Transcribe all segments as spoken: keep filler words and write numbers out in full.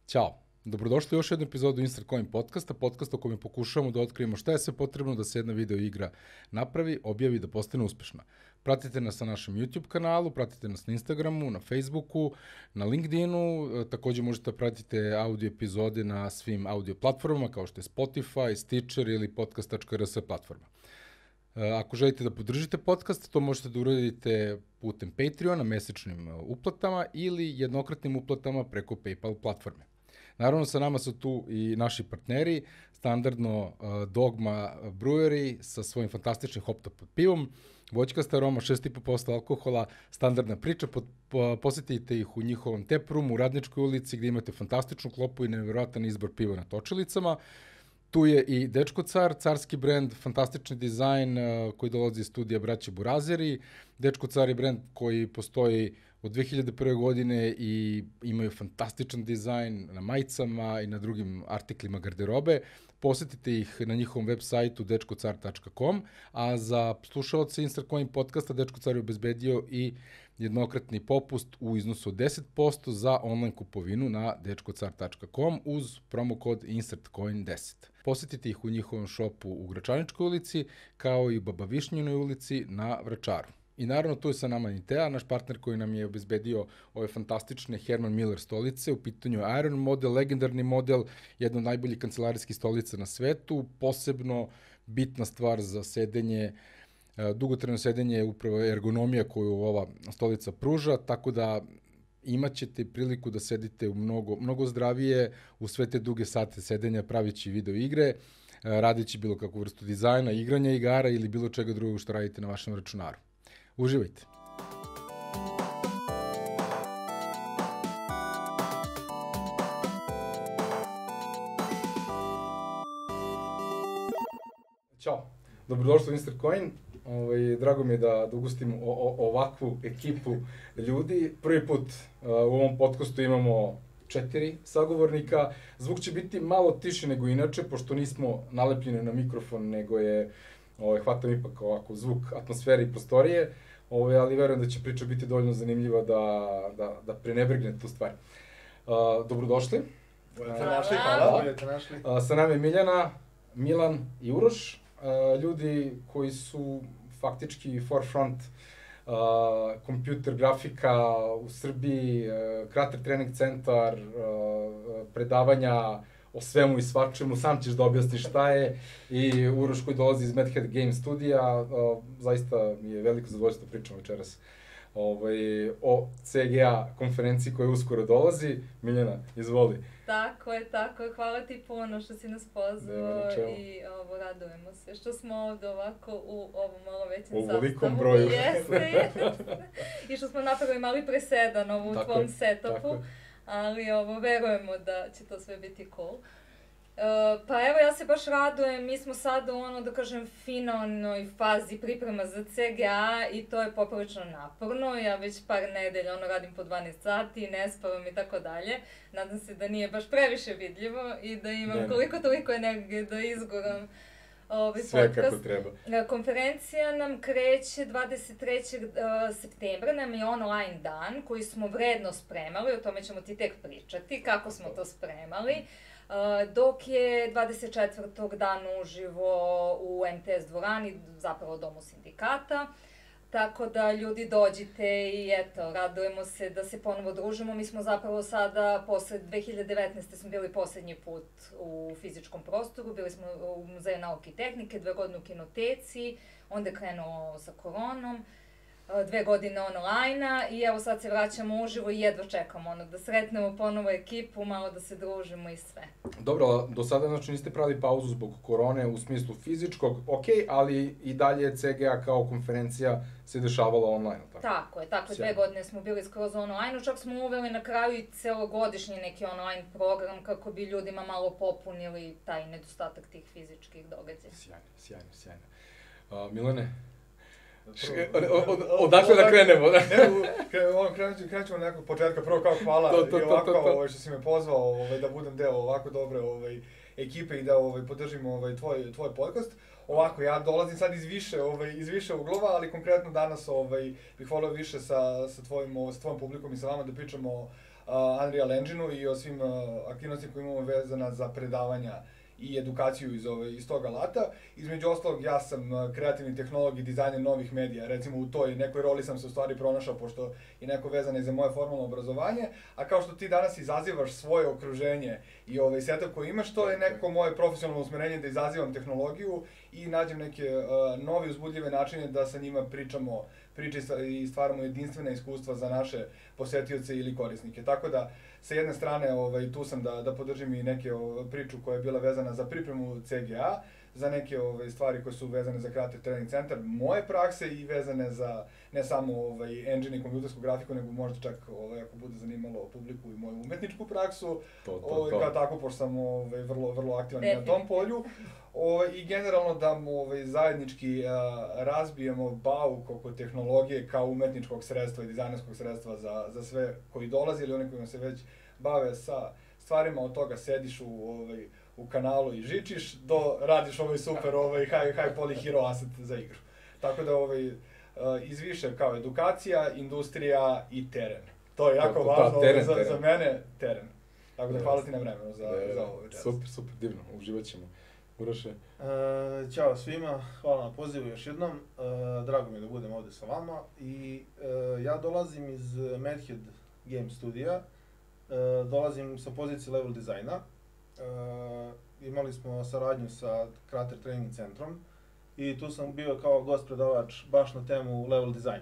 Ćao, dobrodošli u još jednu epizodu Insert Coin podcasta, podcasta u kojem pokušavamo da otkrijemo šta je sve potrebno da se jedna video igra napravi, objavi i da postane uspešna. Pratite nas na našem YouTube kanalu, pratite nas na Instagramu, na Facebooku, na LinkedInu, takođe možete pratiti audio epizode na svim audio platformama kao što je Spotify, Stitcher ili podcast tačka r s platforma. Ako želite da podržite podcast, to možete da uradite putem Patreona, mesečnim uplatama ili jednokratnim uplatama preko PayPal platforme. Naravno, sa nama su tu i naši partneri, standardno uh, Dogma Brewery sa svojim fantastičnim hop-top pivom, voćkasta aroma, šest i po posto alkohola, standardna priča, pod, po, posetite ih u njihovom tap-roomu u Radničkoj ulici gdje imate fantastičnu klopu i nevjerojatan izbor piva na točilicama. Tu je i Dečko Car, carski brend, fantastični dizajn uh, koji dolazi iz studija braće Burazeri. Dečko Car je brend koji postoji od dve hiljade prve. godine i imaju fantastičan dizajn na majicama i na drugim artiklima garderobe. Posetite ih na njihovom web sajtu dečko car tačka com, a za slušalce Insert Coin podcasta Dečko Car je obezbedio i jednokratni popust u iznosu od deset posto za online kupovinu na dečko car tačka com uz promokod Insert Coin deset. Posetite ih u njihovom šopu u Gračaničkoj ulici, kao i u Baba Višnjinoj ulici na Vračaru. I naravno tu je sa nama Nitea, naš partner koji nam je obezbedio ove fantastične Herman Miller stolice. U pitanju je Iron model, legendarni model, jedna od najboljih kancelarijskih stolica na svetu, posebno bitna stvar za sedenje, dugotrajno sedenje je upravo ergonomija koju ova stolica pruža, tako da imat ćete priliku da sedite u mnogo, mnogo zdravije u sve te duge sate sedenja pravići video igre, radići bilo kakvu vrstu dizajna, igranja igara ili bilo čega drugog što radite na vašem računaru. Uživajte! Ćao! Dobrodošli u Insert Coin. Ovaj, drago mi je da, da ugostim o, o, ovakvu ekipu ljudi. Prvi put uh, u ovom podcastu imamo četiri sagovornika. Zvuk će biti malo tiši nego inače, pošto nismo nalepljeni na mikrofon, nego je, ovaj, hvatam ipak ovako zvuk atmosfere i prostorije. Ove, ali verujem da će priča biti dovoljno zanimljiva da, da, da prenebrigne tu stvar. Uh, dobrodošli. Budete našli, hvala. Budete našli. Uh, sa nama je Miljana, Milan i Uroš. Uh, ljudi koji su faktički forefront uh, kompjuter grafika u Srbiji, uh, Krater trening centar, uh, predavanja o svemu i svačemu, sam ćeš da objasniš šta je, i Uroš koji dolazi iz Mad Hat Game studija, uh, zaista mi je veliko zadovoljstvo da pričamo večeras ovaj, o C G A konferenciji koja uskoro dolazi. Miljana, izvoli. Tako je, tako je. Hvala ti puno što si nas pozvao i ovo, radujemo se što smo ovdje ovako u ovom malo većem sastavu. U velikom broju. Jeste, jeste. I što smo napravili mali presedan ovo u tako tvom setupu, ali ovo, verujemo da će to sve biti cool. Uh, pa evo, ja se baš radujem, mi smo sad u ono, da kažem, finalnoj fazi priprema za C G A i to je poprilično naporno. Ja već par nedelja ono, radim po dvanaest sati, ne spavam i tako dalje. Nadam se da nije baš previše vidljivo i da imam ne, koliko toliko energije da izguram ovaj sve podcast. Kako treba. Konferencija nam kreće dvadeset trećeg septembra, nam je online dan koji smo vredno spremali, o tome ćemo ti tek pričati, kako smo to spremali. Uh, dok je dvadeset četvrtog dan uživo u M T S dvorani, zapravo domu sindikata. Tako da ljudi dođite i eto, radujemo se da se ponovo družimo. Mi smo zapravo sada, posle dve hiljade devetnaeste smo bili posljednji put u fizičkom prostoru, bili smo u Muzeju nauke i tehnike, dve godine u kinoteci, onda je krenuo sa koronom. Dve godine online-a i evo sad se vraćamo uživo i jedva čekamo ono, da sretnemo ponovo ekipu, malo da se družimo i sve. Dobro, do sada znači niste pravili pauzu zbog korone u smislu fizičkog, ok, ali i dalje C G A kao konferencija se dešavala online, tako? Tako je, tako je, dve godine smo bili skroz online, čak smo uveli na kraju i celogodišnji neki online program kako bi ljudima malo popunili taj nedostatak tih fizičkih događaja. Sjajno, sjajno, sjajno. Uh, Milane? Odakle da krenemo? Krenut ćemo nekog početka, prvo kao hvala i ovako što si me pozvao da budem deo ovako dobre ekipe i da podržimo tvoj podcast. Ovako, ja dolazim sad iz više, ovaj, iz više uglova, ali konkretno danas ovaj, bih volio više sa, sa, tvojim, sa tvojom publikom i sa vama da pričamo Unreal Engine-u i o svim aktivnostima koje imamo vezana za predavanja i edukaciju iz, ove, iz tog alata. Između ostalog, ja sam kreativni tehnolog i dizajner novih medija. Recimo, u toj nekoj roli sam se u stvari pronašao, pošto je neko vezano i za moje formalno obrazovanje. A kao što ti danas izazivaš svoje okruženje i ovaj setup koji imaš, to je neko moje profesionalno usmerenje da izazivam tehnologiju i nađem neke uh, nove uzbudljive načine da sa njima pričamo priče i stvaramo jedinstvene iskustva za naše posetioce ili korisnike. Tako da, sa jedne strane, ovaj, tu sam da, da podržim i neke ovaj, priču koja je bila vezana za pripremu C G A, za neke ovaj, stvari koje su vezane za Creative Training Center, moje prakse i vezane za ne samo ovaj, engine i kompjutersku grafiku, nego možda čak, ovaj, ako bude zanimalo publiku, i moju umetničku praksu, to, to, ovaj, to. kao tako, pošto sam ovaj, vrlo, vrlo aktivan na tom polju. Ovaj, I generalno da ovaj, zajednički a, razbijemo bauk oko tehnologije kao umetničkog sredstva i dizajnerskog sredstva za, za sve koji dolazi ili oni koji se već bave sa stvarima, od toga sediš u, ovaj, u kanalu i žičiš, do radiš ovaj super ovaj, high, high poly hero asset za igru. Tako da ovaj, iz više kao edukacija, industrija i teren. To je jako to, to, važno da, teren, ovaj, za, teren. za mene, teren. Tako da Da, hvala ti na vremenu za, da, za ovo večeras. Super, super, divno, uživat ćemo. Uroše. E, ćao svima, hvala na pozivu još jednom. E, drago mi je da budem ovdje sa vama. I e, ja dolazim iz Madhead Game Studija. E, dolazim sa pozicije level dizajna. E, imali smo saradnju sa Creative Training Centrom i tu sam bio kao gost predavač baš na temu level dizajna.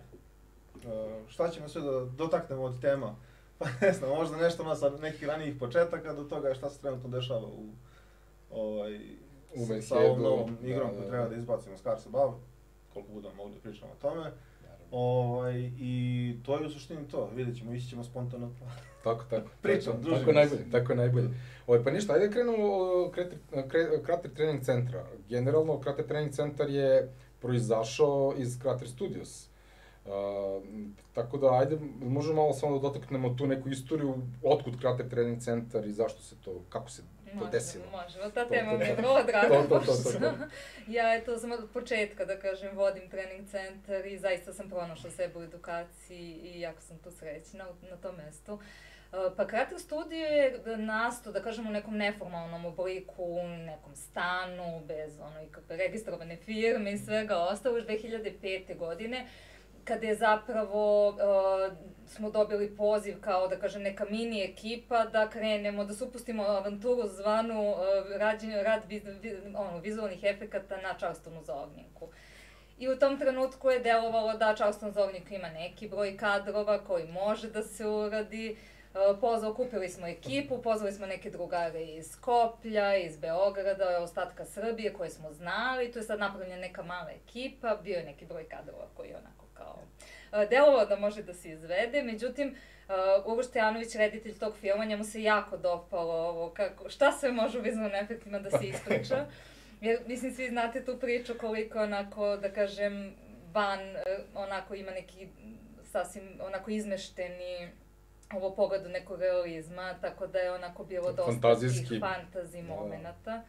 E, šta ćemo sve da dotaknemo od tema? Pa ne znam, možda nešto sa nekih ranijih početaka do toga šta se trenutno dešava u ovaj, U sa ovom novom da, igrom da, koju da. treba da izbacimo Scars Above, koliko budemo mogli da pričamo o tome. Ovaj, I to je u suštini to, vidjet ćemo, ići ćemo spontano. Tako, tako. Pričam, tako, družimo tako je se. najbolje, tako je najbolje. Ovaj, pa ništa, ajde krenemo od Creative Training Centra. Generalno, Creative Training Centar je proizašao iz Creative Studios. Uh, tako da, ajde, možemo malo samo da dotaknemo tu neku istoriju, otkud Creative Training Centar i zašto se to, kako se to Možemo, desilo. možemo, ta To, tema to, mi je to. vrlo draga, To, to, to, pošto to, to. ja eto sam od početka, da kažem, vodim trening centar i zaista sam pronašla sebe u edukaciji i jako sam tu srećna na tom mestu. Uh, Pa Creative Studio je nastao, da kažem, u nekom neformalnom obliku, u nekom stanu, bez ono, ikakve registrovane firme i svega ostalo, još dve hiljade pete. godine, kada je zapravo, uh, smo dobili poziv kao, da kažem, neka mini ekipa da krenemo, da se upustimo avanturu zvanu uh, rađenje, rad viz, viz, ono, vizualnih efekata na Charlestonu za ognjenku. I u tom trenutku je delovalo da Charleston za ognjenku ima neki broj kadrova koji može da se uradi. Uh, pozvao, kupili smo ekipu, pozvali smo neke drugare iz Skoplja, iz Beograda, ostatka Srbije koje smo znali. Tu je sad napravljena neka mala ekipa, bio je neki broj kadrova koji je onako kao uh, delovao da može da se izvede. Međutim, uh, Uroš Stojanović, reditelj tog filma, njemu se jako dopalo ovo, kako, šta sve može u vizualnim efektima da se ispriča. Jer, mislim, svi znate tu priču koliko onako, da kažem, van, uh, onako ima neki sasvim onako izmešteni ovo pogledu nekog realizma, tako da je onako bilo dosta tih fantasy momenata.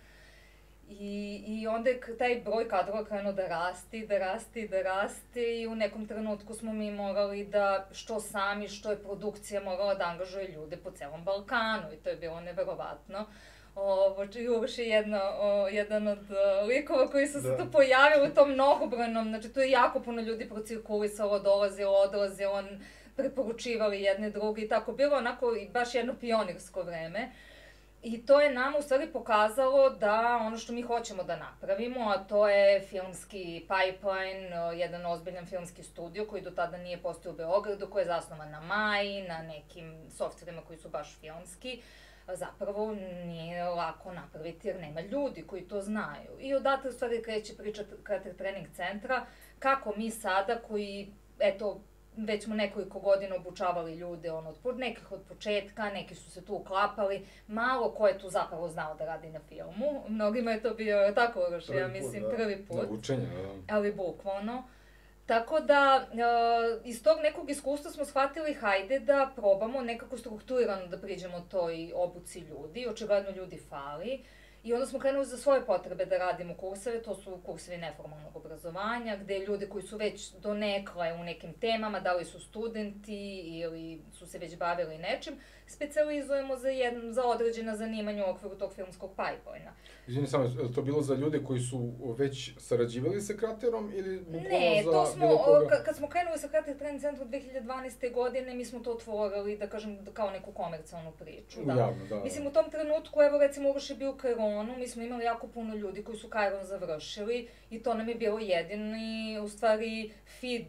I, I onda je taj broj kadrova krenuo da rasti, da rasti, da raste i u nekom trenutku smo mi morali da, što sami, što je produkcija morala da angažuje ljude po celom Balkanu i to je bilo neverovatno. Ovo, Uroš je jedno, o, jedan od o, likova koji su se tu pojavili u tom mnogobrojnom, znači tu je jako puno ljudi procirkulisalo, dolazilo, odlazilo, on preporučivali jedne druge i tako, bilo onako baš jedno pionirsko vreme. I to je nama u stvari pokazalo da ono što mi hoćemo da napravimo, a to je filmski pipeline, jedan ozbiljan filmski studio koji do tada nije postojao u Beogradu, koji je zasnovan na Maji, na nekim softverima koji su baš filmski, zapravo nije lako napraviti jer nema ljudi koji to znaju. I odatle u stvari kreće priča Creative Training Centra, kako mi sada koji, eto, već smo nekoliko godina obučavali ljude, ono, od nekih od početka, neki su se tu uklapali, malo ko je tu zapravo znao da radi na filmu. Mnogima je to bio tako, Uroš, ja mislim, da. prvi put. Da, učenje, da. Ali bukvalno. Tako da, uh, iz tog nekog iskustva smo shvatili, hajde da probamo nekako strukturirano da priđemo toj obuci ljudi, očigledno ljudi fali. I onda smo krenuli za svoje potrebe da radimo kurseve, to su kursevi neformalnog obrazovanja, gde ljudi koji su već donekle u nekim temama, da li su studenti ili su se već bavili nečim, specijalizujemo za, jedno, za određena zanimanja u okviru tog filmskog pipeline-a. Izvini samo, je to bilo za ljude koji su već sarađivali sa Kraterom ili bukvalno ne, za to smo, bilo koga? kad smo krenuli sa Krater Trening Centrom dve hiljade dvanaeste. godine, mi smo to otvorili, da kažem, kao neku komercijalnu priču. Da. Javno, da. Mislim, u tom trenutku, evo recimo Uroš je bio u Kaironu, mi smo imali jako puno ljudi koji su Kairon završili i to nam je bilo jedini, u stvari, feed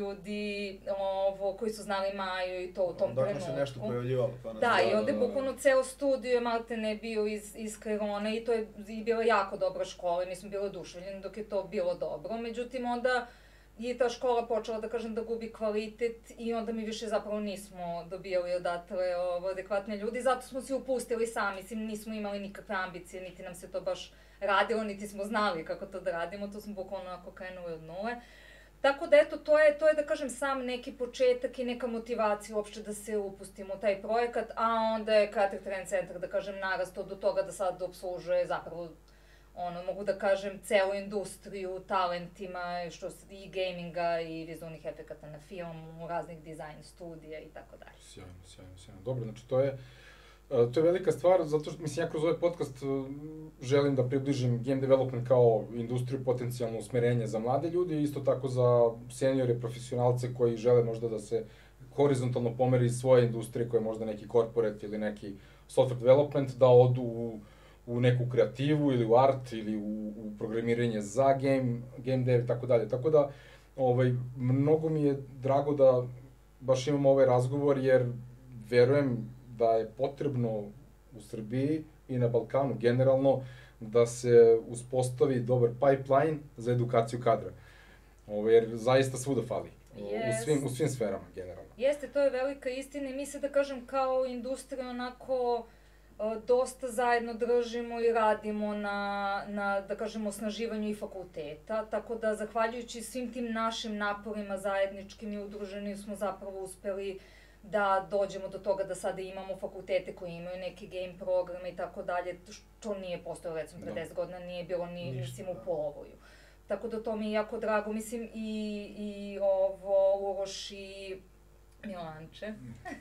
ljudi ovo, koji su znali Maju i to u tom dakle trenutku. se nešto pojavljivalo. Pa da, da, i onda je bukvalno ceo studio je malte ne bio iz, iz Kairona i to je i bila jako dobra škola i mi smo bili oduševljeni dok je to bilo dobro. Međutim, onda je ta škola počela, da kažem, da gubi kvalitet i onda mi više zapravo nismo dobijali odatle ovo, adekvatne ljudi. Zato smo se upustili sami, mislim, nismo imali nikakve ambicije, niti nam se to baš radilo, niti smo znali kako to da radimo, to smo bukvalno onako krenuli od nule. Tako da, eto, to je, to je, da kažem, sam neki početak i neka motivacija uopšte da se upustimo u taj projekat, a onda je Krater Trening Centar, da kažem, narastao do toga da sad obslužuje zapravo, ono, mogu da kažem, celu industriju, talentima, što se, i gaminga, i vizualnih efekata na filmu, raznih dizajn studija i tako dalje. Sjajno, sjajno, sjajno. Dobro, znači to je, to je velika stvar, zato što, mislim, ja kroz ovaj podcast želim da približim game development kao industriju potencijalno usmerenje za mlade ljudi, isto tako za seniore, profesionalce koji žele možda da se horizontalno pomeri iz svoje industrije, koja je možda neki corporate ili neki software development, da odu u u neku kreativu ili u art ili u, u programiranje za game, game dev i tako dalje. Tako da, ovaj, mnogo mi je drago da baš imamo ovaj razgovor jer verujem da je potrebno u Srbiji i na Balkanu generalno da se uspostavi dobar pipeline za edukaciju kadra. Ovaj, jer zaista svuda fali. Yes. U svim, u svim sferama generalno. Jeste, to je velika istina i mi se, da kažem, kao industrija onako dosta zajedno držimo i radimo na, na, da kažemo, osnaživanju i fakulteta, tako da, zahvaljujući svim tim našim naporima zajedničkim i udruženim, smo zapravo uspeli da dođemo do toga da sada imamo fakultete koji imaju neki game programe i tako dalje, što nije postojalo, recimo, pre deset godina, nije bilo ni, mislim, u Polovoju. Tako da to mi je jako drago, mislim, i, i ovo, Uroš i Milanče,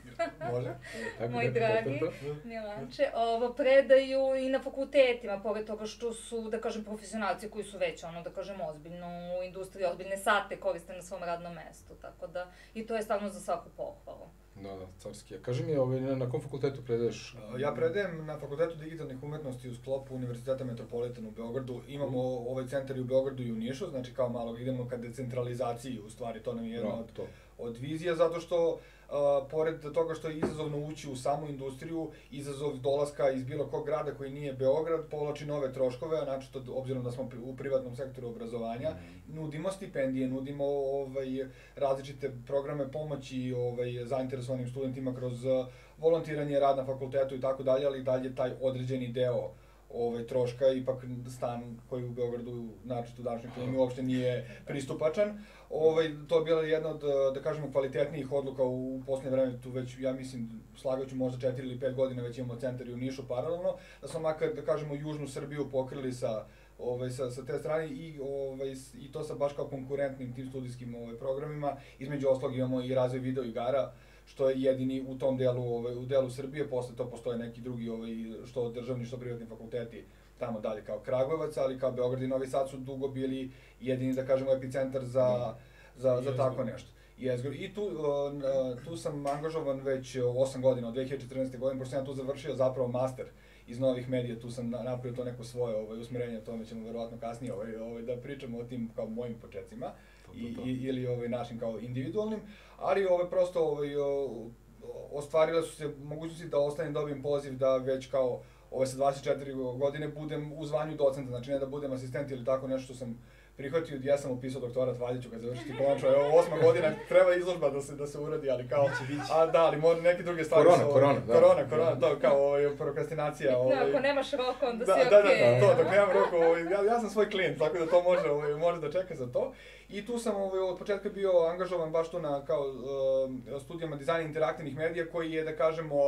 Može? moj dragi Milanče, ovo, predaju i na fakultetima, pored toga što su, da kažem, profesionalci koji su već, ono, da kažem, ozbiljno u industriji, ozbiljne sate koriste na svom radnom mestu, tako da, i to je stvarno za svaku pohvalu. Da, da, carski. A kaži mi, ovaj, na kom fakultetu predaješ? Ja predajem na Fakultetu digitalnih umetnosti u sklopu Univerziteta Metropolitan u Beogradu. Imamo ovaj centar i u Beogradu i u Nišu, znači kao malo idemo ka decentralizaciji, u stvari, to nam je jedna od, od vizija, zato što Uh, pored toga što je izazovno ući u samu industriju, izazov dolaska iz bilo kog grada koji nije Beograd povlači nove troškove, a znači to, obzirom da smo u privatnom sektoru obrazovanja, mm. nudimo stipendije, nudimo ovaj, različite programe pomoći ovaj, zainteresovanim studentima kroz uh, volontiranje, rad na fakultetu i tako dalje, ali dalje taj određeni deo ovaj, troška, ipak stan koji u Beogradu, znači u današnjoj klimi, uopšte nije pristupačan. Ovaj, to je bila jedna od, da kažemo, kvalitetnijih odluka u posljednje vreme, tu već, ja mislim, slagajući možda četiri ili pet godina već imamo centar i u Nišu paralelno, da smo makar, da kažemo, južnu Srbiju pokrili sa, ovaj, sa, sa te strane i, ovaj, i to sa baš kao konkurentnim tim studijskim ovaj, programima. Između oslog imamo i razvoj video igara, što je jedini u tom delu, ovaj, u delu Srbije, posle to postoje neki drugi, ovaj, što državni, što privatni fakulteti, tamo dalje kao Kragujevac, ali kao Beograd i Novi Sad su dugo bili jedini, da kažemo, epicentar za, za, za tako nešto. I tu, tu sam angažovan već osam godina, od dve hiljade četrnaeste. godine, pošto sam ja tu završio zapravo master iz novih medija, tu sam napravio to neko svoje ovaj, usmerenje, o tome ćemo verovatno kasnije ovaj, ovaj, da pričamo o tim kao mojim početcima i, i, ili ovaj, našim kao individualnim, ali ovaj, prosto ovaj, ostvarile su se mogućnosti da ostanem, dobijem poziv da već kao ove sa dvadeset četiri godine budem u zvanju docenta, znači ne da budem asistent ili tako nešto što sam prihvatio. Ja sam upisao doktorat Valjeću kad završiti konačno, evo osma godina, treba izložba da se da se uradi, ali kao, a da, ali možda neke druge stvari korona, su... Korona, da. Korona, korona, to kao ovaj, prokrastinacija. Ovaj... Da, ako nemaš rok, onda da, si okej. Da, da, da, to, dok nemam rok, ovaj, ja, ja sam svoj klijent, tako da to može, ovaj, može da čeka za to. I tu sam ovaj, od početka bio angažovan baš tu na kao uh, studijama dizajna interaktivnih medija, koji je, da kažemo, uh,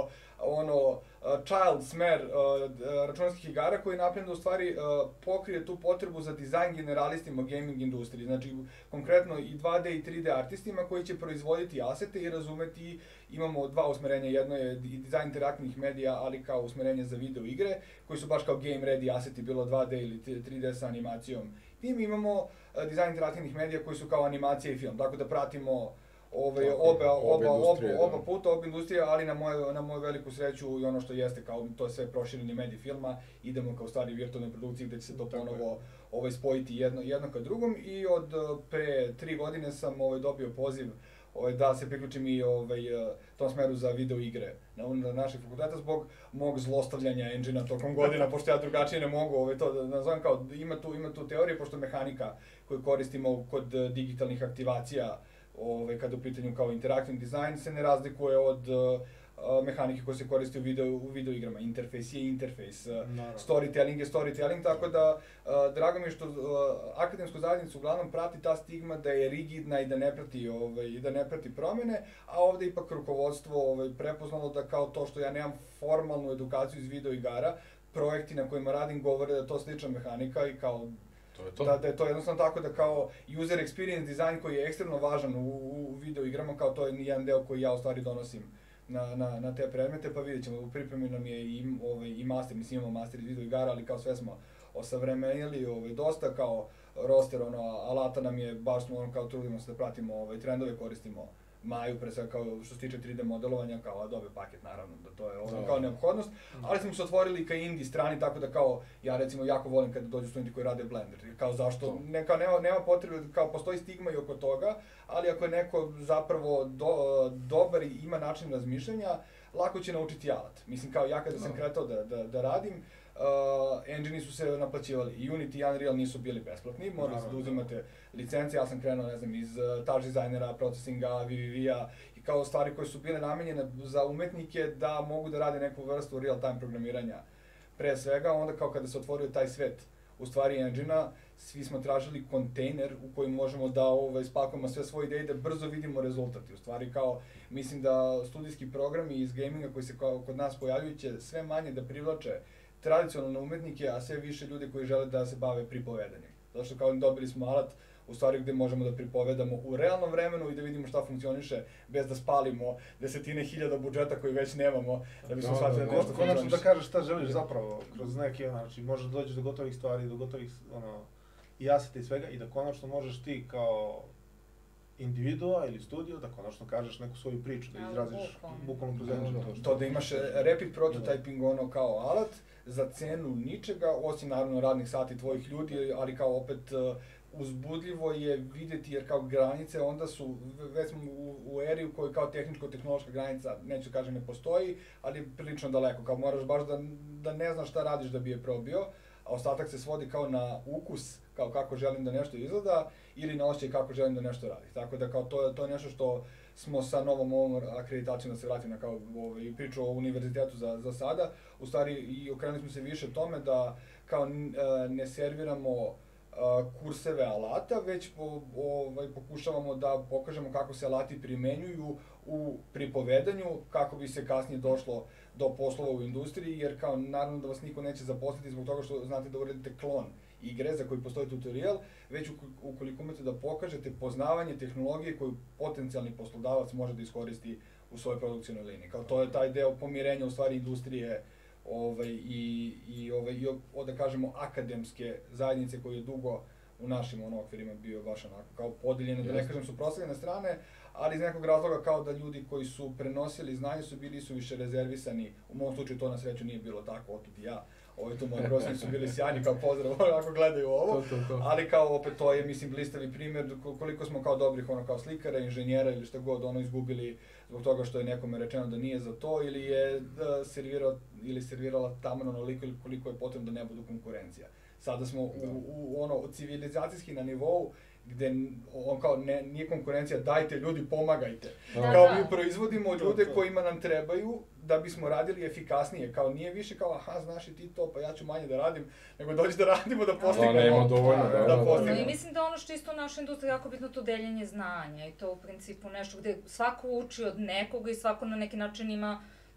ono, child smer računarskih igara koji je napravljen da u stvari pokrije tu potrebu za dizajn generalistima gaming industriji. Znači, konkretno i dva D i tri D artistima koji će proizvoditi asete i razumeti, imamo dva usmerenja, jedno je dizajn interaktivnih medija, ali kao usmerenje za video igre, koji su baš kao game ready aseti, bilo dva D ili tri D sa animacijom. Tim imamo dizajn interaktivnih medija koji su kao animacija i film, tako da pratimo Ove, oba, oba, oba, oba puta, oba industrija, ali na moju, na moju veliku sreću i ono što jeste kao to je sve prošireni medij filma, idemo kao stvari virtualne produkcije gde će se to ponovo ovaj, spojiti jedno, jedno ka drugom i od pre tri godine sam ovaj, dobio poziv ovaj, da se priključim i ovaj, tom smeru za video igre na, na naših fakulteta zbog mog zlostavljanja engine-a tokom godina, pošto ja drugačije ne mogu ovaj, to da nazovem kao ima tu, ima tu teorije, pošto mehanika koju koristimo kod digitalnih aktivacija Ove, kada u pitanju kao interaktivni dizajn se ne razlikuje od uh, mehanike koje se koriste u video, u video igrama. Interfejs je interfejs, uh, storytelling je storytelling, tako da uh, drago mi je što uh, akademsku zajednicu uglavnom prati ta stigma da je rigidna i da ne prati, ovaj, i da ne prati promene, a ovde ipak rukovodstvo ovaj, prepoznalo da kao to što ja nemam formalnu edukaciju iz video igara, projekti na kojima radim govore da je to slična mehanika i kao To je to. Da, da je to jednostavno tako da kao user experience design koji je ekstremno važan u, u video igrama, kao to je jedan deo koji ja u stvari donosim na, na, na te predmete, pa vidjet ćemo, u pripremi nam je i, ovaj, i master, mislim imamo master iz video igara, ali kao sve smo osavremenili ovaj, dosta, kao roster, ono, alata nam je, baš smo ono, kao trudimo se da pratimo ovaj, trendove, koristimo Maju, pre svega kao što se tiče tri D modelovanja, kao Adobe paket naravno, da to je ono, kao neophodnost, ali smo se otvorili ka indie strani, tako da kao, ja recimo jako volim kada dođu studenti koji rade Blender, kao zašto, ne, kao nema, nema potrebe, kao postoji stigma i oko toga, ali ako je neko zapravo do, dobar i ima način razmišljanja, lako će naučiti alat. Mislim, kao ja kada sam kretao da, da, da radim, Uh, engine su se naplaćivali, i Unity i Unreal nisu bili besplatni, morali ste da uzimate licence, ja sam krenuo, ne znam, iz uh, touch dizajnera, procesinga, V V V-a i kao stvari koje su bile namenjene za umetnike da mogu da rade neku vrstu real-time programiranja. Pre svega, onda kao kada se otvorio taj svet, u stvari engine-a, svi smo tražili kontejner u kojem možemo da ovaj, spakujemo sve svoje ideje i da brzo vidimo rezultati. U stvari kao, mislim da studijski programi iz gaminga koji se kao, kod nas pojavljuju će sve manje da privlače tradicionalne umetnike, a sve više ljudi koji žele da se bave pripovedanjem. Zato što kao dobili smo alat u stvari gde možemo da pripovedamo u realnom vremenu i da vidimo šta funkcioniše bez da spalimo desetine hiljada budžeta koji već nemamo da bismo shvatili da nešto funkcioniše. Konačno da kažeš šta želiš zapravo kroz neke, znači može da dođeš do gotovih stvari, do gotovih ono, i aseta i svega i da konačno možeš ti kao individua ili studio da konačno kažeš neku svoju priču, da izraziš bukvalno kroz engine to. To da imaš rapid prototyping ono kao alat za cenu ničega, osim naravno radnih sati tvojih ljudi, ali kao opet uzbudljivo je videti jer kao granice onda su, već smo u, u eri u kojoj kao tehničko-tehnološka granica, neću kažem ne postoji, ali je prilično daleko, kao moraš baš da, da ne znaš šta radiš da bi je probio, a ostatak se svodi kao na ukus, kao kako želim da nešto izgleda, ili na osjećaj kako želim da nešto radi. Tako da kao to, to je nešto što smo sa novom ovom akreditacijom, da se vratim na kao ovaj, priču o univerzitetu za, za sada, u stvari i okrenuli smo se više tome da kao ne serviramo kurseve alata, već po, ovaj, pokušavamo da pokažemo kako se alati primenjuju u pripovedanju, kako bi se kasnije došlo do poslova u industriji, jer kao naravno da vas niko neće zaposliti zbog toga što znate da uradite klon igre za koji postoji tutorial, već ukoliko umete da pokažete poznavanje tehnologije koju potencijalni poslodavac može da iskoristi u svojoj produkcijnoj liniji. Kao to je taj deo pomirenja u stvari industrije ovaj, i, i, ovaj, i o, da kažemo akademske zajednice koji je dugo u našim ono, okvirima bio baš onako kao podeljene, da ne kažem suprotstavljene strane, ali iz nekog razloga kao da ljudi koji su prenosili znanje su bili su više rezervisani, u mom slučaju to na sreću nije bilo tako, otud i ja. Ovi tu moji profesori su bili sjajni, kao pozdrav ako gledaju ovo, to, to, to. Ali kao opet to je, mislim, blistavi primjer koliko smo kao dobrih ono kao slikara, inženjera ili šta god ono izgubili zbog toga što je nekome rečeno da nije za to ili je da, servirao ili servirala taman onoliko ili koliko je potrebno da ne budu konkurencija. Sada smo u, u ono civilizacijski na nivou gde on kao ne, nije konkurencija, dajte ljudi, pomagajte. Da, kao da. Mi proizvodimo ljude kojima nam trebaju da bismo radili efikasnije, kao nije više kao aha, znaš i ti to, pa ja ću manje da radim, nego dođi da radimo da postignemo. Da, dovoljno, da, da, da, da. I mislim da ono što isto u našoj industriji jako bitno to deljenje znanja i to u principu nešto gde svako uči od nekoga i svako na neki način ima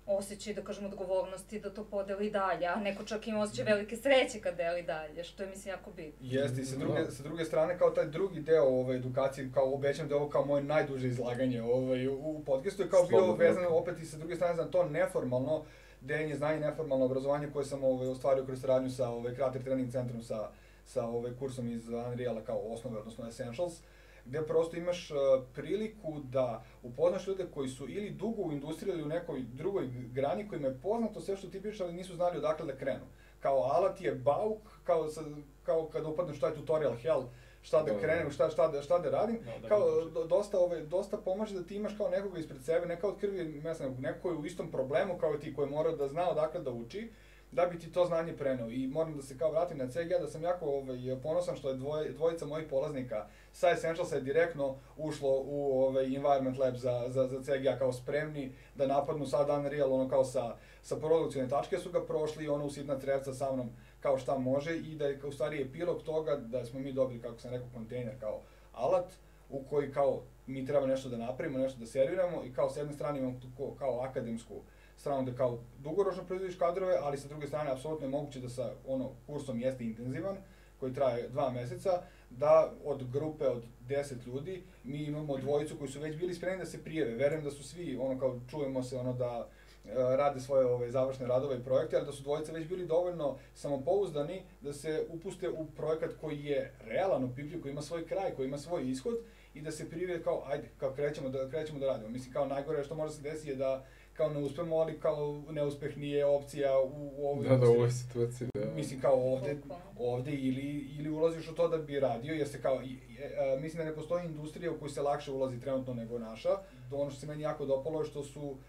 osjećaj, da kažem, odgovornosti da to podeli dalje, a neko čak ima osjećaj velike sreće kad deli dalje, što je, mislim, jako bitno. Jeste, i sa druge, sa druge strane, kao taj drugi deo ove edukacije, kao obećam da je ovo kao moje najduže izlaganje ovaj, u podcastu, je kao bio vezano opet i sa druge strane za to neformalno deljenje znanja i neformalno obrazovanje koje sam ovaj, ostvario kroz saradnju sa ovaj, Creative Training Centrom, sa, sa ovaj, kursom iz Unreala kao osnove, odnosno Essentials, gde prosto imaš uh, priliku da upoznaš ljude koji su ili dugo u industriji ili u nekoj drugoj grani kojima je poznato sve što ti pričaš, ali nisu znali odakle da krenu. Kao alat je bauk, kao, sa, kao kada upadneš u taj tutorial hell, šta da krenem, šta, šta, da, šta da radim, no, kao do, dosta, ove, dosta pomaže da ti imaš kao nekoga ispred sebe, ne kao od krvi, ne znam, neko koji je u istom problemu kao ti, koji mora da zna odakle da uči, da bi ti to znanje preneo. I moram da se kao vratim na C G A, da sam jako ovaj, ponosan što je dvoj, dvojica mojih polaznika sa Essentialsa je direktno ušlo u ovaj, Environment Lab za, za, za C G A kao spremni da napadnu sad Unreal, ono kao sa, sa produkcijne tačke su ga prošli i ono u sitna trevca sa mnom kao šta može i da je u stvari epilog toga da smo mi dobili, kako sam rekao, kontejner kao alat u koji kao mi treba nešto da napravimo, nešto da serviramo i kao s jedne strane imamo tu kao akademsku stranu da kao dugoročno proizvodiš kadrove, ali sa druge strane apsolutno je moguće da sa ono kursom jeste intenzivan, koji traje dva meseca, da od grupe od deset ljudi mi imamo dvojicu koji su već bili spremni da se prijave. Verujem da su svi, ono kao čujemo se, ono da e, rade svoje ove, završne radove i projekte, ali da su dvojice već bili dovoljno samopouzdani da se upuste u projekat koji je realan, opipljiv, koji ima svoj kraj, koji ima svoj ishod i da se prijave kao, ajde, kao krećemo da, krećemo da radimo. Mislim, kao najgore što može se desiti je da kao ne uspemo, ali kao neuspeh nije opcija u, u ovoj da, da, u ovoj situaciji, da. Mislim, kao ovde, ovde ili, ili ulaziš u to da bi radio, jer se kao, e, mislim da ne postoji industrija u kojoj se lakše ulazi trenutno nego naša. Ono što se meni jako dopalo je što su uh,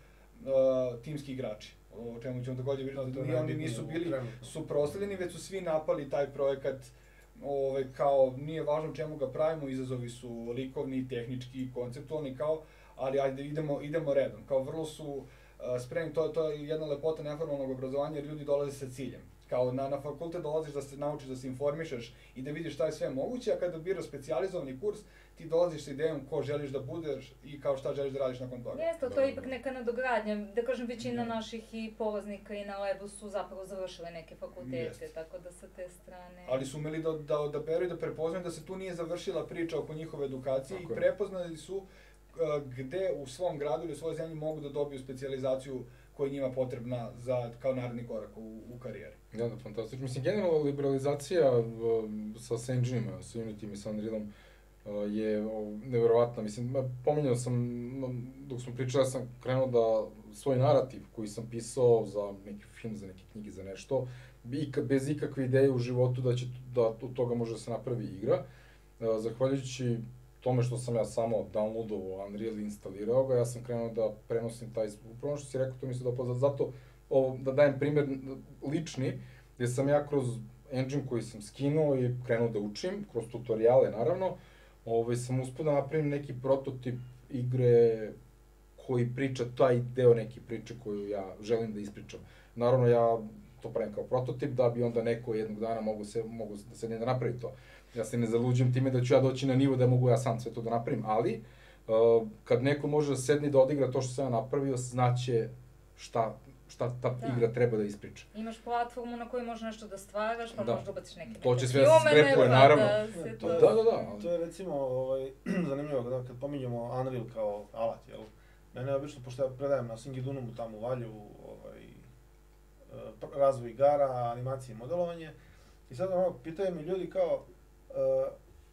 timski igrači, o čemu ćemo takođe vidjeti, ni oni nisu bili suprotstavljeni, već su svi napali taj projekat. Ove, kao, nije važno čemu ga pravimo, izazovi su likovni, tehnički, konceptualni, kao, ali ajde, idemo, idemo redom. Kao, vrlo su uh, spremni, to, to je jedna lepota neformalnog obrazovanja, jer ljudi dolaze sa ciljem. Kao, na, na fakultet dolaziš da se naučiš, da se informišeš i da vidiš šta je sve moguće, a kada biraš specijalizovani kurs, ti dolaziš sa idejom ko želiš da budeš i kao šta želiš da radiš nakon toga. Jeste, to je ipak neka nadogradnja. Da kažem, većina naših i polaznika i na Lebu su zapravo završile neke fakultete, tako da sa te strane... Ali su umeli da, da odaberu i da prepoznaju da se tu nije završila priča oko njihove edukacije i prepoznali su uh, gde u svom gradu ili u svojoj zemlji mogu da dobiju specijalizaciju koja je njima potrebna za, kao naredni korak u, u karijeri. Da, da, fantastično. Mislim, generalna liberalizacija uh, sa Senginima, sa Unityom i sa Unrealom uh, je uh, nevjerovatna. Mislim, pominjao sam, dok smo pričali, ja sam krenuo da svoj narativ koji sam pisao za neki film, za neke knjige, za nešto, bez ikakve ideje u životu da će da od toga može da se napravi igra. Uh, zahvaljujući tome što sam ja samo downloadovao Unreal i instalirao ga, ja sam krenuo da prenosim taj, upravo što si rekao, to mi se dopalo, zato ovo, da dajem primjer lični, gdje sam ja kroz engine koji sam skinuo i krenuo da učim, kroz tutoriale naravno, ovaj, sam uspio da napravim neki prototip igre koji priča taj deo neke priče koju ja želim da ispričam. Naravno, ja to pravim kao prototip, da bi onda neko jednog dana mogu, se, mogu da se ne da napravi to. Ja se ne zaluđujem time da ću ja doći na nivo da mogu ja sam sve to da napravim, ali uh, kad neko može da sedne i da odigra to što sam ja napravio, znaće šta, šta ta da. igra treba da ispriča. Imaš platformu na kojoj možeš nešto da stvaraš, pa da. možeš da ubaciš neke neke to će sve da se skrepuje, naravno. Da, se to... da, da, da. To je recimo ovaj, zanimljivo kad, kad pominjemo Unreal kao alat, jel? Mene obično, pošto ja predajem na Singidunumu tamo u Valjevu, ovaj, razvoj igara, animacije i modelovanje, i sad ono, pitaju mi ljudi kao, Uh,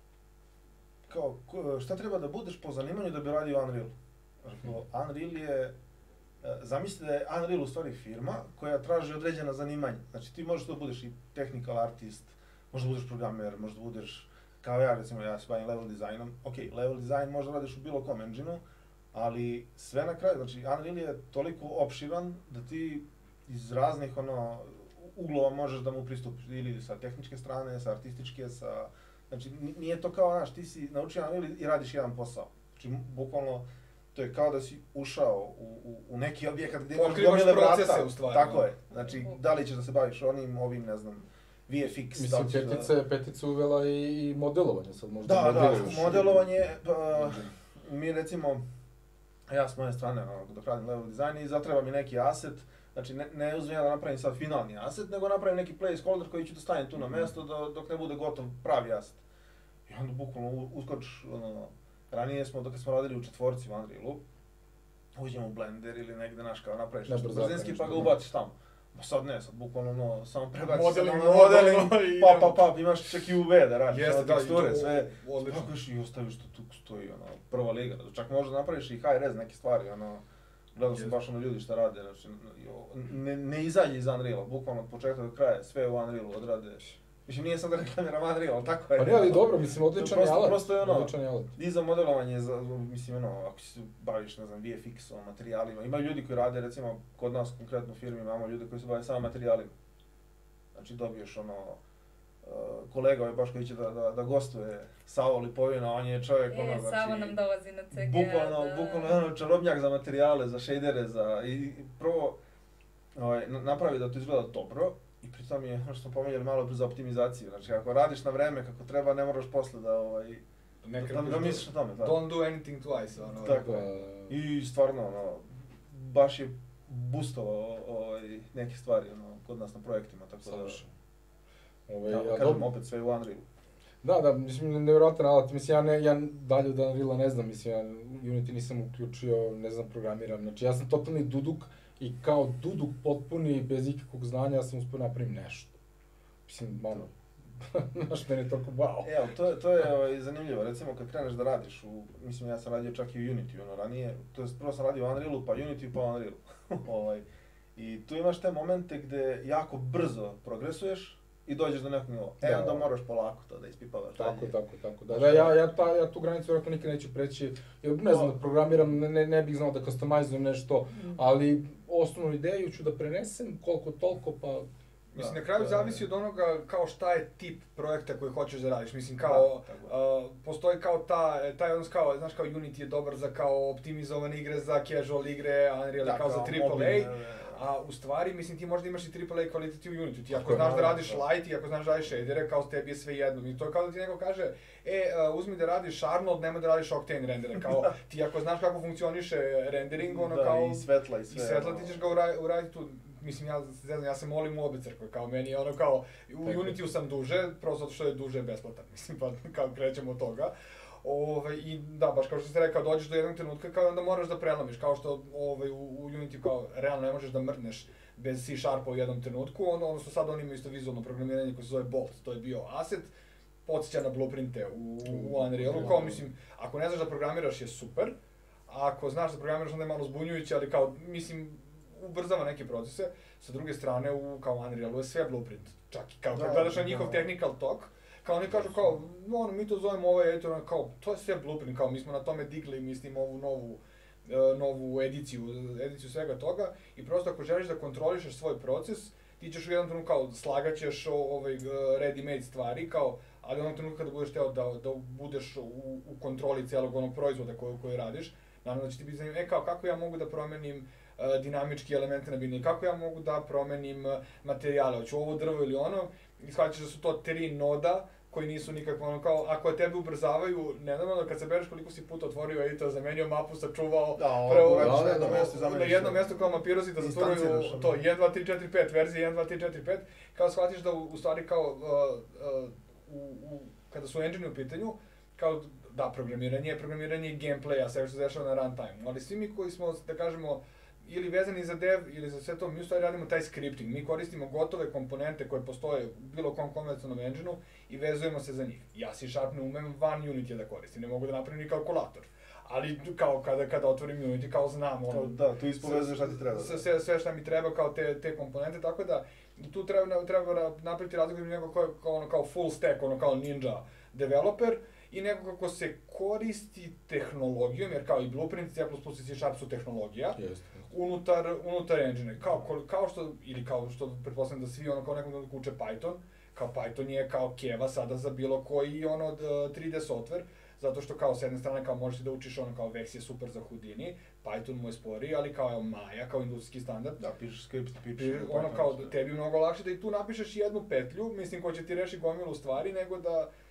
kao, šta treba da budeš po zanimanju da bi radio Unreal? Mm. Unreal je, uh, zamislite da je Unreal u stvari firma koja traži određena zanimanja. Znači ti možeš da budeš i technical artist, možeš da budeš programer, možeš da budeš, kao ja recimo, ja se bavim level dizajnom. Ok, level design možda radiš u bilo kom engine-u, ali sve na kraju, znači Unreal je toliko opširan da ti iz raznih ono, uglova možeš da mu pristupiš, ili sa tehničke strane, sa artističke, sa... Znači, nije to kao, znaš, ti si naučio Unreal i radiš jedan posao. Znači, bukvalno, to je kao da si ušao u, u, u neki objekat gdje imaš gomile vrata. U stvari, tako je. Znači, da li ćeš da se baviš onim, ovim, ne znam, V F X. Mislim, petica je da... petica uvela i modelovanje sad možda. Da, da, modelovanje, pa, mi recimo, ja s moje strane, ono, dok radim level design i zatreba mi neki asset, znači ne, ne uzmem ja da napravim sad finalni asset, nego napravim neki placeholder koji ću da stavim tu na mjesto do, dok ne bude gotov pravi asset. I onda bukvalno uskoč, ono, ranije smo, dok smo radili u četvorci u Unrealu, uđemo u Blender ili negde, naš, kao napraviš nešto brzinski pa ga ubaciš tamo. Ma sad ne, sad bukvalno ono, samo prebaciš se na modeling, pa pa pa, imaš čak i U V da radiš, ono, teksture, sve, spakuš i ostaviš to tu stoji, ono, prva liga, čak možda napraviš i high res neke stvari, ono, gledao sam baš ono ljudi šta rade, znači, ne, ne izađe iz Unreala, bukvalno od početka do kraja, sve u Unrealu odrade. Mislim, nije sad da reklamiram Unreal, ali tako je. Pa nije, ali dobro, mislim, odličan je alat. Prosto je ono, i za modelovanje, za, mislim, ono, ako se baviš, ne znam, V F X-om, materijalima, ima ljudi koji rade, recimo, kod nas konkretno u firmi imamo ljude koji se bave samo materijalima. Znači, dobiješ, ono, uh, kolega ovaj baš koji će da, da, da gostuje, Savo Lipovina, on je čovjek, e, ono, znači... Savo nam dolazi na C G A, bukvalno, da... bukvalno, ono, čarobnjak za materijale, za shadere, za... I, i prvo, ovaj, napravi da to izgleda dobro, i pritom je, ono što smo pomenjali, malo za optimizaciju. Znači, ako radiš na vreme kako treba, ne moraš posle da, ovaj, da, da, da misliš o tome. Da. Don't do anything twice, ono. Tako je. I stvarno, ono, baš je boostovao ovaj, neke stvari, ono, kod nas na projektima, tako da... Ovaj, ja, ja, kažem, do... opet sve u Unrealu. Da, da, mislim, nevjerojatan alat, mislim, ja, ne, ja dalje od Unreala ne znam, mislim, ja Unity nisam uključio, ne znam, programiram, znači, ja sam totalni duduk, i kao duduk potpuni, bez ikakvog znanja, ja sam uspio napravim nešto. Mislim, ono, znaš, meni je toliko wow. Evo, to je, to je ovaj, zanimljivo, recimo kad kreneš da radiš u, mislim, ja sam radio čak i u Unity, ono, ranije, to jest prvo sam radio u Unrealu, pa Unity, pa Unrealu. ovaj, I tu imaš te momente gde jako brzo progresuješ i dođeš do nekog nivoa. E, onda moraš polako to da ispipavaš. Tako, dalje. tako, tako. Da, da, ja, ja, ta, ja tu granicu vjerojatno nikad neću preći, jer ne znam da programiram, ne, ne bih znao da customizujem nešto, ali osnovnu ideju ću da prenesem koliko toliko, pa... Mislim, na kraju zavisi od onoga kao šta je tip projekta koji hoćeš da radiš. Mislim, kao, da, uh, postoji kao ta, taj odnos kao, znaš, kao Unity je dobar za kao optimizovane igre, za casual igre, Unreal je kao za triple A. A u stvari, mislim, ti možda imaš i triple A kvaliteti u Unity. Ti ako znaš da radiš light i ako znaš da radiš shadere, kao tebi je sve jedno. I to je kao da ti neko kaže, e, uh, uzmi da radiš Arnold, nemoj da radiš Octane rendere. Kao, ti ako znaš kako funkcioniše rendering, ono da, kao... i svetla i sve. I svetla ti ćeš ga uraditi uradi tu. Mislim, ja, znam, ja se molim u obe crkve, kao meni je ono kao, u Unity-u sam duže, prosto zato što je duže besplatan, mislim, pa kao krećemo od toga. Ove, I da, baš kao što ste rekao, dođeš do jednog trenutka kao onda moraš da prelomiš, kao što ove, u, u Unity kao realno ne možeš da mrneš bez C Sharpa u jednom trenutku, ono, odnosno sad oni imaju isto vizualno programiranje koje se zove Bolt, to je bio asset, podsjeća na blueprinte u, u Unrealu, kao mislim, ako ne znaš da programiraš je super, a ako znaš da programiraš onda je malo zbunjujuće, ali kao, mislim, ubrzava neke procese, sa druge strane u kao Unrealu je sve blueprint, čak i kao kad gledaš na njihov technical talk, kao oni kažu kao, ono, mi to zovemo ovaj editor, kao, to je sve blueprint, kao mi smo na tome digli, mislim, ovu novu, uh, novu ediciju, ediciju svega toga i prosto ako želiš da kontrolišeš svoj proces, ti ćeš u jednom trenutku kao slagaćeš ovaj, ready-made stvari, kao, ali u jednom trenutku kada budeš teo da, da budeš u, u kontroli celog onog proizvoda koju, koju radiš, naravno da će ti biti zanimljivo, e kao, kako ja mogu da promenim uh, dinamički elemente na biljni, kako ja mogu da promenim uh, materijale, hoću ovo drvo ili ono, i shvaćaš da su to tri noda, koji nisu nikakvo, ono kao, ako tebe ubrzavaju, nenormalno, kad se bereš koliko si puta otvorio editor, zamenio mapu, sačuvao, da, prvo, da, na jedno mjesto zameniš. Na jedno mjesto kao mapirao si da zatvoraju to jedan, dva, tri, četiri, pet, verzije jedan, dva, tri, četiri, pet, kao shvatiš da u, u stvari kao, uh, uh, u, u, kada su engine u pitanju, kao, da, programiranje je programiranje gameplaya, sve što se dešava na runtime, ali svi mi koji smo, da kažemo, ili vezani za dev, ili za sve to, mi u stvari radimo taj scripting. Mi koristimo gotove komponente koje postoje u bilo kom konvencionalnom engine-u i vezujemo se za njih. Ja C Sharp ne umem van Unity da koristim, ne mogu da napravim ni kalkulator. Ali kao kada, kada otvorim Unity, kao znam ono... Da, tu ispovezuješ šta ti treba. Sve, sve šta mi treba kao te, te komponente, tako da tu treba, treba napraviti razliku između nekog kao, kao, ono, kao full stack, ono kao ninja developer, i nekog kako se koristi tehnologijom, jer kao i Blueprint, C plus plus i C Sharp su tehnologija, Jest. unutar, unutar engine. Kao, kao što, ili kao što pretpostavljam da svi ono kao nekom uče Python, kao Python je kao keva sada za bilo koji ono tri D software, zato što kao s jedne strane kao možeš da učiš ono kao Vex je super za Houdini, Python mu je sporiji, ali kao je Maya, kao industrijski standard. Da, pišeš script, pišeš ono kao tebi mnogo lakše da i tu napišeš jednu petlju, mislim ko će ti reši gomilu stvari, nego da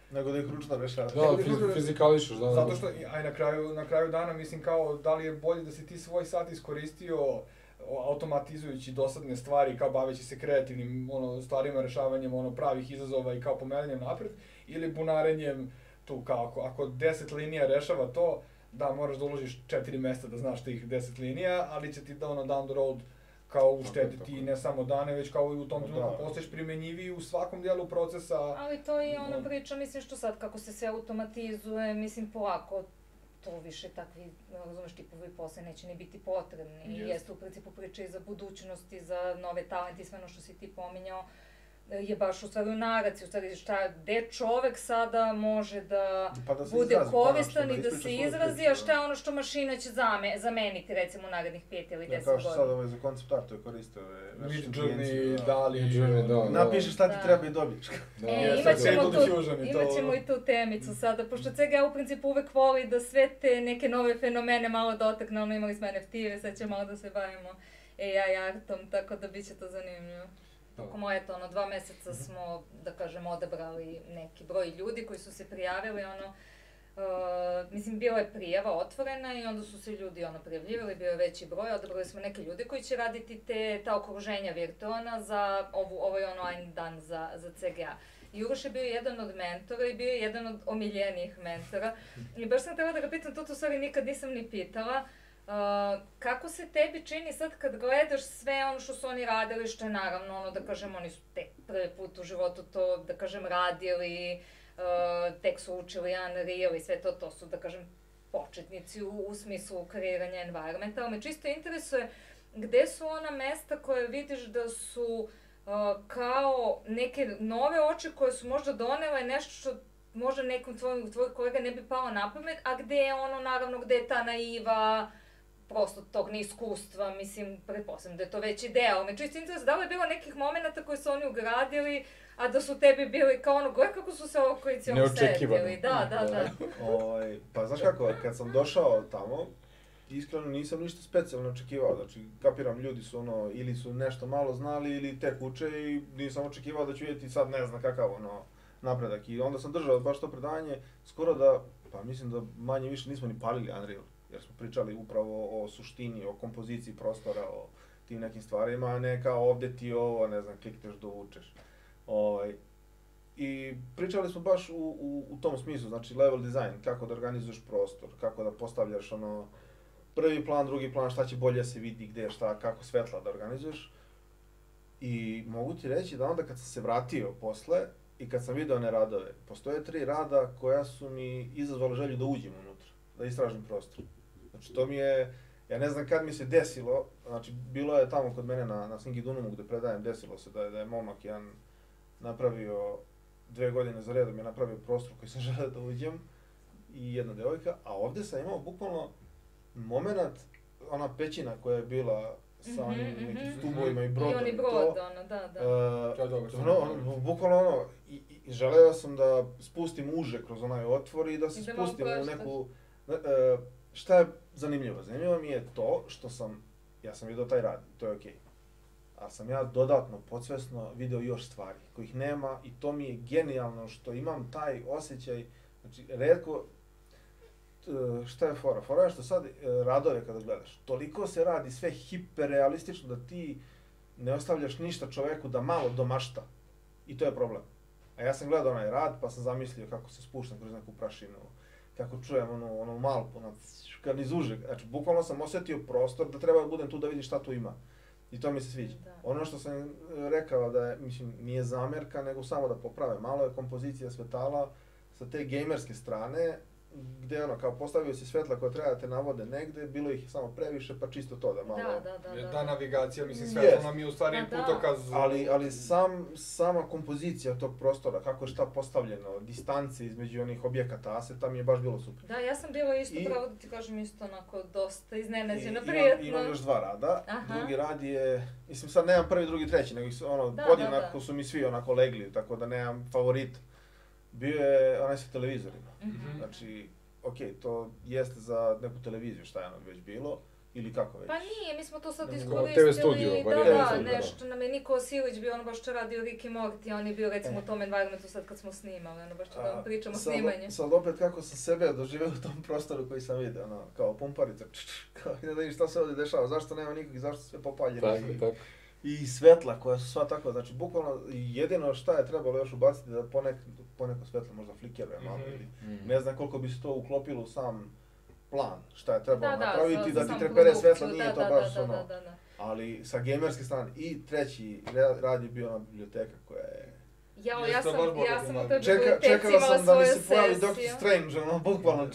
Nego da ih ručno rešavaš. Da, fiz, fizikališaš, da, da. Zato što, aj na kraju, na kraju dana, mislim kao, da li je bolje da si ti svoj sat iskoristio automatizujući dosadne stvari, kao baveći se kreativnim ono, stvarima, rešavanjem ono, pravih izazova i kao pomeranjem napred, ili bunarenjem tu kao, ako, ako deset linija rešava to, da, moraš da uložiš četiri mesta da znaš tih deset linija, ali će ti da ono down the road kao uštediti ne samo dane, već kao i u tom trenutku postaješ primenjiviji u svakom dijelu procesa. Ali to je ona priča, mislim što sad kako se sve automatizuje, mislim polako to više takvi, razumeš, tipovi posle neće ni biti potrebni. I jeste u principu priča i za budućnost i za nove talente i sve ono što si ti pominjao. Je baš u stvari u naraciji, u stvari šta, gde čovek sada može da, pa da bude koristan i da se izrazi, a šta je ono što mašina će zame, zameniti recimo u narednih pet ili deset godina. Kao što sad ovo je za koncept art, to je koriste ove naše Midjourney, Dali, Midjourney, da. Napišeš šta ti treba i dobiš. E, imat ćemo, tu, imat ćemo i tu temicu sada, pošto C G A u principu uvek voli da sve te neke nove fenomene malo dotakne, ono imali smo N F T-ve, sad će malo da se bavimo A I artom, tako da bit će to zanimljivo. Tokom eto, ono, dva meseca smo, da kažem, odabrali neki broj ljudi koji su se prijavili, ono, uh, mislim, bila je prijava otvorena i onda su se ljudi, ono, prijavljivali, bio je veći broj, odabrali smo neke ljude koji će raditi te, ta okruženja virtualna za ovu, ovaj online dan za, za C G A. I Uroš je bio jedan od mentora i bio je jedan od omiljenijih mentora. I baš sam trebala da ga pitam, to u stvari nikad nisam ni pitala, Uh, kako se tebi čini sad kad gledaš sve ono što su oni radili, što je naravno ono da kažem oni su tek prvi put u životu to da kažem radili, uh, tek su učili Unreal i sve to, to su da kažem početnici u, u smislu kreiranja environmenta, ali me čisto interesuje gde su ona mesta koje vidiš da su uh, kao neke nove oči koje su možda donele nešto što možda nekom tvojim tvoj kolega ne bi palo na pamet, a gde je ono naravno gde je ta naiva prosto tog neiskustva, mislim, pretpostavljam da je to veći deo. Me čisto interesuje, da li je bilo nekih momenta koje su oni ugradili, a da su tebi bili kao ono, gledaj kako su se ovo koji ci ono setili. Da, da, da. Oj, pa znaš kako, kad sam došao tamo, iskreno nisam ništa specijalno očekivao, znači kapiram ljudi su ono, ili su nešto malo znali ili tek uče i nisam očekivao da ću vidjeti sad ne znam kakav ono napredak. I onda sam držao baš to predavanje, skoro da, pa mislim da manje više nismo ni palili Unreal. Jer smo pričali upravo o suštini, o kompoziciji prostora, o tim nekim stvarima, a ne kao ovdje ti ovo, ne znam, klikneš da uvučeš. Ovaj, I pričali smo baš u, u, u tom smislu, znači level design, kako da organizuješ prostor, kako da postavljaš ono prvi plan, drugi plan, šta će bolje se vidi, gdje, šta, kako svetla da organizuješ. I mogu ti reći da onda kad sam se vratio posle i kad sam vidio one radove, postoje tri rada koja su mi izazvale želju da uđem unutra, da istražim prostor. Znači to mi je, ja ne znam kad mi se desilo, znači bilo je tamo kod mene na, na Singidunumu gdje predajem, desilo se da je, da je momak jedan napravio, dve godine za redom je napravio prostor koji sam želeo da uđem i jedna devojka, a ovdje sam imao bukvalno moment, ona pećina koja je bila sa onim mm-hmm, nekim stubovima i brodom. I oni brod, to, ono, da, da. Uh, to je dobro. Ono, ono, bukvalno ono, i, i želeo sam da spustim uže kroz onaj otvor i da se I spustim u neku... Uh, šta je zanimljivo? Zanimljivo mi je to što sam, ja sam vidio taj rad, to je okej. Okay. Ali sam ja dodatno, podsvesno vidio još stvari kojih nema i to mi je genijalno što imam taj osjećaj, znači redko, šta je fora? Fora je što sad radove kada gledaš, toliko se radi sve hiperrealistično da ti ne ostavljaš ništa čoveku da malo domašta i to je problem. A ja sam gledao onaj rad pa sam zamislio kako se spuštam kroz neku prašinu, kako čujem onu, onu malpu, kad iz užeg, znači bukvalno sam osjetio prostor da treba da budem tu da vidim šta tu ima. I to mi se sviđa. Da. Ono što sam rekao da je, mislim, nije zamjerka, nego samo da poprave. Malo je kompozicija svetala sa te gamerske strane, gdje ono, kao postavio si svetla koje treba da te navode negde, bilo ih samo previše, pa čisto to da malo... Da, da, da. Da, da navigacija, mislim, svetlo nam je u stvari da, putokaz... Ali, ali sam, sama kompozicija tog prostora, kako je šta postavljeno, distance između onih objekata aseta, mi je baš bilo super. Da, ja sam bila isto, I, pravo da ti kažem, isto onako dosta iznenađena, prijetno. Imam još dva rada, Aha. drugi rad je, mislim sad nemam prvi, drugi, treći, nego ono, da, podjednako da, da. su mi svi onako legli, tako da nemam favorita. Bio je onaj sa televizorima, mm-hmm. znači, ok, to jeste za neku televiziju šta je ono već bilo, Ili kako već? Pa nije, mi smo to sad Kao iskoristili, te ve studio, da, varijanta, da, da. nešto nam je Niko Silić bio, ono baš što radio Rick i Morty, on je bio recimo E. u tom environmentu sad kad smo snimali, ono baš što da A, vam pričamo sad- snimanje. Sad opet kako sam sebe doživio u tom prostoru koji sam vidio, ono, kao pumparica, č, č, kao ide da vidim šta se ovdje dešava, zašto nema nikog i zašto sve popaljeno. Tako, i, tako. I svetla koja su sva tako, znači bukvalno jedino šta je trebalo još ubaciti da ponek, poneko svetlo možda flikeruje malo Mhm. ili Mm. ne znam koliko bi se to uklopilo u sam plan, šta je trebalo Da, da, napraviti za- da za ti samu trepere produkciju, svetlo, nije da, to da, baš da, ono, da, da, da. ali sa gamerske strane. I treći ra- rad je bio ona biblioteka koja je... Jao, Jeste ja sam, baš ja bogat sam u ima. toj Čeka, biblioteci čekala imala sam da mi svoju se pojavi sesiju. Doctor Strange, ono, bukvalno.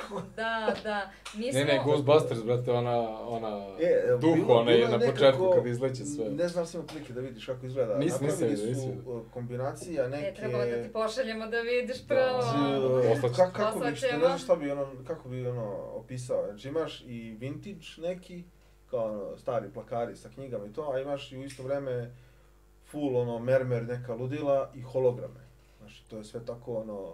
Da, da, mi smo... Ne, ne, Ghostbusters, brate, ona, ona E, duh, bilo- ona bilo je na nekako- početku kad izleće sve. Ne znam si imao prilike da vidiš kako izgleda. Nisam, nisam Napravili vidio, su nisam vidio. uh, kombinacija neke... E, trebalo da ti pošaljemo da vidiš Da, prvo. Z- Poslat ću. ka- kako Poslat bi, što, ne ćemo. znam šta bi ono, kako bi ono opisao. Znači imaš i vintage neki, kao ono, stari plakari sa knjigama i to, a imaš i u isto vreme full ono mermer neka ludila i holograme. Znači to je sve tako ono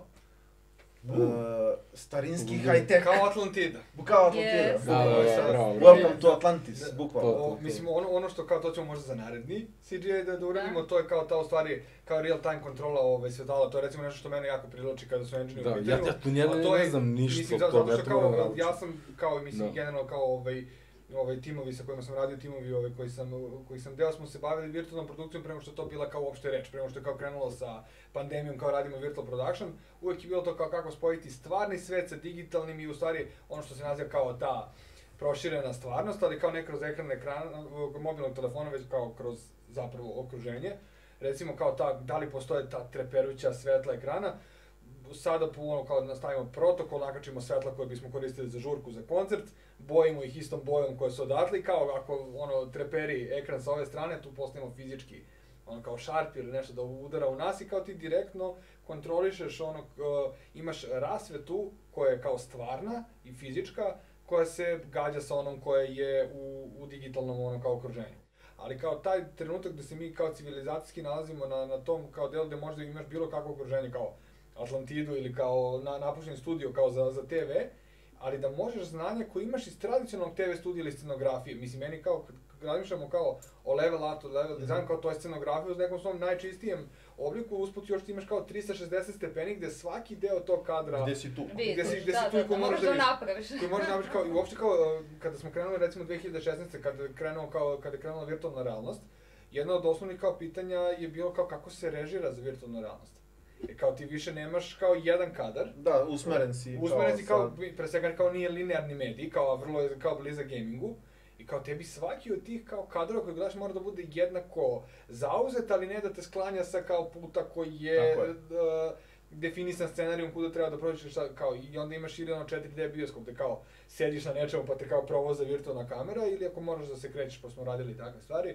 uh, starinski Uh. high tech. Kao Atlantida. Kao Atlantida. Yes. Da, da, bukvalno. da, bravo, bravo. Welcome to Atlantis, Da. bukvalno. To, O, mislim, ono, ono što kao to ćemo možda za naredni C G I da, da uradimo, to je kao ta u stvari, kao real time kontrola ove svetala, to je recimo nešto što mene jako privlači kada su engine Da, u ja, pitanju. ja tu njega A to ne je, znam ništa mislim, o zato tome, ja što to moram kao, naučiti. ja sam kao, mislim, Da. generalno kao ovaj, ovaj timovi sa kojima sam radio, timovi ovaj, koji sam, koji sam deo, smo se bavili virtualnom produkcijom prema što je to bila kao uopšte reč, prema što je kao krenulo sa pandemijom, kao radimo virtual production, uvijek je bilo to kao kako spojiti stvarni svet sa digitalnim i u stvari ono što se naziva kao ta proširena stvarnost, ali kao ne kroz ekran ekrana, mobilnog telefona, već kao kroz zapravo okruženje. Recimo kao ta, da li postoje ta treperuća svetla ekrana, sada po ono kao nastavimo protokol, nakačimo svetla koje bismo koristili za žurku, za koncert, bojimo ih istom bojom koje su odatle i kao ako ono treperi ekran sa ove strane, tu postavimo fizički ono kao šarp ili nešto da udara u nas i kao ti direktno kontrolišeš ono, uh, imaš rasvetu koja je kao stvarna i fizička, koja se gađa sa onom koja je u, u digitalnom ono kao okruženju. Ali kao taj trenutak da se mi kao civilizacijski nalazimo na, na tom kao delu gde možda imaš bilo kakvo okruženje kao Atlantidu ili kao na, napušten studio kao za, za T V, ali da možeš znanje koje imaš iz tradicionalnog T V studija ili scenografije. Mislim, meni kao, kad razmišljamo kao o level artu, level design, kao to je scenografija u nekom svom najčistijem obliku, usput još ti imaš kao tristo šezdeset stepeni gde svaki deo tog kadra... Gde si tu? Vidiš, Gde si- gde si da, tu da, i ko da, moraš moraš da da vidiš. napraviš. koji možeš naći kao, i uopšte kao, uh, kada smo krenuli recimo dve hiljade šesnaeste kada je krenuo kao, kada je krenula virtualna realnost, jedno od osnovnih kao pitanja je bilo kao kako se režira za virtualnu realnost. Jer kao ti više nemaš kao jedan kadar, Da, usmeren si. usmeren si kao, sad- pre svega kao nije linearni medij, kao vrlo je kao bliza gamingu, i kao tebi svaki od tih kao kadrova koji gledaš mora da bude jednako zauzet, ali ne da te sklanja sa kao puta koji je, Tako je. uh, definisan scenarijom kuda treba da prođeš šta, kao, i onda imaš ili ono četiri D bioskop gde kao sediš na nečemu pa te kao provoza virtualna kamera, ili ako moraš da se krećeš, pa smo radili takve stvari,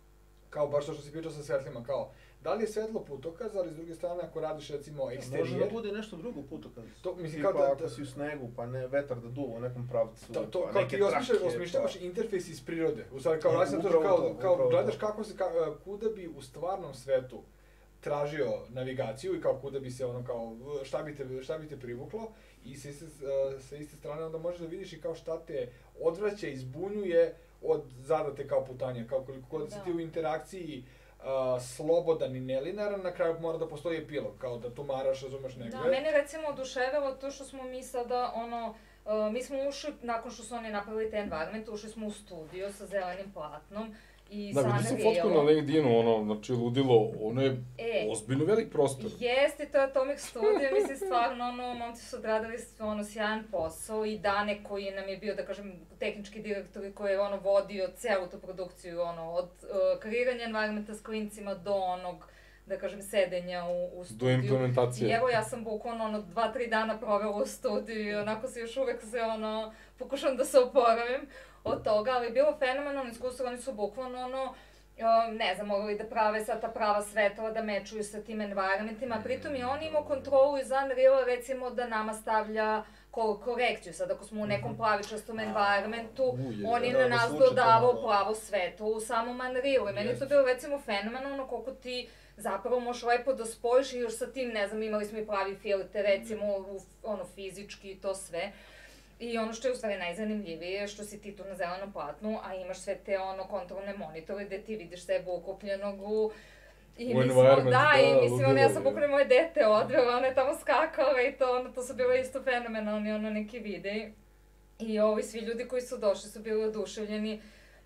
kao baš to što si pričao sa svetlima, kao da li je svetlo putokaz, ali s druge strane ako radiš recimo Može eksterijer, da bude nešto drugo putokaz. To, mislim, Tipa kao da- ako si u snegu, pa ne vetar da duva u nekom pravcu, to, to pa kao neke ti osmišljaš, trake, osmišljavaš pa- interfejs iz prirode. U stvari kao E, vraćam to upravo kao, to, kao upravo gledaš to. kako se, ka, kuda bi u stvarnom svetu tražio navigaciju i kao kuda bi se ono kao, šta bi te, šta bi te privuklo i sa iste, uh, sa iste strane onda možeš da vidiš i kao šta te odvraća i zbunjuje od zadate kao putanja, kao koliko god si Da. ti u interakciji uh, slobodan i nelinaran, na kraju mora da postoji epilog, kao da tumaraš, razumeš negde. Da, mene recimo oduševilo to što smo mi sada, ono, uh, mi smo ušli, nakon što su oni napravili taj environment, ušli smo u studio sa zelenim platnom i Da, sa vidio sam fotku na Unrealom. LinkedInu, ono, znači ludilo, ono je E, ozbiljno velik prostor. Jeste, to je Atomic Studio, mislim stvarno, ono, momci su odradili ono sjajan posao i Dane koji nam je bio, da kažem, tehnički direktor i koji je ono vodio celu tu produkciju, ono, od uh, kreiranja environmenta s klincima do onog, da kažem, sedenja u, u studiju. Do implementacije. I evo ja sam bukvalno ono dva, tri dana provela u studiju i onako se još uvek se ono, pokušam da se oporavim od toga, ali je bilo fenomenalno iskustvo, oni su bukvalno ono, o, ne znam, mogli da prave sad ta prava svetla, da mečuju sa tim environmentima, a pritom i on imao kontrolu iz Unreala, recimo da nama stavlja ko korekciju, sad ako smo u nekom plavičastom environmentu, U, je, on je da, na da nas slučaj to dodavao malo. plavo svetlo u samom Unrealu i meni je to Jeste. bilo recimo fenomenalno koliko ti zapravo možeš lepo da spojiš i još sa tim, ne znam, imali smo i pravi filter, recimo, u, ono, fizički i to sve. I ono što je u stvari najzanimljivije je što si ti tu na zelenom platnu, a imaš sve te ono kontrolne monitore gde ti vidiš sebe ukupljenog u... I u mislim, environment, da, da, i mislim, ono, ja sam ludilo, bukvalno moje dete odvela, ona je tamo skakala i to, ono, to su bile isto fenomenalni, ono, neki videi. I ovi svi ljudi koji su došli su bili oduševljeni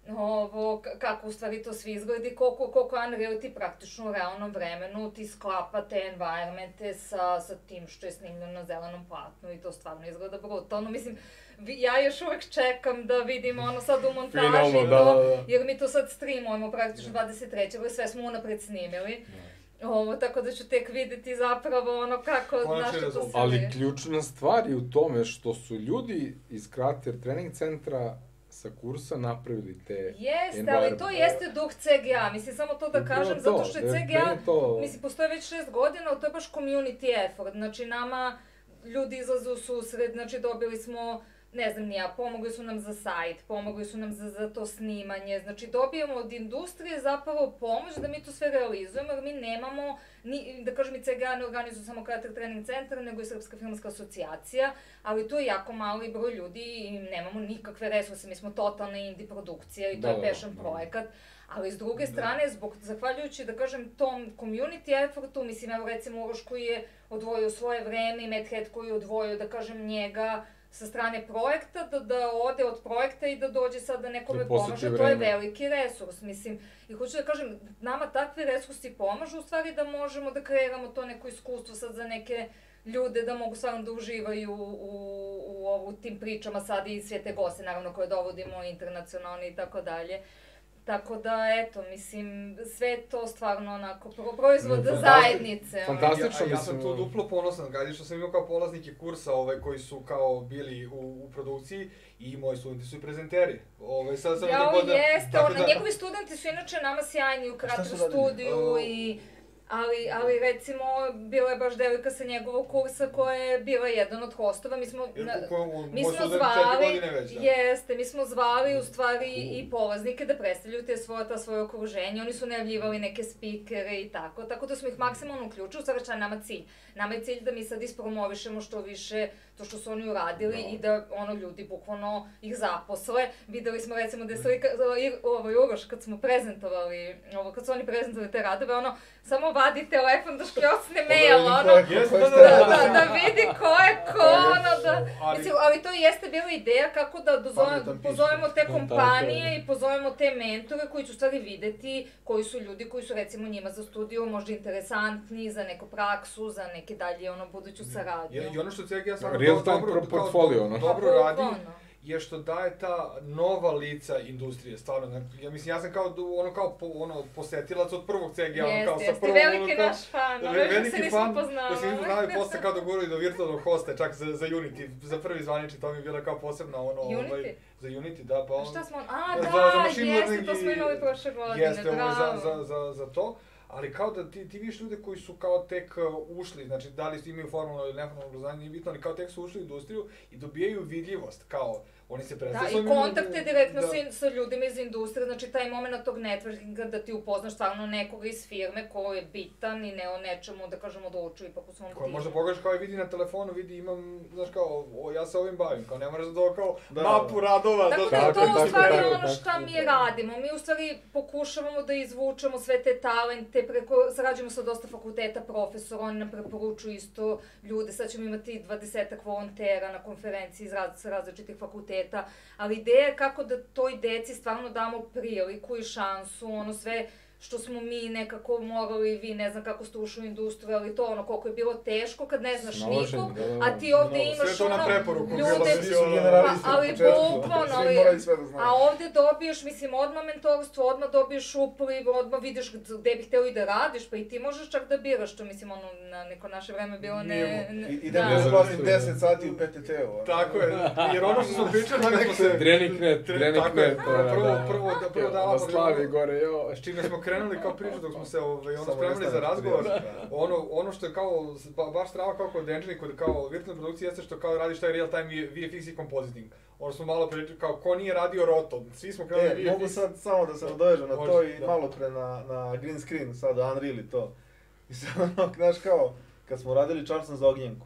ovo, k- kako u stvari to svi izgleda i koliko, koliko Unreal ti praktično u realnom vremenu ti sklapa te environmente sa, sa tim što je snimljeno na zelenom platnu i to stvarno izgleda brutalno. Mislim, vi- ja još uvek čekam da vidim ono sad u montaži Finalno, to, da, da, da. jer mi to sad streamujemo praktično dvadeset trećeg sve smo unapred snimili. Ovo, tako da ću tek videti zapravo ono kako, Konačni znaš što to rezultat. se Ali vidi. ključna stvar je u tome što su ljudi iz Krater trening centra sa kursa napravili te Jeste, ali to environment. jeste duh C G A, mislim samo to da Upravo kažem, to, zato što je da C je G A, meni to- mislim, postoje već šest godina, ali to je baš community effort, znači nama ljudi izlaze u susret, znači dobili smo, ne znam ni ja, pomogli su nam za sajt, pomogli su nam za, za to snimanje, znači dobijemo od industrije zapravo pomoć da mi to sve realizujemo, jer mi nemamo, ni, da kažem i C G A ne organizuje samo Krater trening centar, nego i Srpska filmska asocijacija, ali to je jako mali broj ljudi i nemamo nikakve resurse, mi smo totalna indie produkcija i to Da, je da, passion da. projekat. Ali s druge Da. strane, zbog, zahvaljujući, da kažem, tom community effortu, mislim, evo recimo Uroš koji je odvojio svoje vreme i Medhead koji je odvojio, da kažem, njega sa strane projekta, da, da ode od projekta i da dođe sad da nekome Da posveti pomaže, to je vreme. veliki resurs, mislim. I hoću da kažem, nama takvi resursi pomažu u stvari da možemo da kreiramo to neko iskustvo sad za neke ljude da mogu stvarno da uživaju u, u, u ovu tim pričama sad i sve te goste, naravno, koje dovodimo internacionalni i tako dalje. Tako da, eto, mislim, sve je to stvarno onako pro- proizvod Ne, fantastic- zajednice. ono. fantastično. Ja, ja sam mislim, tu duplo ponosan, gledaj što sam imao kao polaznike kursa ovaj, koji su kao bili u, u produkciji i moji studenti su i prezenteri. Ovaj, sad sam Jao, tako da- jeste, tako ono, da- njegovi studenti su inače nama sjajni u šta Krater su radili? studiju O. i... Ali, ali recimo, bila je baš devojka sa njegovog kursa koja je bila jedan od hostova, mi smo... Jer na- ko- ko- Mi moj smo student četiri zvali, godine već, da. jeste, mi smo zvali u stvari i polaznike da predstavljaju te svoje, ta svoje okruženje, oni su najavljivali neke spikere i tako, tako da smo ih maksimalno uključili, u stvari šta je nama cilj? Nama je cilj da mi sad ispromovišemo što više to što su oni uradili Da. i da ono ljudi bukvalno ih zaposle. Videli smo recimo da je slika, i- ovaj Uroš kad smo prezentovali, ovo, kad su oni prezentovali te radove, ono, samo vadi telefon da škljocne mail, ono, Jeste, da, da, da, da, da vidi ko je ko, ono, da... Ali- Mislim, ali to jeste bila ideja kako da dozove, Pametan pisac. pozovemo te Da, kompanije tako je. i pozovemo te mentore koji će u stvari videti koji su ljudi koji su recimo njima za studio možda interesantni, za neku praksu, za neke dalje ono buduću saradnju. I, I ono što C G A stvarno Real do- time dobro, pro- kao portfolio, do- ono. dobro Pa, radi, bukvalno. je što daje ta nova lica industrije, stvarno. znači, Ja mislim, ja sam kao, du- ono, kao po, ono, posetilac od prvog C G A, ono, kao Jeste, sa jeste, prvog, veliki ono, kao, naš fan, ve- ono, još se veliki nismo fan, poznavali. koji se nismo poznavali, posle kao dogurali do virtualnog hosta, čak za, za Unity, za prvi zvanični, to mi je bila kao posebna, ono, Unity? ovaj, za Unity, da, pa A on... šta smo, a za- da, za machine jeste, learning to smo i- imali prošle godine, Jeste, ovo je za, bravo. za, za, za to, ali kao da ti, ti vidiš ljude koji su kao tek uh, ušli, znači da li imaju formalno ili neformalno obrazovanje, nije bitno, ali kao tek su ušli u industriju i dobijaju vidljivost, kao oni se Da, predstavljaju... i kontakte direktno da. sa, sa ljudima iz industrije, znači taj moment tog networkinga da ti upoznaš stvarno nekoga iz firme ko je bitan i ne o nečemu, da kažemo, da uču ipak u svom Koji timu. možda pogledaš kao i vidi na telefonu, vidi imam, znaš kao, o, ja se ovim bavim, kao ne moraš da to kao Da, mapu radova. Tako da- da je to Tako, u tako, stvari tako, ono tako. šta mi radimo. Mi u stvari pokušavamo da izvučemo sve te talente, preko, sarađujemo sa dosta fakulteta profesora, oni nam preporučuju isto ljude, sad ćemo imati dvadesetak volontera na konferenciji iz raz, sa različitih fakulteta, ali ideja je kako da toj deci stvarno damo priliku i šansu, ono sve što smo mi nekako morali, vi ne znam kako ste ušli u industriju, ali to ono koliko je bilo teško kad ne znaš Snalaženje, nikog, da, da, da. a ti ovde No, imaš sve to na ono, preporuku, bilo ljude, da si Svi su ono- generalisti Pa, na ali početku, bukvalno, svi ali- moraju sve da znaju. a ovde dobiješ, mislim, odmah mentorstvo, odmah dobiješ upliv, odmah vidiš gde bi hteo i da radiš, pa i ti možeš čak da biraš, što mislim, ono, na neko naše vreme bilo ne... Nije- ne- I, idem da. da Ne platim znam. deset sati u P T T-u. Tako je, jer ono što smo pričali kad smo se... Trening net, Tre- trening tako je, net. prvo, da, prvo, da, prvo dala Na slavi gore, jo. S čime smo krenuli kao priču dok smo se ovaj, ono, Samo spremali za nastavnički razgovor, dio, da. ono, ono što je kao, ba, baš strava kao kod engineering, kod kao virtualne produkcije, jeste što kao radiš taj real time V F X i compositing. Ono smo malo pričali, kao ko nije radio roto, svi smo krenuli E, V F X. mogu sad samo da se nadovežem na to Može, i da. malo pre na, na green screen, sad Unreal i to. I sad ono, znaš kao, kad smo radili Charleston za ognjenku,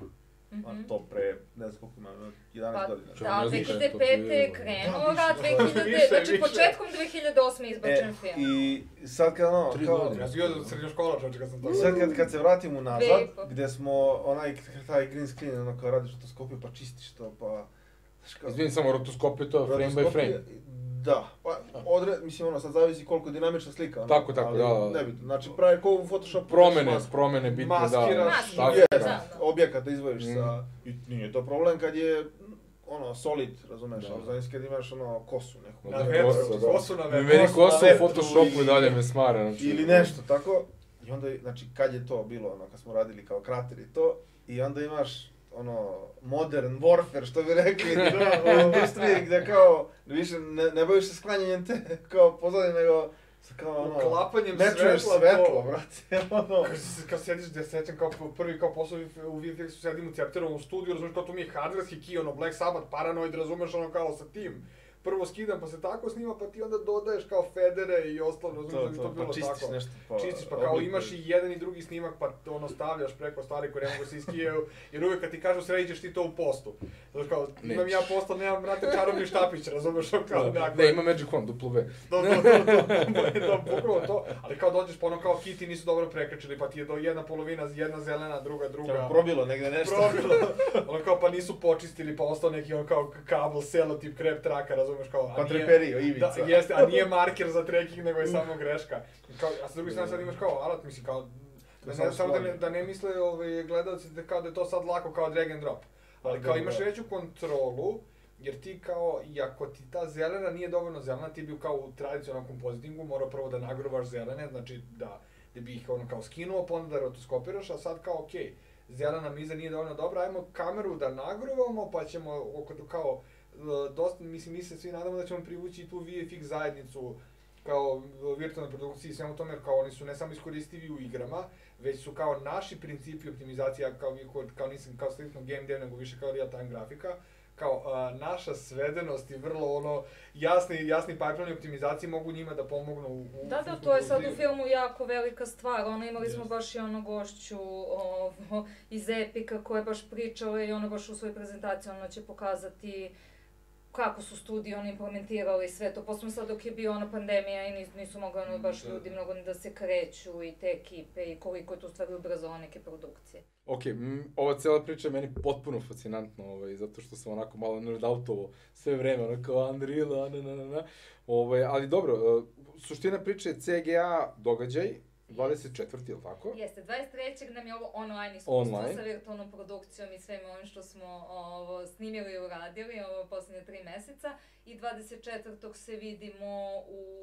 a to pre, ne znam koliko ima, jedanaest godina. Da, dve hiljade pete je krenuo rad, dve hiljade, znači početkom dve hiljade osme izbačen film. I sad kad ono, kao... Ja sam bio do srednje škola, čovječe, kad sam to... Sad kad, kad se vratim unazad, gde smo onaj, taj green screen, ono kao radiš rotoskopiju, pa čistiš to, pa... Izvijem samo rotoskopiju, to je frame by frame. Da, pa odred, mislim ono, sad zavisi koliko je dinamična slika. Ono, tako, tako, ali, da, da. Ne bitno, znači pravi ko u Photoshopu. Promene, masku, promene bitne, da. Maskiraš, da. Yes, da, da. objekat da izvojiš mm. sa... I nije to problem kad je, ono, solid, razumeš, da. ali znači kad imaš, ono, kosu neku. Na vetru, kosu na vetru. Meni kosu u Photoshopu i dalje me smara. Znači. Ili nešto tako. I onda, znači, kad je to bilo, ono, kad smo radili kao krater i to, i onda imaš, ono, modern warfare, što bi rekli, da, u industriji gdje kao, više ne, ne baviš se sklanjanjem te, kao pozadnje, nego sa kao, ono, uklapanjem svetla, svetlo, brate, ono. Kad sediš, gdje sećam kao prvi kao posao u V F X-u, sedim u Cepterovom studiju, razumiješ, kao to mi je hardwareski key, ono, Black Sabbath, Paranoid, razumiješ, ono, kao sa tim. Prvo skidam, pa se tako snima, pa ti onda dodaješ kao federe i ostalo, razumiješ da bi to bilo pa čistiš tako. Nešto, pa čistiš, pa kao imaš i jedan i drugi snimak, pa ono stavljaš preko stvari koje ne mogu se iskijaju, jer uvijek kad ti kažu sredit ćeš ti to u postu. Znači kao, imam ja posto, nemam, brate, čarobni štapić, razumiješ, kao nekako. Ne, ima Magic Wand, duplo V. Da, da, da, da, bukvalno to, ali kao dođeš pa ono kao kiti nisu dobro prekrečili, pa ti je do jedna polovina, jedna zelena, druga, druga. Probilo negde nešto. Probilo, ono kao pa nisu počistili, pa ostao neki ono kao kabel, selotip, krep traka, razumeš kao. Pa treperio, ivica. Da, jeste, a nije marker za trekking, nego je samo greška. Kao, a sa druge strane sad imaš kao alat, misli kao, da ne, samo da ne, da ne misle ovaj, gledalci da, kao da je to sad lako kao drag and drop. Ali kao imaš veću kontrolu, jer ti kao, i ako ti ta zelena nije dovoljno zelena, ti bi kao u tradicionalnom kompozitingu morao prvo da nagrovaš zelene, znači da, da bi ih ono kao skinuo, pa onda da rotoskopiraš, a sad kao okej, okay, zelena miza nije dovoljno dobra, ajmo kameru da nagruvamo, pa ćemo oko kao, dosta, mislim, mi se svi nadamo da ćemo privući i tu V F X zajednicu kao virtualne produkcije i svemu tome, jer kao oni su ne samo iskoristivi u igrama, već su kao naši principi optimizacija, kao, kao nisam kao striktno game dev, nego više kao real time grafika, kao a, naša svedenost i vrlo ono jasni, jasni pipeline optimizacije mogu njima da pomognu u... u da, da, to je sad u filmu jako velika stvar, ono imali smo yes. baš i ono gošću ovo, iz Epika koja je baš pričala i ono baš u svojoj prezentaciji ono će pokazati kako su studiji oni implementirali sve to, posebno sad dok je bio ona pandemija i nisu mogli ono baš ljudi mnogo da se kreću i te ekipe i koliko je to u stvari ubrzalo neke produkcije. Ok, m, ova cijela priča je meni potpuno fascinantna, ovaj, zato što sam onako malo nerdoutovo sve vreme, ono kao Unreal, na, na, na, na. Ovaj, ali dobro, uh, suština priče je C G A događaj, dvadeset četvrti, ili tako? Jeste, dvadeset trećeg nam je ovo online iskustvo online. Sa virtualnom produkcijom i svema ovim što smo ovo, snimili i uradili ovo posljednje tri meseca i dvadeset četvrtog se vidimo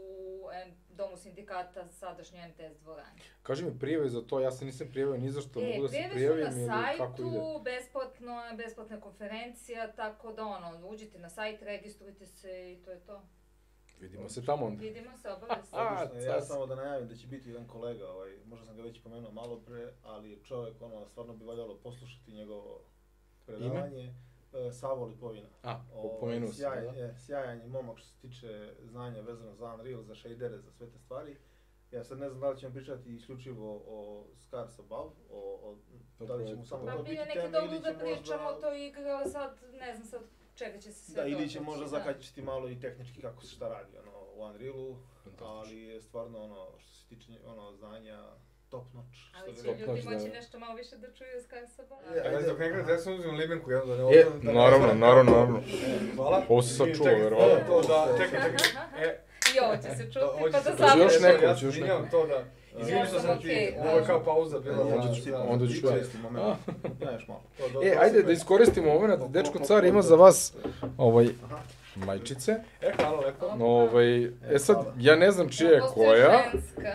u em, Domu sindikata, sadašnjoj M T S dvorani. Kaži mi prijave za to, ja se nisam prijavio ni za što, e, mogu da se prijavim ili kako ide? E, na sajtu, besplatno, besplatna konferencija, tako da ono, uđite na sajt, registrujte se i to je to. Vidimo se tamo onda. Vidimo se, obavezno. Ja samo da najavim da će biti jedan kolega, ovaj, možda sam ga već pomenuo malo pre, ali čovjek, ono, stvarno bi valjalo poslušati njegovo predavanje. E, Savo Lipovina. A, pomenuo sam, da? Je, sjajan je momak što se tiče znanja vezano za Unreal, za shadere, za sve te stvari. Ja sad ne znam da li ćemo pričati isključivo o Scars Above, o, o da li ćemo samo to biti teme ili će možda... Pa bi neki dobro da pričamo o toj igri, ali sad ne znam sad čega će se sve da, ili će možda zakačiti malo i tehnički kako se šta radi ono, u Unrealu, ali je stvarno ono, što se tiče ono, znanja, top notch. Ali će ljudi moći nešto malo više da čuju Scars Above. Ajde, dok ne gledate, ja sam uzim limenku, jedno da ne ovdje... Naravno, naravno, naravno. Hvala. Ovo se sad čuo, verovatno. To da, čekaj, čekaj. I ovo će se čuti, pa da završi. Još neko, ja još neko. To da, izvini što sam ti, ovo je kao pauza bila. Onda ću ja. Znaš malo. E, ajde da iskoristimo moment, dečko car ima za vas ovaj majčice. E, hvala lepo. Ovaj, e sad, ja ne znam čija je koja.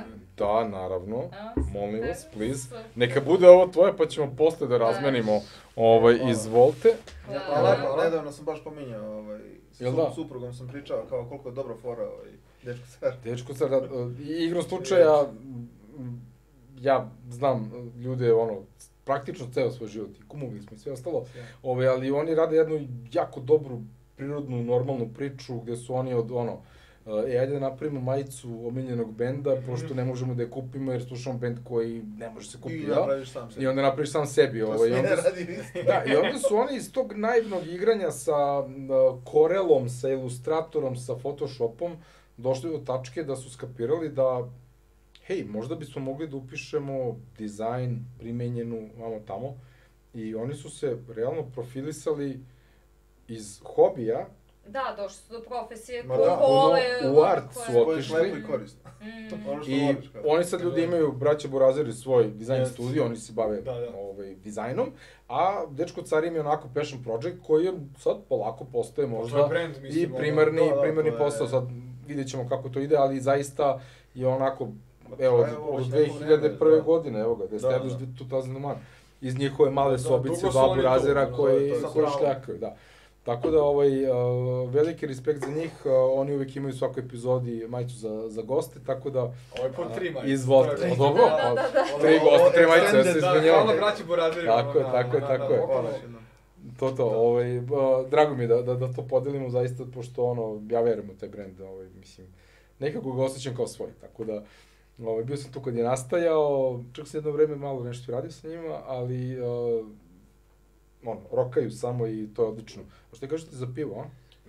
Da, naravno. Molim vas, please. Neka bude ovo tvoje, pa ćemo posle da razmenimo. Ovaj, izvolite. Hvala, nedavno sam baš pominjao, ovaj, s suprugom sam pričao kao koliko je dobro fora, ovaj, dečko car. Dečko car, da, igrom slučaja, ja znam ljude, ono, praktično ceo svoj život, i kumovi smo i sve ostalo, ovaj, ali oni rade jednu jako dobru, prirodnu, normalnu priču, gde su oni od, ono, e, ajde da napravimo majicu omiljenog benda, pošto ne možemo da je kupimo jer slušamo bend koji ne može se kupiti, I napraviš sam sebi. I onda napraviš sam sebi. To Ovaj, sve onda, ne radi isto. da, i onda su oni iz tog naivnog igranja sa uh, Corelom, sa Illustratorom, sa Photoshopom, došli do tačke da su skapirali da, hej, možda bismo mogli da upišemo dizajn, primenjenu, vamo tamo, i oni su se realno profilisali iz hobija. Da, došli su do profesije Ma koje da, vole... u art su koje- Spojiš otišli. lepo i korisno. Mm. Ono što I voliš. kao. oni sad ljudi imaju, braća Borazeri, svoj dizajn Jeste. studio, oni se bave Da, da. ovaj, dizajnom, a Dečko Car im je onako passion project koji je sad polako postaje To je možda brand, i mislim, primarni, da, da, primarni to je- posao, sad vidjet ćemo kako to ide, ali zaista je onako, Ma evo, traje ovo od već dve neko hiljade prve vreme, da. godine, evo ga, da je Da, established da. two thousand one, iz njihove male Da, sobice, dugo su babu oni tu, razera ono, koji, to je- to je koji pravo. šljakaju, da. Tako da, ovaj, uh, veliki respekt za njih, uh, oni uvijek imaju u svakoj epizodi majicu za, za goste, tako da, Ovaj pod tri majice. izvolite. To je- O, dobro, Da, da, a, da, da. Ono, tri ovo- goste, tri majice, ja se extended, da, izvinjavam. hvala braći Borazeri. Tako je, ono, tako je, da, tako da, je. da, Hvala okolo. još jednom. To, to, ovaj, uh, drago mi je da, da, da to podelimo zaista, pošto ono, ja verujem u taj brend, ovaj, mislim, nekako ga osjećam kao svoj, tako da, ovaj, bio sam tu kad je nastajao, čak sam jedno vreme malo nešto radio sa njima, ali, uh, ono, rokaju samo i to je odlično. A što kažete za pivo, a?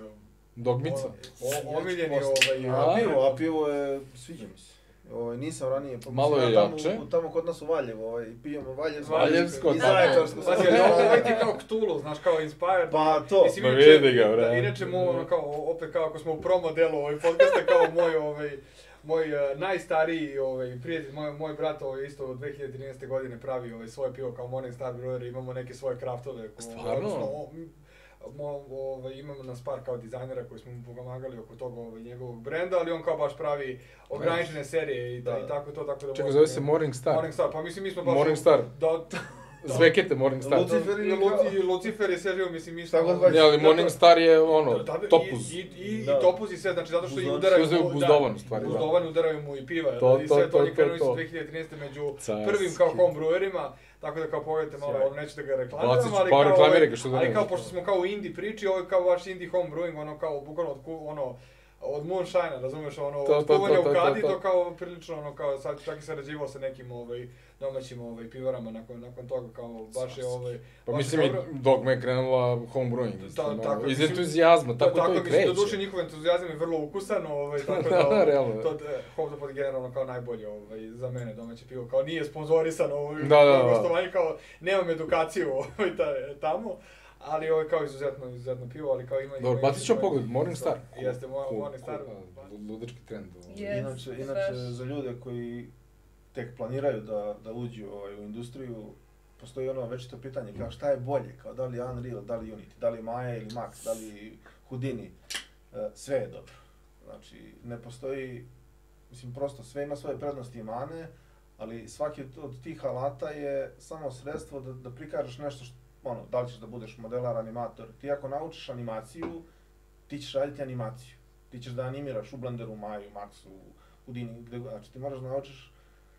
Dogmica? O- Omiljeni ovaj... A, A pivo, a pivo je, sviđa mi se. Ovaj, nisam ranije, pa Malo mislim, je ja tamo, jače. u- Tamo kod nas u Valjevu, ovaj, pijemo Valjevsko. Valjevsko, I da. Zaječarsko. Znači, ali ovo ti kao Cthulhu, znaš, kao Inspired. Pa to. Mislim, Ma inače- vidi ga, bre. Da, inače, mo, ono, kao, opet kao ako smo u promo delu ovaj podcasta, kao moj, ovaj, moj uh, najstariji ovaj, prijatelj, moj, moj brat ovaj, isto od dve hiljade trinaeste godine pravi ovaj, svoje pivo kao Morning Star Brewery, imamo neke svoje kraftove. ko- Stvarno? odnosno, o- m- Mo, ovaj, imamo nas par kao dizajnera koji smo mu pomagali oko toga ovaj, njegovog brenda, ali on kao baš pravi ograničene serije i, Da. i tako to, tako da... Čekaj, možete- zove se Morning Star. Morning Star, pa mislim mi smo baš... Morning Star. Da, Zvekete Morning Star. Lucifer I, ili Lu, kao- i Lucifer je sve živo, mislim, mi Šta smo... god hoćeš. Ne, ali Morning Da, Star je ono, da, da, topuz. I, i, i, Da. i topuz i sve, znači zato što i Buzdovan. udaraju Što je mu... buzdovan u stvari, da. Buzdovan, udaraju mu i piva, To, i to, sve to, to, oni to, krenuli to. su dve hiljade trinaeste među Carski. prvim kao homebrewerima, tako da kao pogledajte malo, Sjaj. ono neću da ga reklamiram, Bacit ću, ali pa kao... reklamiraj ovaj, ga, što da ali ne kao, znaš. pošto smo kao u indie priči, ovo je kao baš indie homebrewing, ono kao, bukvalno od, ku- ono, od moonshine, razumeš, ono, To, od to, kuvanja to, u to, kadi, to, to. to kao prilično, ono, kao, sad čak i sarađivao sa nekim, ovaj, domaćim, ovaj, pivarama nakon, nakon toga, kao, baš je, ovaj, Pa baš mislim je i dobro. Dogma je krenula homebrewing, Da, mislim, ono, tako je, iz mislim- entuzijazma, tako da, to i mislim, kreće. doduše njihov entuzijazam je vrlo ukusan, ovaj, tako da, Da, ovaj, realno. to eh, Hopdopod je generalno kao najbolje ovaj, za mene domaće pivo, kao nije sponzorisano ovaj, Da, da, da. gostovanje, kao nemam edukaciju ovaj, ta, tamo, ali ovaj kao izuzetno, izuzetno pivo, ali kao ima... Dobro, ima bacit ću ima- pogled, Morning Star. Jeste, Mo- Cool, Morning Star. cool, da, ludački trend. ovaj. Je. Yes, Inače, baš. inače za ljude koji tek planiraju da, da uđu ovaj, u industriju, postoji ono večito pitanje kao šta je bolje, kao da li je Unreal, da li Unity, da li Maya ili Max, da li Houdini, e, sve je dobro. Znači, ne postoji, mislim prosto sve ima svoje prednosti i mane, ali svaki od tih alata je samo sredstvo da, da prikažeš nešto što, ono, da li ćeš da budeš modelar, animator. Ti ako naučiš animaciju, ti ćeš raditi animaciju. Ti ćeš da animiraš u Blenderu, Maju, Maxu, Houdini, gde god. Znači ti moraš da naučiš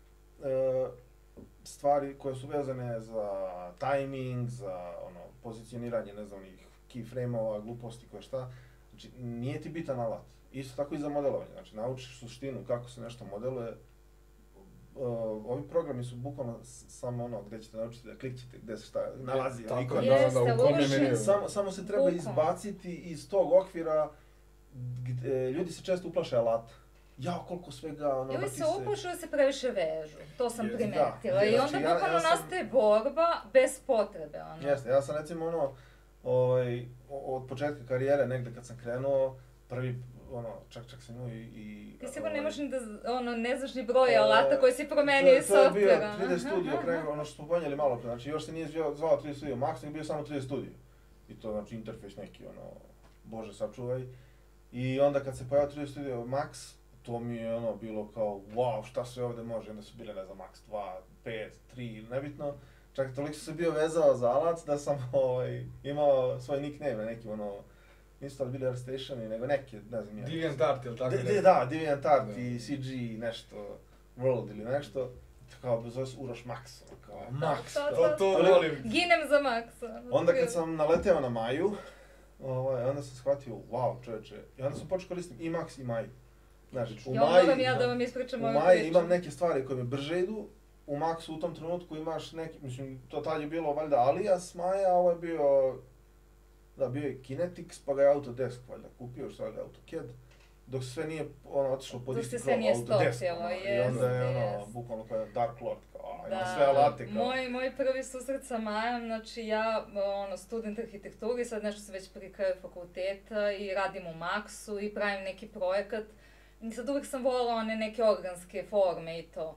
e, stvari koje su vezane za timing, za ono, pozicioniranje, ne znam, onih keyframe-ova, gluposti, koje šta. Znači, nije ti bitan alat. Isto tako i za modelovanje. Znači, naučiš suštinu kako se nešto modeluje. Uh, ovi programi su bukvalno s- samo ono gde ćete naučiti da klikćete, gde se šta nalazi. Tako ikon. je, Da, da, Jeste, da, u kom je uvršen. meniju. Samo, samo se treba Bukvalno. izbaciti iz tog okvira gde ljudi se često uplaše alata. Ja, koliko svega, ono, Ili vrti se upušu da se previše vežu, to sam Jeste, primetila. da. I onda Znači, ja- bukvalno ja sam- nastaje borba bez potrebe, ono. Jeste, ja sam recimo ono, ovaj, o- od početka karijere, negde kad sam krenuo, prvi, ono, čak, čak sam imao i... i Ti sigurno ovaj, nemaš ni da, ono, ne znaš ni broj e, alata koji si promenio iz to je- To je bio softvera. tri D studio, pre, ono što smo ponijeli malo pre, znači još se nije zvao, zvao tri D studio Max, nego bio samo tri D studio. I to znači interfejs neki, ono, bože sačuvaj. I onda kad se pojavio tri D studio Max, to mi je ono bilo kao, wow, šta sve ovde može, onda su bile, ne znam, Max dva, pet, tri, nebitno. Čak toliko sam se bio vezao za alat da sam ovaj, imao svoj nickname na nekim, ono, nisu to bili ArtStationi, nego neke, ne znam ja. DeviantArt, jel tako? De, de, da, DeviantArt i C G nešto, World ili nešto. Kao, zove se Uroš Max, ono, kao, Max. To, kao. To, to Ali- volim. Ginem za Maxa. Onda kad sam naleteo na Maju, ovaj, onda sam shvatio, wow, čoveče, i onda sam počeo koristim i Max i Maju. Znači, u I Maji, onda vam ja da vam ispričam u ove Maji priče. imam neke stvari koje mi brže idu, u Maxu u tom trenutku imaš neki, mislim, to tad je bilo valjda Alias Maja, ovo je bio, da, bio je Kinetics, pa ga je Autodesk valjda kupio, što je AutoCAD, dok sve nije ono otišlo pod Dok isti se sve krov, nije Autodesk, stopilo, ono, i jest, onda je ono, jest. bukvalno kao Dark Lord, kao, a, ima Da, sve alate, kao. moj, moj prvi susret sa Majom, znači ja, ono, student arhitekturi, sad nešto sam već pri kraju fakulteta i radim u Maxu i pravim neki projekat. I sad uvijek sam volila one neke organske forme i to.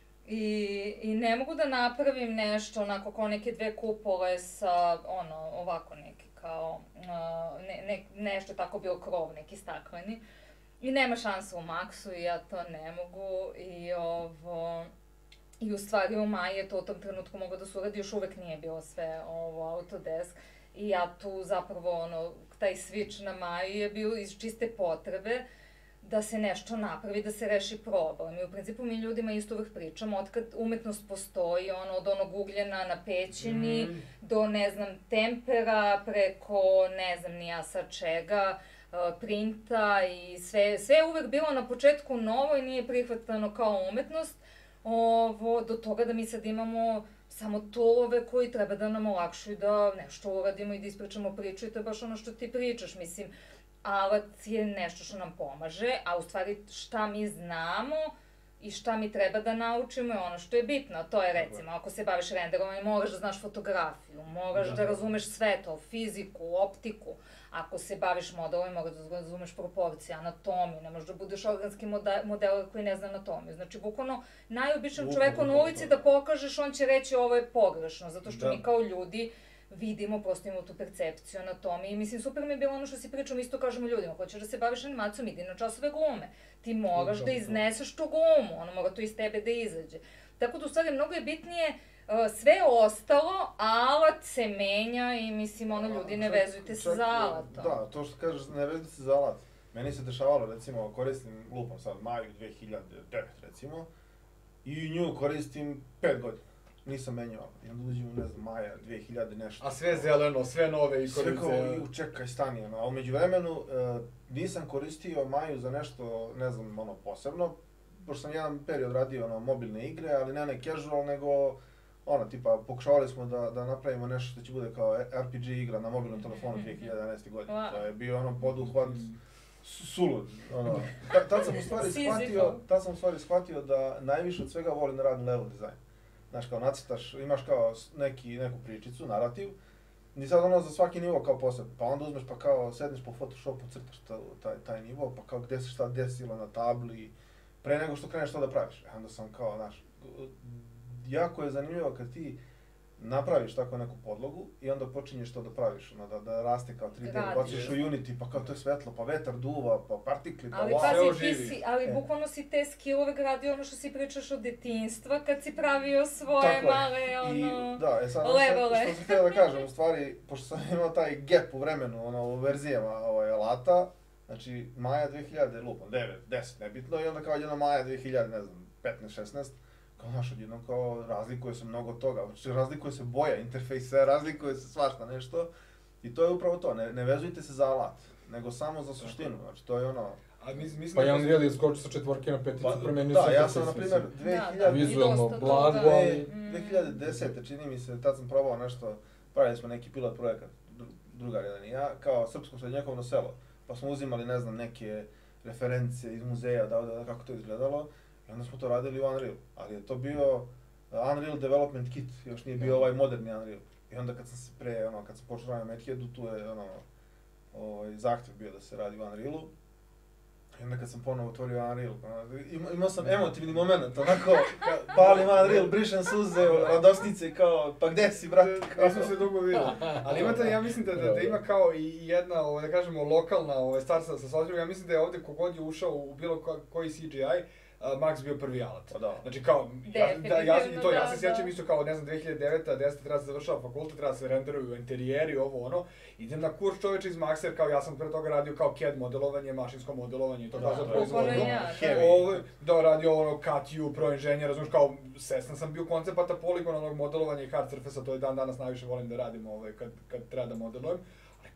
I, I ne mogu da napravim nešto onako kao neke dve kupole sa, ono, ovako neki kao, uh, ne, ne, nešto tako bio krov, neki stakleni. I nema šanse u Maxu i ja to ne mogu i ovo... I u stvari u Maji je to u tom trenutku moglo da se uradi, još uvek nije bilo sve ovo Autodesk. I ja tu zapravo ono, taj switch na Maji je bio iz čiste potrebe da se nešto napravi, da se reši problem. I u principu mi ljudima isto uvek pričamo, otkad umetnost postoji, ono, od onog ugljena na pećini, mm. do, ne znam, tempera, preko, ne znam, ni ja sad čega, printa i sve, sve je uvek bilo na početku novo i nije prihvatano kao umetnost, ovo, do toga da mi sad imamo samo toolove koji treba da nam olakšuju da nešto uradimo i da ispričamo priču i to je baš ono što ti pričaš, mislim, alat je nešto što nam pomaže, a u stvari šta mi znamo i šta mi treba da naučimo je ono što je bitno. To je recimo, ako se baviš renderovanjem, moraš da znaš fotografiju, moraš da razumeš sve to, fiziku, optiku. Ako se baviš modelom, moraš da razumeš proporcije, anatomiju, ne možeš da budeš organski model koji ne zna anatomiju. Znači, bukvalno, najobičnom čoveku na ulici da pokažeš, on će reći ovo je pogrešno, zato što mi kao ljudi vidimo, prosto imamo tu percepciju anatomije i mislim, super mi je bilo ono što si pričao, mi isto kažemo ljudima, hoćeš da se baviš animacijom, idi na časove glume. Ti moraš da izneseš tu glumu, ono mora to iz tebe da izađe. Tako da, u stvari, mnogo je bitnije, sve je ostalo, alat se menja i mislim, ono, ljudi, ne vezujte se za alatom. Da, to što kažeš, ne vezujte se za alat. Meni se dešavalo, recimo, koristim, lupam sad, Maju dve hiljade devete, recimo, i nju koristim pet godina. Nisam menjao, i onda uđem, ne znam, Maja dve hiljade nešto. A sve zeleno, sve nove ikonice. Sve kao, ju, čekaj, stani, ono, a umeđu vremenu uh, nisam koristio Maju za nešto, ne znam, ono, posebno, pošto sam jedan period radio, ono, mobilne igre, ali ne ne casual, nego, ono, tipa, pokušavali smo da, da napravimo nešto što će bude kao R P G igra na mobilnom telefonu dve hiljade jedanaeste. godine. Wow. To je bio, ono, poduhvat sulud, ono. Tad sam u stvari shvatio, tad sam u stvari shvatio da najviše od svega volim da radim level design. Znaš, kao nacrtaš, imaš kao neki, neku pričicu, narativ, i sad ono za svaki nivo kao posebno, pa onda uzmeš pa kao sedneš po Photoshopu, crtaš taj, taj nivo, pa kao gde se šta desilo na tabli, pre nego što kreneš to da praviš. E onda sam kao, znaš, jako je zanimljivo kad ti napraviš tako neku podlogu i onda počinješ to da praviš, ono, da, da raste kao tri D, baciš u Unity, pa kao to je svetlo, pa vetar duva, pa partikli, pa ali wow, pazi, ti si, ali e. bukvalno si te skillove gradio ono što si pričaš od detinjstva, kad si pravio svoje tako male, ono, I, da, e sad, levele. Što sam htio da kažem, u stvari, pošto sam imao taj gap u vremenu, ono, u verzijama ovaj, alata, znači, Maja dve hiljade, lupam, devet, deset, nebitno, i onda kao jedno Maja dve hiljade, ne znam, petnaest, šesnaest, kao naš odjednom kao razlikuje se mnogo toga, znači razlikuje se boja, interfejs, sve razlikuje se svašta nešto i to je upravo to, ne, ne vezujte se za alat, nego samo za suštinu, znači to je ono... A mis, mislim pa Jan Rijel je skočio sa četvorke na peticu, pa, promenio da, se... Da, ja sam na primjer dve hiljade... Vizualno blago, ali... dve hiljade desete, čini mi se, tad sam probao nešto, pravili smo neki pilot projekat, drugar jedan i ja, kao srpsko srednjekovno selo, pa smo uzimali, ne znam, neke reference iz muzeja, da, da, kako to izgledalo. I onda smo to radili u Unreal, ali je to bio Unreal Development Kit, još nije bio ovaj moderni Unreal. I onda kad sam se pre, ono, kad sam počeo raditi na Metheadu, tu je, ono, ovaj, zahtjev bio da se radi u Unrealu. I onda kad sam ponovo otvorio Unreal, ono, ima, imao sam emotivni moment, onako, palim Unreal, brišem suze, radosnice, kao, pa gde si, brate? Ja sam se dugo vidio. Ali imate, ja mislim da, da, da ima kao i jedna, ovaj, da kažemo, lokalna ovaj, stvar sa, sa softverom, ja mislim da je ovdje kogod je ušao u bilo ko, koji C G I, Uh, Max bio prvi alat. Pa da. Znači kao, ja, da, ja, i to, ja se sjećam isto kao, ne znam, dve hiljade devete, desete treba se završava fakultet, treba se renderuju interijeri, ovo ono. Idem na kurs čoveče iz Maxa, jer kao ja sam pre toga radio kao C A D modelovanje, mašinsko modelovanje i to kao za proizvodnju. Ovo, da, radio ono C A T U, pro inženjer, razumiješ, kao svestan sam bio koncepata poligonalnog modelovanja i hard surface-a, to je dan danas najviše volim da radim ovaj, kad, kad treba da modelujem.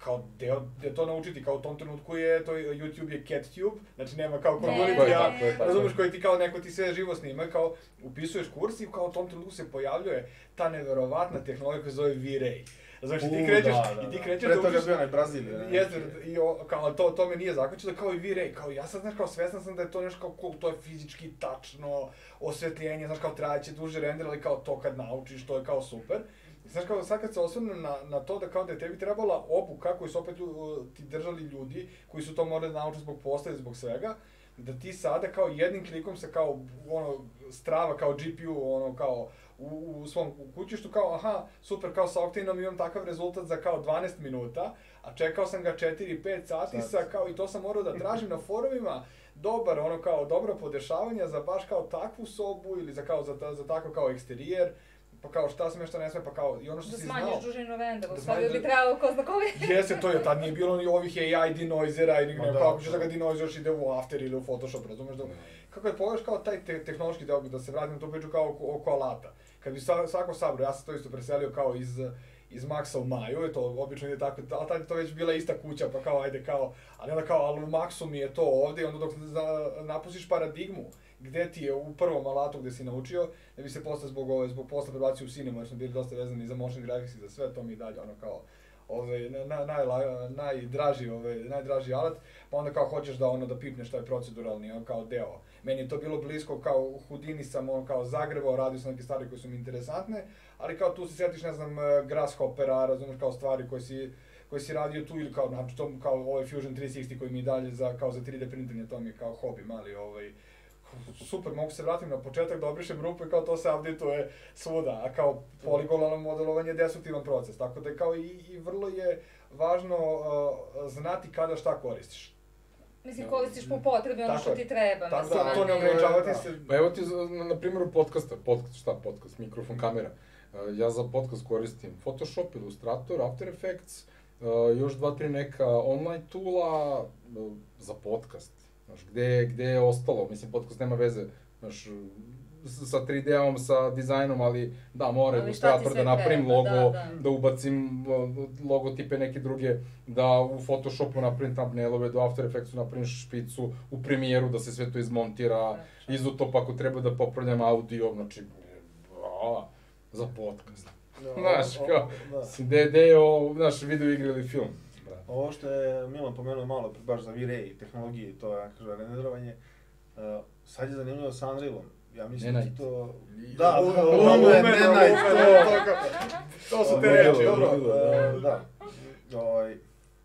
kao deo, gde to naučiti, kao u tom trenutku je, to je, YouTube je CatTube, znači nema kao Ne, kongulica, ja, tako je, tako je. razumeš, koji ti kao neko ti sve živo snima, kao upisuješ kurs i kao u tom trenutku se pojavljuje ta neverovatna tehnologija koja se zove V-Ray. Znači ti krećeš, da, da, i ti da. krećeš Pre da toga učiš... bio onaj Brazilija. ne, Jeste, neki. i o, kao to, to me nije zaključilo, kao i V-Ray, kao ja sad, znaš, kao svestan sam da je to nešto kao cool, to je fizički tačno, osvetljenje, znaš, kao trajaće duže render, ali kao to kad naučiš, to je kao super. I znaš, kao sad kad se osvrnem na, na to da kao da je tebi trebala obuka koju su opet lju- ti držali ljudi, koji su to morali da nauče zbog posla i zbog svega, da ti sada kao jednim klikom se kao, ono, strava kao G P U, ono, kao, u, u svom kućištu, kao, aha, super, kao sa Octaneom imam takav rezultat za kao dvanaest minuta, a čekao sam ga četiri pet sati sa, kao, i to sam morao da tražim na forumima, dobar, ono, kao, dobro podešavanja za baš kao takvu sobu, ili za kao, za, ta- za tako kao eksterijer, pa kao šta sme, šta ne sme, pa kao, i ono što Da si znao. smanjiš dužinu rendera, Da u stvari smanjiš- bi trebalo ko zna koliko. Jeste, to je, tad nije bilo ni ovih A I denoisera i Ma ne, da, kako ćeš da. da ga denoizeraš ide u After ili u Photoshop, razumeš da... Kako je pogledaš kao taj te, tehnološki deo, da se vratim na tu priču kao oko, oko alata. Kad bi sa, svako sabro, ja sam to isto preselio kao iz, iz Maxa u Maju, je to obično ide tako, ali tad je to već bila ista kuća, pa kao ajde kao, ali onda kao, ali u Maxu mi je to ovde, i onda dok za, napustiš paradigmu, gde ti je u prvom alatu gde si naučio, da bi se posle zbog, ove, zbog posla prebacio u cinema, jer smo bili dosta vezani za motion graphics i za sve, to mi i dalje, ono kao, ove, na, na, najla, najdraži, ove, najdraži alat, pa onda kao hoćeš da ono da pipneš taj proceduralni on, kao deo. Meni je to bilo blisko, kao u Houdini sam on kao zagrebao, radio sam neke stvari koje su mi interesantne, ali kao tu se sjetiš, ne znam, Grasshoppera, razumeš, kao stvari koje si, koje si radio tu, ili kao, znači, to, kao ovaj Fusion tri šezdeset koji mi je dalje za, kao za tri D printanje, to mi je kao hobi mali, ovaj, super, mogu se vratim na početak da obrišem rupu i kao to se update-uje svuda, a kao poligonalno modelovanje je destruktivan proces, tako da je kao i, i vrlo je važno uh, znati kada šta koristiš. Mislim, koristiš po potrebi ono Tako što je. ti treba. Tako mislim, da, a to ne ne- ograničavati da. se. Pa evo ti za- na, na primjeru podcasta, podcast, šta podcast, mikrofon, kamera. Uh, ja za podcast koristim Photoshop, Illustrator, After Effects, uh, još dva, tri neka online toola uh, za podcast. Znaš, gde, gde je ostalo, mislim, podcast nema veze, znaš, s- sa tri D-om, sa dizajnom, ali da, mora Ali šta ti Illustrator sve da napravim treba, logo, da, da, da. ubacim uh, logotipe neke druge, da u Photoshopu napravim thumbnailove, da u After Effectsu napravim špicu, u Premieru da se sve to izmontira, Izotop ako treba da popravljam audio, znači, a, za podcast. Da, Znaš, o- o- kao, da. si gde, gde je o, znaš, video igre ili film. brate. Ovo što je Milan pomenuo malo pre, baš za V-Ray i tehnologije i to, ja kažem, renderovanje, uh, sad je zanimljivo sa Unrealom. Ja mislim da Nenajt. ti to... I- Da, U- da, u- Lumen, Lumen, Nenajt, Lumen, to- to kao- To su te Ludilo, reči, dobro. ludilo, E, da. Ovaj,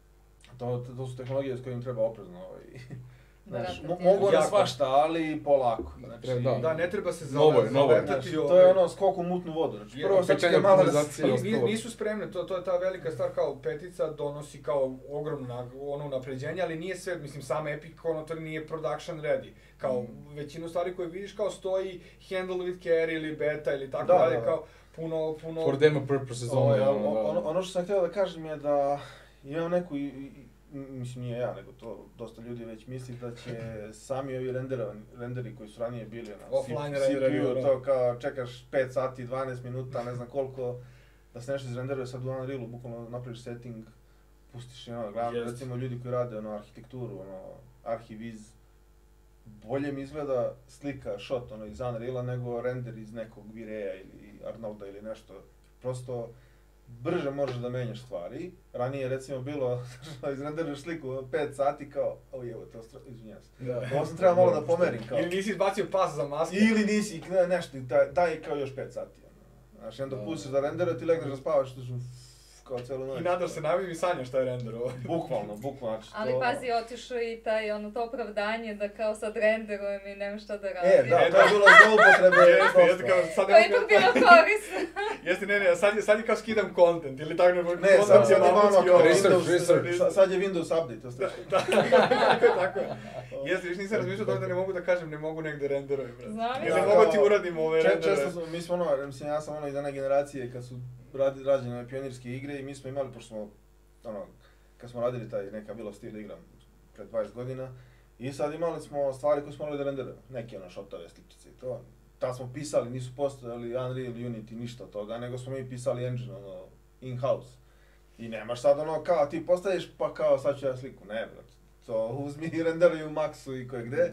to, to su tehnologije s kojim treba oprezno. Ovaj. Znaš, mo- Baratati. mogu one Jako. svašta, ali polako. Da, Znači, treba, da. Da, ne treba se Novo je, novo je. zaletati. Znači, ovaj, to je ono skok u mutnu vodu. Znači, Je, prvo sad pitanje ćete malo da optimizacije. se... Ni- i ostalo. Nisu spremne, to, to je ta velika stvar, kao petica donosi kao ogromno na- ono napređenje, ali nije sve, mislim, sam Epic Konotor nije production ready. Kao većinu stvari koje vidiš kao stoji handle with care ili beta ili tako Da, dalje, da, da. kao puno, puno... For demo purposes Ovaj, only, ono, ono, da. ono, ono što sam htio da kažem je da imam neku, i, i, mislim nije ja, nego to dosta ljudi već misli da će sami ovi renderovi, renderi koji su ranije bili na Offline C P U, renderi, da. to kao čekaš pet sati, dvanaest minuta, ne znam koliko, da se nešto izrenderuje sad u Unrealu, bukvalno napraviš setting, pustiš i ono, gledam, Jest. recimo ljudi koji rade ono arhitekturu, ono, Archiviz, bolje mi izgleda slika, shot ono iz Unreala nego render iz nekog V-Raya ili Arnolda ili nešto. Prosto brže možeš da menjaš stvari. Ranije je recimo bilo da izrenderuješ sliku pet sati kao, o evo, to stra... izvinjam se. Da. Ovo sam treba malo da pomerim kao. Ili nisi izbacio pas za masku. Ili nisi, ne, nešto, daj, daj kao još pet sati. ono. Znaš, i onda Da. pustiš da renderuje, ti legneš da spavaš, što su kao celu noć. I nadaš se najbolje i sanjaš šta je renderovo. Bukvalno, bukvalno, znači Ali to... pazi, otišao i taj, ono, to opravdanje da kao sad renderujem i nemam šta da radim. E, da, to je bilo zloupotrebe. Jeste, jeste dosta. kao sad To je evo ipak kao- bilo korisno. Jeste, ne, ne, sad je, sad je kao skidam content, ili tako nego... Ne, sad, sad je ono kao Research, Windows, research. sa- sad je Windows update, to ste. Tako je, tako je. Jeste, viš nisam razmišljao da ne mogu da kažem, ne mogu negde renderujem, brate. Znam, Jer Da, ne mogu kao- ti uradim ove Če, rendere. često smo, mi smo ono, mislim, ja sam ono iz one generacije kad su radi, rađene ove pionirske igre i mi smo imali, pošto smo, ono, kad smo radili taj, neka bilo stil da igram pred dvadeset godina, i sad imali smo stvari koje smo morali da renderujemo, neke ono shotove, sličice i to. Tad smo pisali, nisu postojali Unreal, Unity, ništa od toga, nego smo mi pisali engine, ono, in-house. I nemaš sad ono kao, ti postaviš pa kao sad ću ja sliku, ne brate. To uzmi i renderuj u Maxu i koje gde.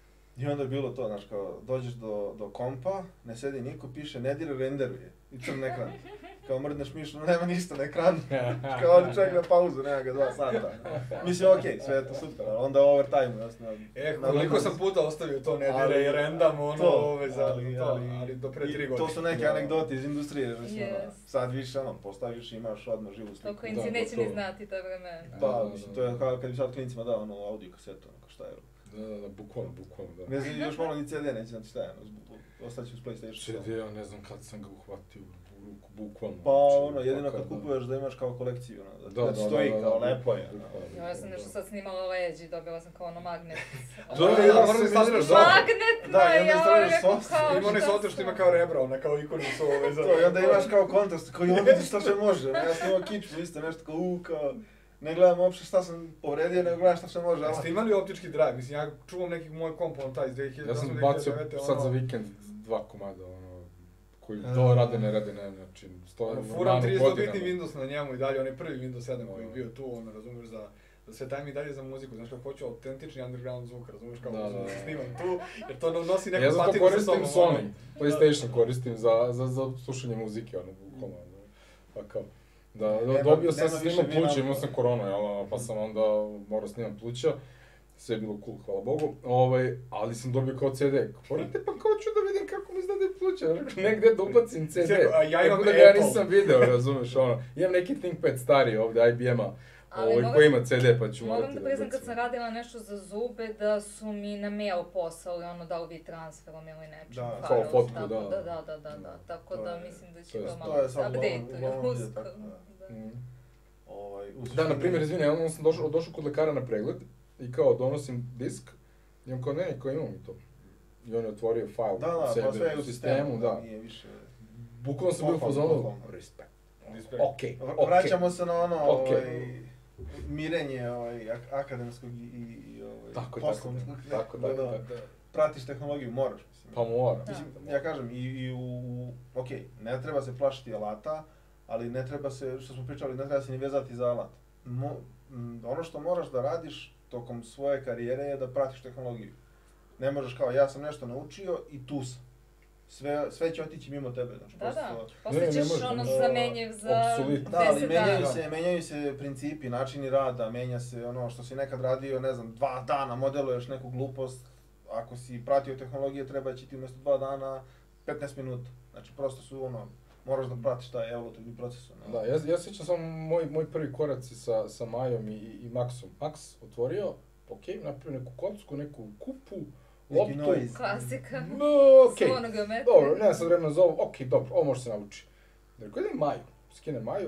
I onda je bilo to, znaš, kao, dođeš do, do kompa, ne sedi niko, piše ne dire, renderuje. I crn ekran. Kao mrdneš miš, no nema ništa na ekranu. Kao oni čekaj na pauzu, nema ga dva sata. Mislim, okej, okay, sve je to super, ali onda overtime, jasno. E, koliko sam puta ostavio to ne dire i rendam, ono, to, ove, za ali, to, ali, ali do pre tri godine. To su neke anegdote iz industrije, recimo, Yes. sad više, ono, postaviš i imaš odmah živu sliku. To klinci neće ni znati ta vremena. Pa, mislim, to je kao kad bi sad klincima dao ono audio kasetu, ono, šta je. Da, da, da, bukvalno, bukvalno, da. Ne znam, još malo ni C D neće znati šta je, ono, ostaći uz PlayStation. C D, ja ne znam kad sam ga uhvatio u ruku, bukvalno. Pa znači, ono, jedino fakat, kad kupuješ da imaš kao kolekciju, ono, da, Da, da, da, ti stoji da, da, kao da, lepo je. bukvalno. ono. Ja sam nešto sad snimala leđi, dobila sam kao ono magnet. Da, da, da, moram da instaliraš software. Magnetna, Da, i onda ja instaliraš rekao software. kao Ima onaj šta software što sam. ima kao rebra, ona kao ikonicu ove za... To, i onda imaš kao kontrast, koji on vidi šta sve može. Ja sam imao kičmu, isto nešto kao u, kao, ne gledam uopšte šta sam povredio, nego gledam šta sve može. Jeste imali optički drive? Mislim, ja čuvam neki moj komp, on taj iz dve hiljade Ja sam osam, bacio dve hiljade devete, sad ono, za vikend dva komada, ono, koji A. to rade, ne rade, ne, znači, stoje ono, u furam nanu tristo godinama. bitni Windows na njemu i dalje, onaj prvi Windows sedam koji je bio tu, ono, razumiješ, za da sve taj mi dalje za muziku, znaš kako hoću autentični underground zvuk, razumiješ kako Da, da, da, da. snimam tu, jer to nosi neku Ja zato patinu sa koristim sobom, Sony, PlayStation koristim za, za, za slušanje muzike, ono, bukvalno, ono, pa kao, da, da Nema- dobio sam nema se više snimam pluća, vina, imao sam koronu, jel, ono, pa sam onda morao snimam pluća, sve je bilo cool, hvala Bogu, ovaj, ali sam dobio kao C D, porate pa kao ću da vidim kako mi izgleda pluća, rekao, negdje da ubacim C D, A ja imam tako da ga ja Apple. nisam video, razumeš, ono, imam neki ThinkPad stari ovdje, I B M-a, Ali ovaj, moram- koji ima C D, pa ću Moram morati da priznam kad ubacim. sam radila nešto za zube da su mi na mail poslali ono da li vi transferom ili nečim. Da, files, kao fotku, tako da. Da, da, da, da, da. Tako To da je- mislim da to će je- to to malo je da se sad uglavnom- updateuju uglavnom ide uskoro. tako, da. Da. Mm. Ovaj, u Da, suštini- na primjer, izvini, onda sam došao, došao kod lekara na pregled i kao donosim disk i on kao ne, kao imamo mi to. I on je otvorio file Da, da, sebe pa sve je u u sistemu, sistemu, da. nije više... Bukvalno sam bio u Pohvalno, fazonu, pohvalno. respekt. Respekt. Okej, Vr- okej. Vraćamo se na ono, Okej. ovaj, mirenje ovaj, ak- akademskog i, i, i ovaj, Tako je, tako poslovnog. je, tako, Da, tako, da, tako. Da. Pratiš tehnologiju, moraš, mislim. Pa mora. Da. Mislim, ja kažem, i, i u, ok, ne treba se plašiti alata, ali ne treba se, što smo pričali, ne treba se ni vezati za alat. Mo, m, ono što moraš da radiš tokom svoje karijere je da pratiš tehnologiju. Ne možeš kao, ja sam nešto naučio i tu sam. Sve, sve će otići mimo tebe, znači Da, da. prosto- Ne, ne, Posle ćeš može, ono može. zamenjiv za Apsolutno. Da, ali deset menjaju dana. se, menjaju se principi, načini rada, menja se ono što si nekad radio, ne znam, dva dana modeluješ neku glupost, ako si pratio tehnologije treba će ti umjesto dva dana petnaest minuta. Znači prosto su ono, moraš da pratiš taj evolutivni proces. Ono. Da, ja, ja sjećam samo moj, moj prvi koraci sa, sa Majom i, i Maxom. Max otvorio, ok, napravio neku kocku, neku kupu, Neki loptu. noise. Klasika. No, okej. Slono geometrije. Dobro, nema sad vremena za ovo, okej, dobro, ovo može se nauči. Rekao, idem Maju, skinem Maju,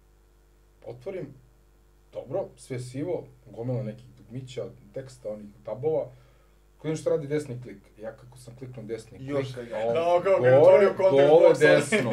otvorim, dobro, sve sivo, gomila nekih dugmića, teksta, onih tabova, koji što radi desni klik. Ja kako sam kliknuo desni klik, Još ga- a on Da, kao kad je gore, otvorio content dole, box, desno.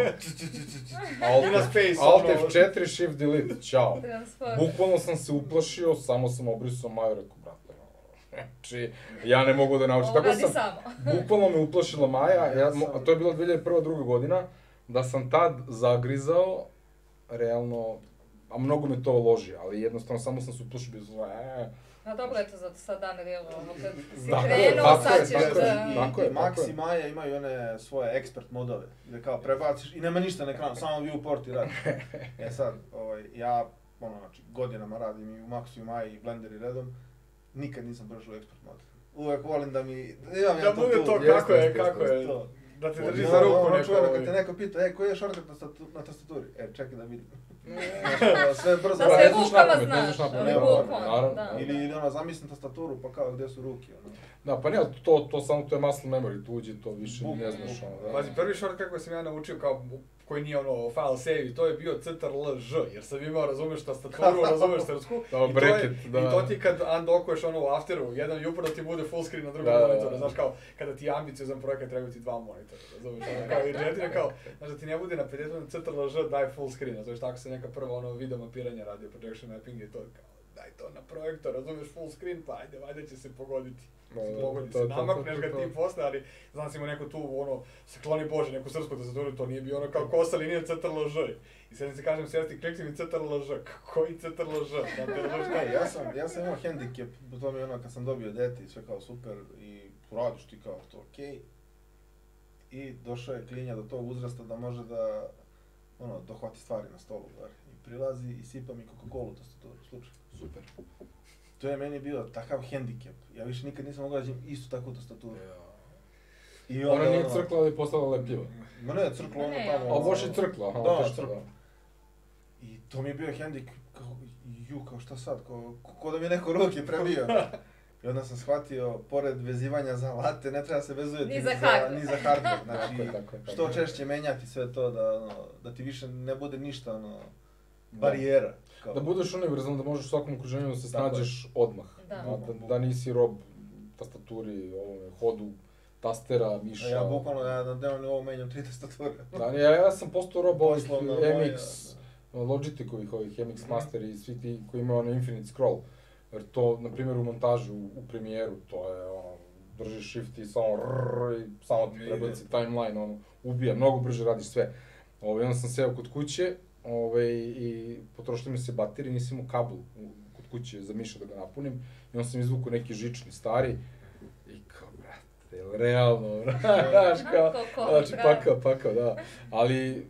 Alt, I na space, Alt ono. F četiri, Shift Delete, čao. Transform. Bukvalno sam se uplašio, samo sam obrisao Maju, rekao, brate, znači, ja ne mogu da naučim. Ovo Tako radi sam, samo. bukvalno me uplašila Maja, ja, sam- mo- a to je bilo dvije hiljade prva druga godina, da sam tad zagrizao, realno, a mnogo me to loži, ali jednostavno samo sam se uplašio, bio sam, eee, A dobro, eto, zato sad Unreal, ono, kad si Tako je, krenuo, tako sad je, ćeš tako je. da... I, Tako je, i tako Max je. i Maja imaju one svoje expert modove, gdje kao prebaciš i nema ništa na ekranu, samo viewport i radi. E sad, ovaj, ja ono, znači, godinama radim i u Maxu i Maji i Blender i redom, nikad nisam prešao u expert mod. Uvijek volim da mi, imam Da ja to bude tu. to jeste, kako je, jeste, kako jeste, je. To. Da te I drži ono- za ruku ono neko. čuveno, ovaj. kad te neko pita, e, koji je shortcut na, statu, na tastaturi? E, čekaj da vidim. Znaš, sve brzo Da Pa, sve ne radiš. znaš rukama napamet, ne znaš, znaš napamet, ali nema, bukvalno, naravno. da. Ili, ili ono, zamislim tastaturu, pa kao, gdje su ruke, ono. Da, pa ne, ali to, to samo to je muscle memory, tu uđe, to više Buk- ne znaš, ono, da. Pazi, prvi short kako sam ja naučio kao koji nije ono file save, to je bio ctrl-ž, jer sam imao, razumeš, tastaturu, razumeš srpsku. Da, I to je- bracket, da. I to ti kad undokuješ ono u Afteru, jedan i upravo ti bude full screen na drugom Da, da, monitoru, da. znaš kao, kada ti je ambiciozan projekat, trebaju ti dva monitora, razumeš, ono kao, i Jetine kao, znaš da ti ne bude na pedeset ctrl-ž, daj full screen, znaš, tako se neka prva ono video mapiranja radio, projection mapping i to, kao, daj to na projektor, razumeš, full screen, pa ajde, valjda će se pogoditi. No, Pogodi to, se, to, namakneš to, ga to, ti to. posle, ali znam si ima neko tu, ono, se kloni Bože, neku srpsku tastaturu, to nije bio ono kao kosa linija C T R L Ž. I sad si kažem, sesti, klikni mi C T R L Ž, koji C T R L Ž? Znate, razumeš Ne, ja sam, ja sam imao hendikep, to mi je ono kad sam dobio dete i sve kao super i radiš ti kao to okej. Okay. I došao je klinja do tog uzrasta da može da, ono, dohvati stvari na stolu, bar. I prilazi i sipa mi Coca-Cola tastaturu, slučaj. Super. To je meni bio takav hendikep. Ja više nikad nisam mogao da nađem istu takvu tastaturu. I Ona nije crkla, ali je postala lepljiva. Ma ne, crklo ono Ne, tamo. A baš je crkla, aha, Da, teško, crkla. I to mi je bio hendikep, kao, ju, kao šta sad, kao, ko da mi je neko ruke prebio. I onda sam shvatio, pored vezivanja za alate, ne treba se vezujeti Ni ni za za, hardware. ni za hardware. Tako je, Znači, tako je, tako što je. češće menjati sve to, da, ono, da ti više ne bude ništa, ono, barijera. Kao. Da budeš univerzalan, da možeš u svakom okruženju da se Tako je. snađeš odmah. Da. Da, da, da nisi rob tastaturi, ovome, hodu, tastera, miša. A ja bukvalno, ja na dnevnom nivou menjam tri tastature. Da, ja, ja sam postao rob ovih Poslovna M moja, X, Logitechovih ovih M X Master i svi ti koji imaju ono Infinite Scroll. Jer to, na primjer, u montažu, u premijeru, to je ono, držiš shift i samo rrrr, i samo ti prebaci timeline, ono, ubija, mnogo brže radiš sve. Ove, onda sam seo kod kuće, ove, i potrošili mi se baterije, nisam imao kabel u, kod kuće za miša da ga napunim, i onda sam izvukao neki žični stari, i kao, brate, jel realno, znaš, kao, Kako, znači, da. pakao, pakao, da, ali,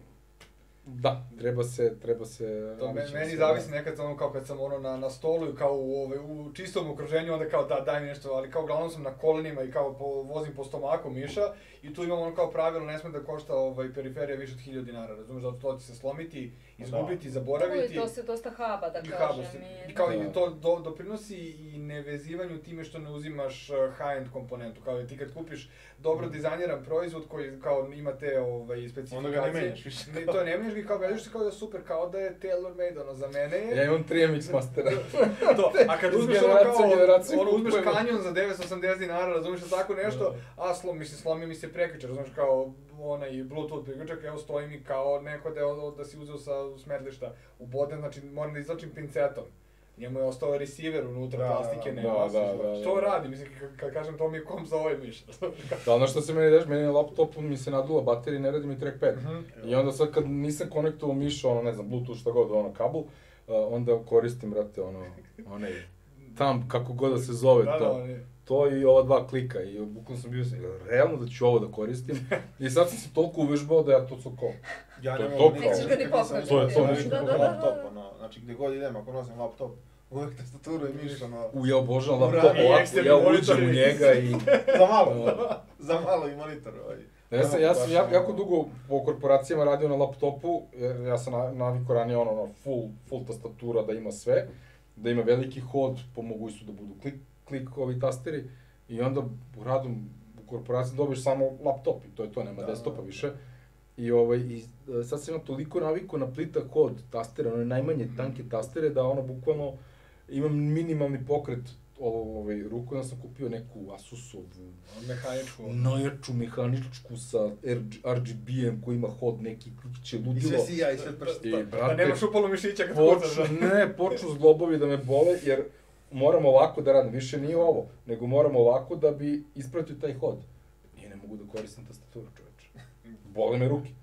da, treba se, treba se... To me, navići na meni sve. zavisi nekad ono kao kad sam ono na, na stolu i kao u, ove, u čistom okruženju, onda kao da daj mi nešto, ali kao uglavnom sam na kolenima i kao po, vozim po stomaku miša i tu imam ono kao pravilo, ne sme da košta ovaj, periferija više od hiljadu dinara, razumeš, zato to će se slomiti, izgubiti, zaboraviti. Tu je dosta, dosta haba, da I kažem. haba se. i- I kao Da. i to do, doprinosi i nevezivanju time što ne uzimaš uh, high-end komponentu. Kao ti kad kupiš dobro dizajniran proizvod koji kao ima te ovaj, specifikacije. Onda ga ne menjaš više. Ne, to ne menjaš ga kao gledaš se kao da je super, kao da je tailor made, ono za mene je. Ja imam tri M X Mastera. To, a kad Iz uzmeš ono generacije kao, u generaciju ono uzmeš kupujemo. kanjon za devetsto osamdeset dinara, razumiješ da tako nešto, a slom, mislim, slomio mi se prekjučer, razumiješ kao onaj Bluetooth priključak, evo stoji mi kao neko da, je, da si uzeo sa smetlišta u boden, znači moram da izlačim pincetom. Njemu je ostao receiver unutra, Da, plastike da, nema. da, da, da, Što da. radi, mislim, kad, kad kažem to mi je kom za ovaj miš. Da, ono što se meni deš, meni na laptopu mi se nadula baterija i ne radi mi trackpad. I onda sad kad nisam konektovao miša, ono, ne znam, Bluetooth, šta god, ono, kabel, uh, onda koristim, brate, ono, onaj, tam, kako god da se zove Da, da, to. oni. To i ova dva klika i bukvalno sam bio sam, jel realno da ću ovo da koristim? I sad sam se toliko uvežbao da ja to sad kao, Ja To ne je mogu to nikad, Nećeš ga ni nikad nisam pokrenuti. To je to, nisam neću nikad da, da, da, laptop, da. ono, znači gdje god idem, ako nosim laptop, uvijek tastaturu i miš, ono, u, ja obožavam Ura, laptop, i ovako, eksterni ja monitor uđem u i- njega i... za malo, za malo i monitor, ovaj. Ja sam, ja sam ja, Baš jako ono- dugo po korporacijama radio na laptopu, jer ja sam na- navikao ranije ono, ono full, full tastatura da ima sve, da ima veliki hod, po mogućstvu da budu klik, klik ovi tasteri, i onda u radom u korporaciji dobiješ samo laptop i to je to, nema Da, desktopa da, da. više. I, ovaj, i e, sad sam imao toliko naviku na plitak hod tastere, one najmanje tanke tastere, da ono bukvalno imam minimalni pokret ovo, ovaj, ruku, onda sam kupio neku Asusovu Mehaničku. najjaču mehaničku sa R G B-em koji ima hod neki klikiće I ludilo. sve sija i sve prsta. I, Da brate, nemaš upalo mišića kad poču, kucaš. ne, poču zglobovi da me bole, jer moram ovako da radim, više nije ovo, nego moram ovako da bi ispratio taj hod. I ne mogu da koristim tastaturu, čoveče. Bole me ruke.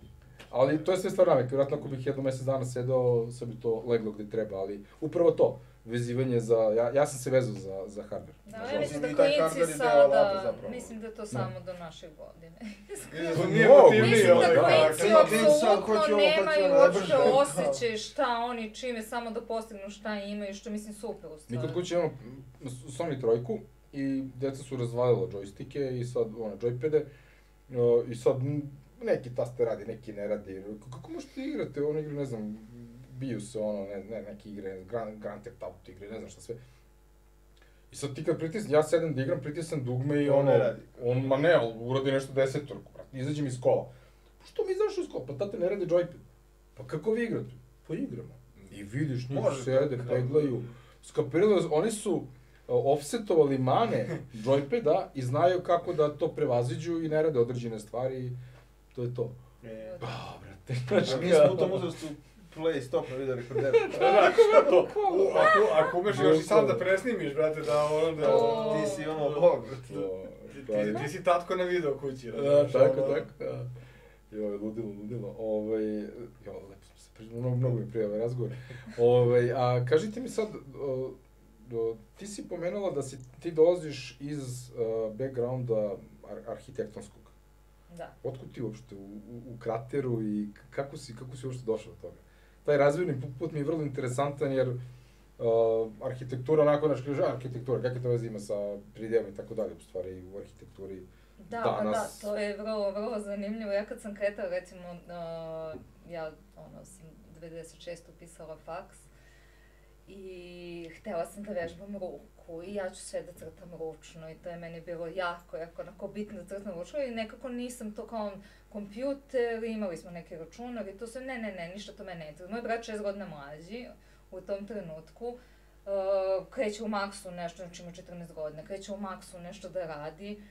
Ali to je sve stvar navike, vjerojatno ako bih jedno mjesec dana sedeo, sve bi to leglo gde treba, ali upravo to, vezivanje za, ja, ja sam se vezao za, za hardware. Da, nažalost. ja mislim da I taj hardware klinci je deo alata sada, zapravo. mislim da je to samo do naše godine. To nije Mogu. motivniji, Mislim da ovaj, klinci kao- klinci sad apsolutno hoće ovo, hoće nemaju ono, uopšte najbrže. osjećaj šta oni čime, samo da postignu šta imaju, što mislim super u Mi stvari. kod kuće imamo Sony trojku i djeca su razvalila džojstike i sad one džojpede uh, i sad m, neki taster radi, neki ne radi. K- Kako možete igrate one igre, ne znam, biju se ono, ne, ne neke igre, Grand, Grand Theft Auto igre, ne znam šta sve. I sad ti kad pritisnem, ja sedem da igram, pritisnem dugme i On ono, ne radi. on, ma ne, ali uradi nešto desetorku, brate, izađem iz kola. Pa što mi izašao iz kola? Pa tate ne radi džojped. Pa kako vi igrate? Pa igramo. I vidiš, njih Može, sede, kako- peglaju, skapirali, oni su uh, offsetovali mane džojpeda i znaju kako da to prevaziđu i ne rade određene stvari i to je to. E, Pa, brate, znaš A mi kao- smo u tom uzrastu play stop na video rekorderu. Da, to, ako, ako umeš još i sam da presnimiš, brate, da ono da... Ti si ono bog, brate. Ti, ti si tatko na video kući. Da, tako, tako, da. Joj, ludilo, ludilo. Ovaj, jo, lepo smo se pričali, mnogo, mnogo mi prije ovaj razgovor. Ovaj, a kažite mi sad, o, o, ti si pomenula da si, ti dolaziš iz uh, backgrounda ar arhitektonskog. Da. Otkud ti uopšte u, u, u krateru i kako si, kako si uopšte došao do toga? Taj razvojni put mi je vrlo interesantan jer uh, arhitektura onako, znaš, kaže, arhitektura, kakve to veze ima sa tri D-om i tako dalje, u stvari u arhitekturi Da, danas. pa da, to je vrlo, vrlo zanimljivo. Ja kad sam kretala, recimo, uh, ja ono, sam devedeset šeste upisala faks i htjela sam da vežbam ruku i ja ću sve da crtam ručno i to je meni bilo jako, jako onako bitno da crtam ručno i nekako nisam to kao kompjuter, imali smo neki računar i to sve, ne, ne, ne, ništa to mene ne treba. Moj brat šest godina mlađi u tom trenutku uh, kreće u maksu nešto, znači ima četrnaest godina, kreće u maksu nešto da radi.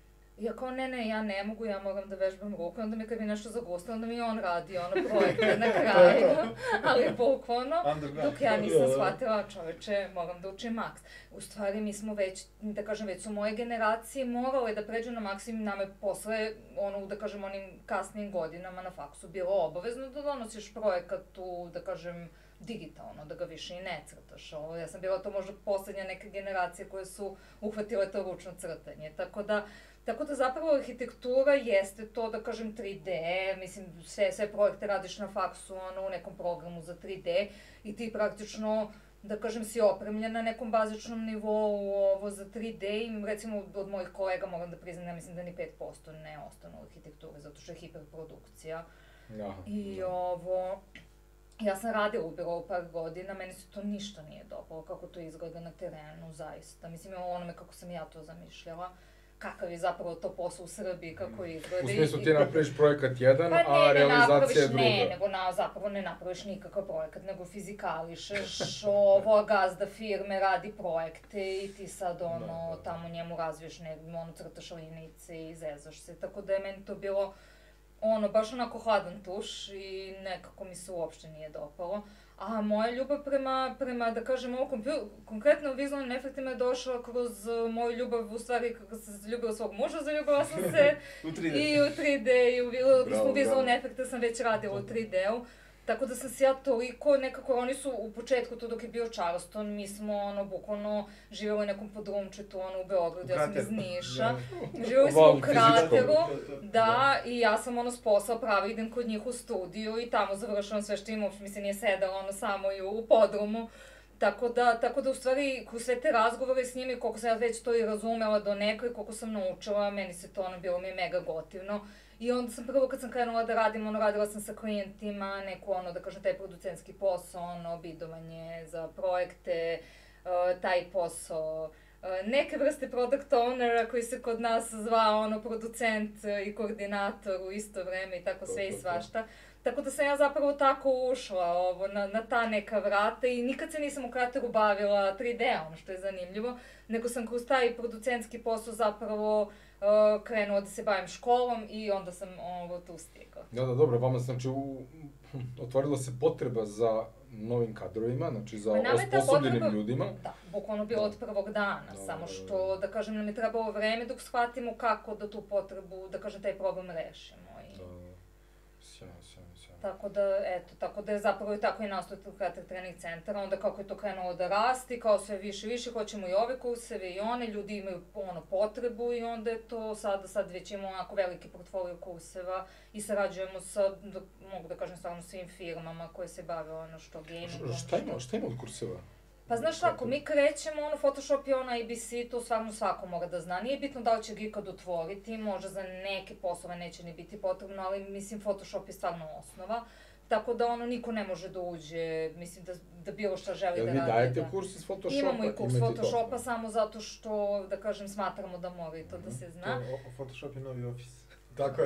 I ja kao, ne, ne, ja ne mogu, ja moram da vežbam ruku, onda mi kad mi nešto zagusta, onda mi on radi ono projekte na kraju, ali bukvalno, dok ja nisam shvatila, čoveče, moram da učim maks. U stvari, mi smo već, da kažem, već su moje generacije morale da pređu na maks i nama je posle, ono, da kažem, onim kasnim godinama na faksu bilo obavezno da donosiš projekat u, da kažem, digitalno, da ga više i ne crtaš. Ovo, ja sam bila to možda poslednja neka generacija koje su uhvatile to ručno crtanje, tako da Tako da zapravo arhitektura jeste to, da kažem, tri D, mislim, sve, sve projekte radiš na faksu, ono, u nekom programu za tri D i ti praktično, da kažem, si opremljen na nekom bazičnom nivou ovo za tri D i recimo od mojih kolega moram da priznam, ja mislim da ni pet posto ne ostane u arhitekturi, zato što je hiperprodukcija. Ja, I da. ovo, ja sam radila u birovu par godina, meni se to ništa nije dopalo, kako to izgleda na terenu, zaista. Mislim, onome kako sam ja to zamišljala. Kakav je zapravo to posao u Srbiji, kako izgleda. U smislu ti napraviš projekat jedan, pa ne, a realizacija je druga. Ne, nego na, zapravo ne napraviš nikakav projekat, nego fizikališeš, ovo gazda firme radi projekte i ti sad ono, da, da. Tamo njemu razviješ, ne, ono, crtaš linice i zezaš se, tako da je meni to bilo ono, baš onako hladan tuš i nekako mi se uopšte nije dopalo. A moja ljubav prema, prema da kažem, ovo konkretno vizualnim efektima je došla kroz uh, moju ljubav, u stvari, kako sam se ljubila svog muža, zaljubila sam se u tri D. I u tri D, i u, u vizualne efekte sam već radila u tri D-u. Tako da sam se ja toliko nekako, oni su u početku, to dok je bio Charleston, mi smo ono, bukvalno živjeli u nekom podrumčetu, ono, u Beogradu, ja sam iz Niša. Živjeli smo u krateru, da, i ja sam ono s posla pravi, idem kod njih u studiju i tamo završavam sve što ima, uopšte mi se nije sedalo ono samo i u podrumu. Tako da, tako da u stvari, kroz sve te razgovore s njimi, koliko sam ja već to i razumela do nekoj, koliko sam naučila, meni se to ono bilo mi je mega gotivno. I onda sam prvo kad sam krenula da radim, ono, radila sam sa klijentima, neku ono, da kažem, taj producentski posao, ono, bidovanje za projekte, uh, taj posao, uh, neke vrste product ownera koji se kod nas zvao, ono, producent i koordinator u isto vreme i tako sve i svašta. Tako da sam ja zapravo tako ušla ovo, na, na ta neka vrata i nikad se nisam u krateru bavila tri D-om, što je zanimljivo, nego sam kroz taj producentski posao zapravo uh, krenula da se bavim školom i onda sam ovo tu stigla. Da, da, dobro, vama znači u, otvorila se potreba za novim kadrovima, znači za osposobljenim potreba, ljudima. Da, bukvalno bilo od prvog dana, da, samo što, da kažem, nam je trebalo vreme dok shvatimo kako da tu potrebu, da kažem, taj problem rešimo. I... Da, sjajno, sjajno, sjajno. Tako da, eto, tako da je zapravo i tako i nastao Krater trening centar, onda kako je to krenulo da rasti, kao sve više i više, hoćemo i ove kurseve i one, ljudi imaju ono potrebu i onda je to sada, sad već imamo onako veliki portfolio kurseva i sarađujemo sa, da, mogu da kažem, stvarno svim firmama koje se bave ono što gamingom. Šta ima, šta ima od kurseva? Pa znaš ako mi krećemo, ono, Photoshop i ono A B C, to stvarno svako mora da zna. Nije bitno da li će ga ikad otvoriti, možda za neke poslove neće ni biti potrebno, ali mislim Photoshop je stvarno osnova. Tako da ono, niko ne može da uđe, mislim da, da bilo šta želi Jel da radi. Jel vi dajete da... kurs iz Photoshopa? Imamo i kurs Photoshopa samo zato što, da kažem, smatramo da mora i to mm-hmm. da se zna. To, Photoshop je novi Office. Tako je,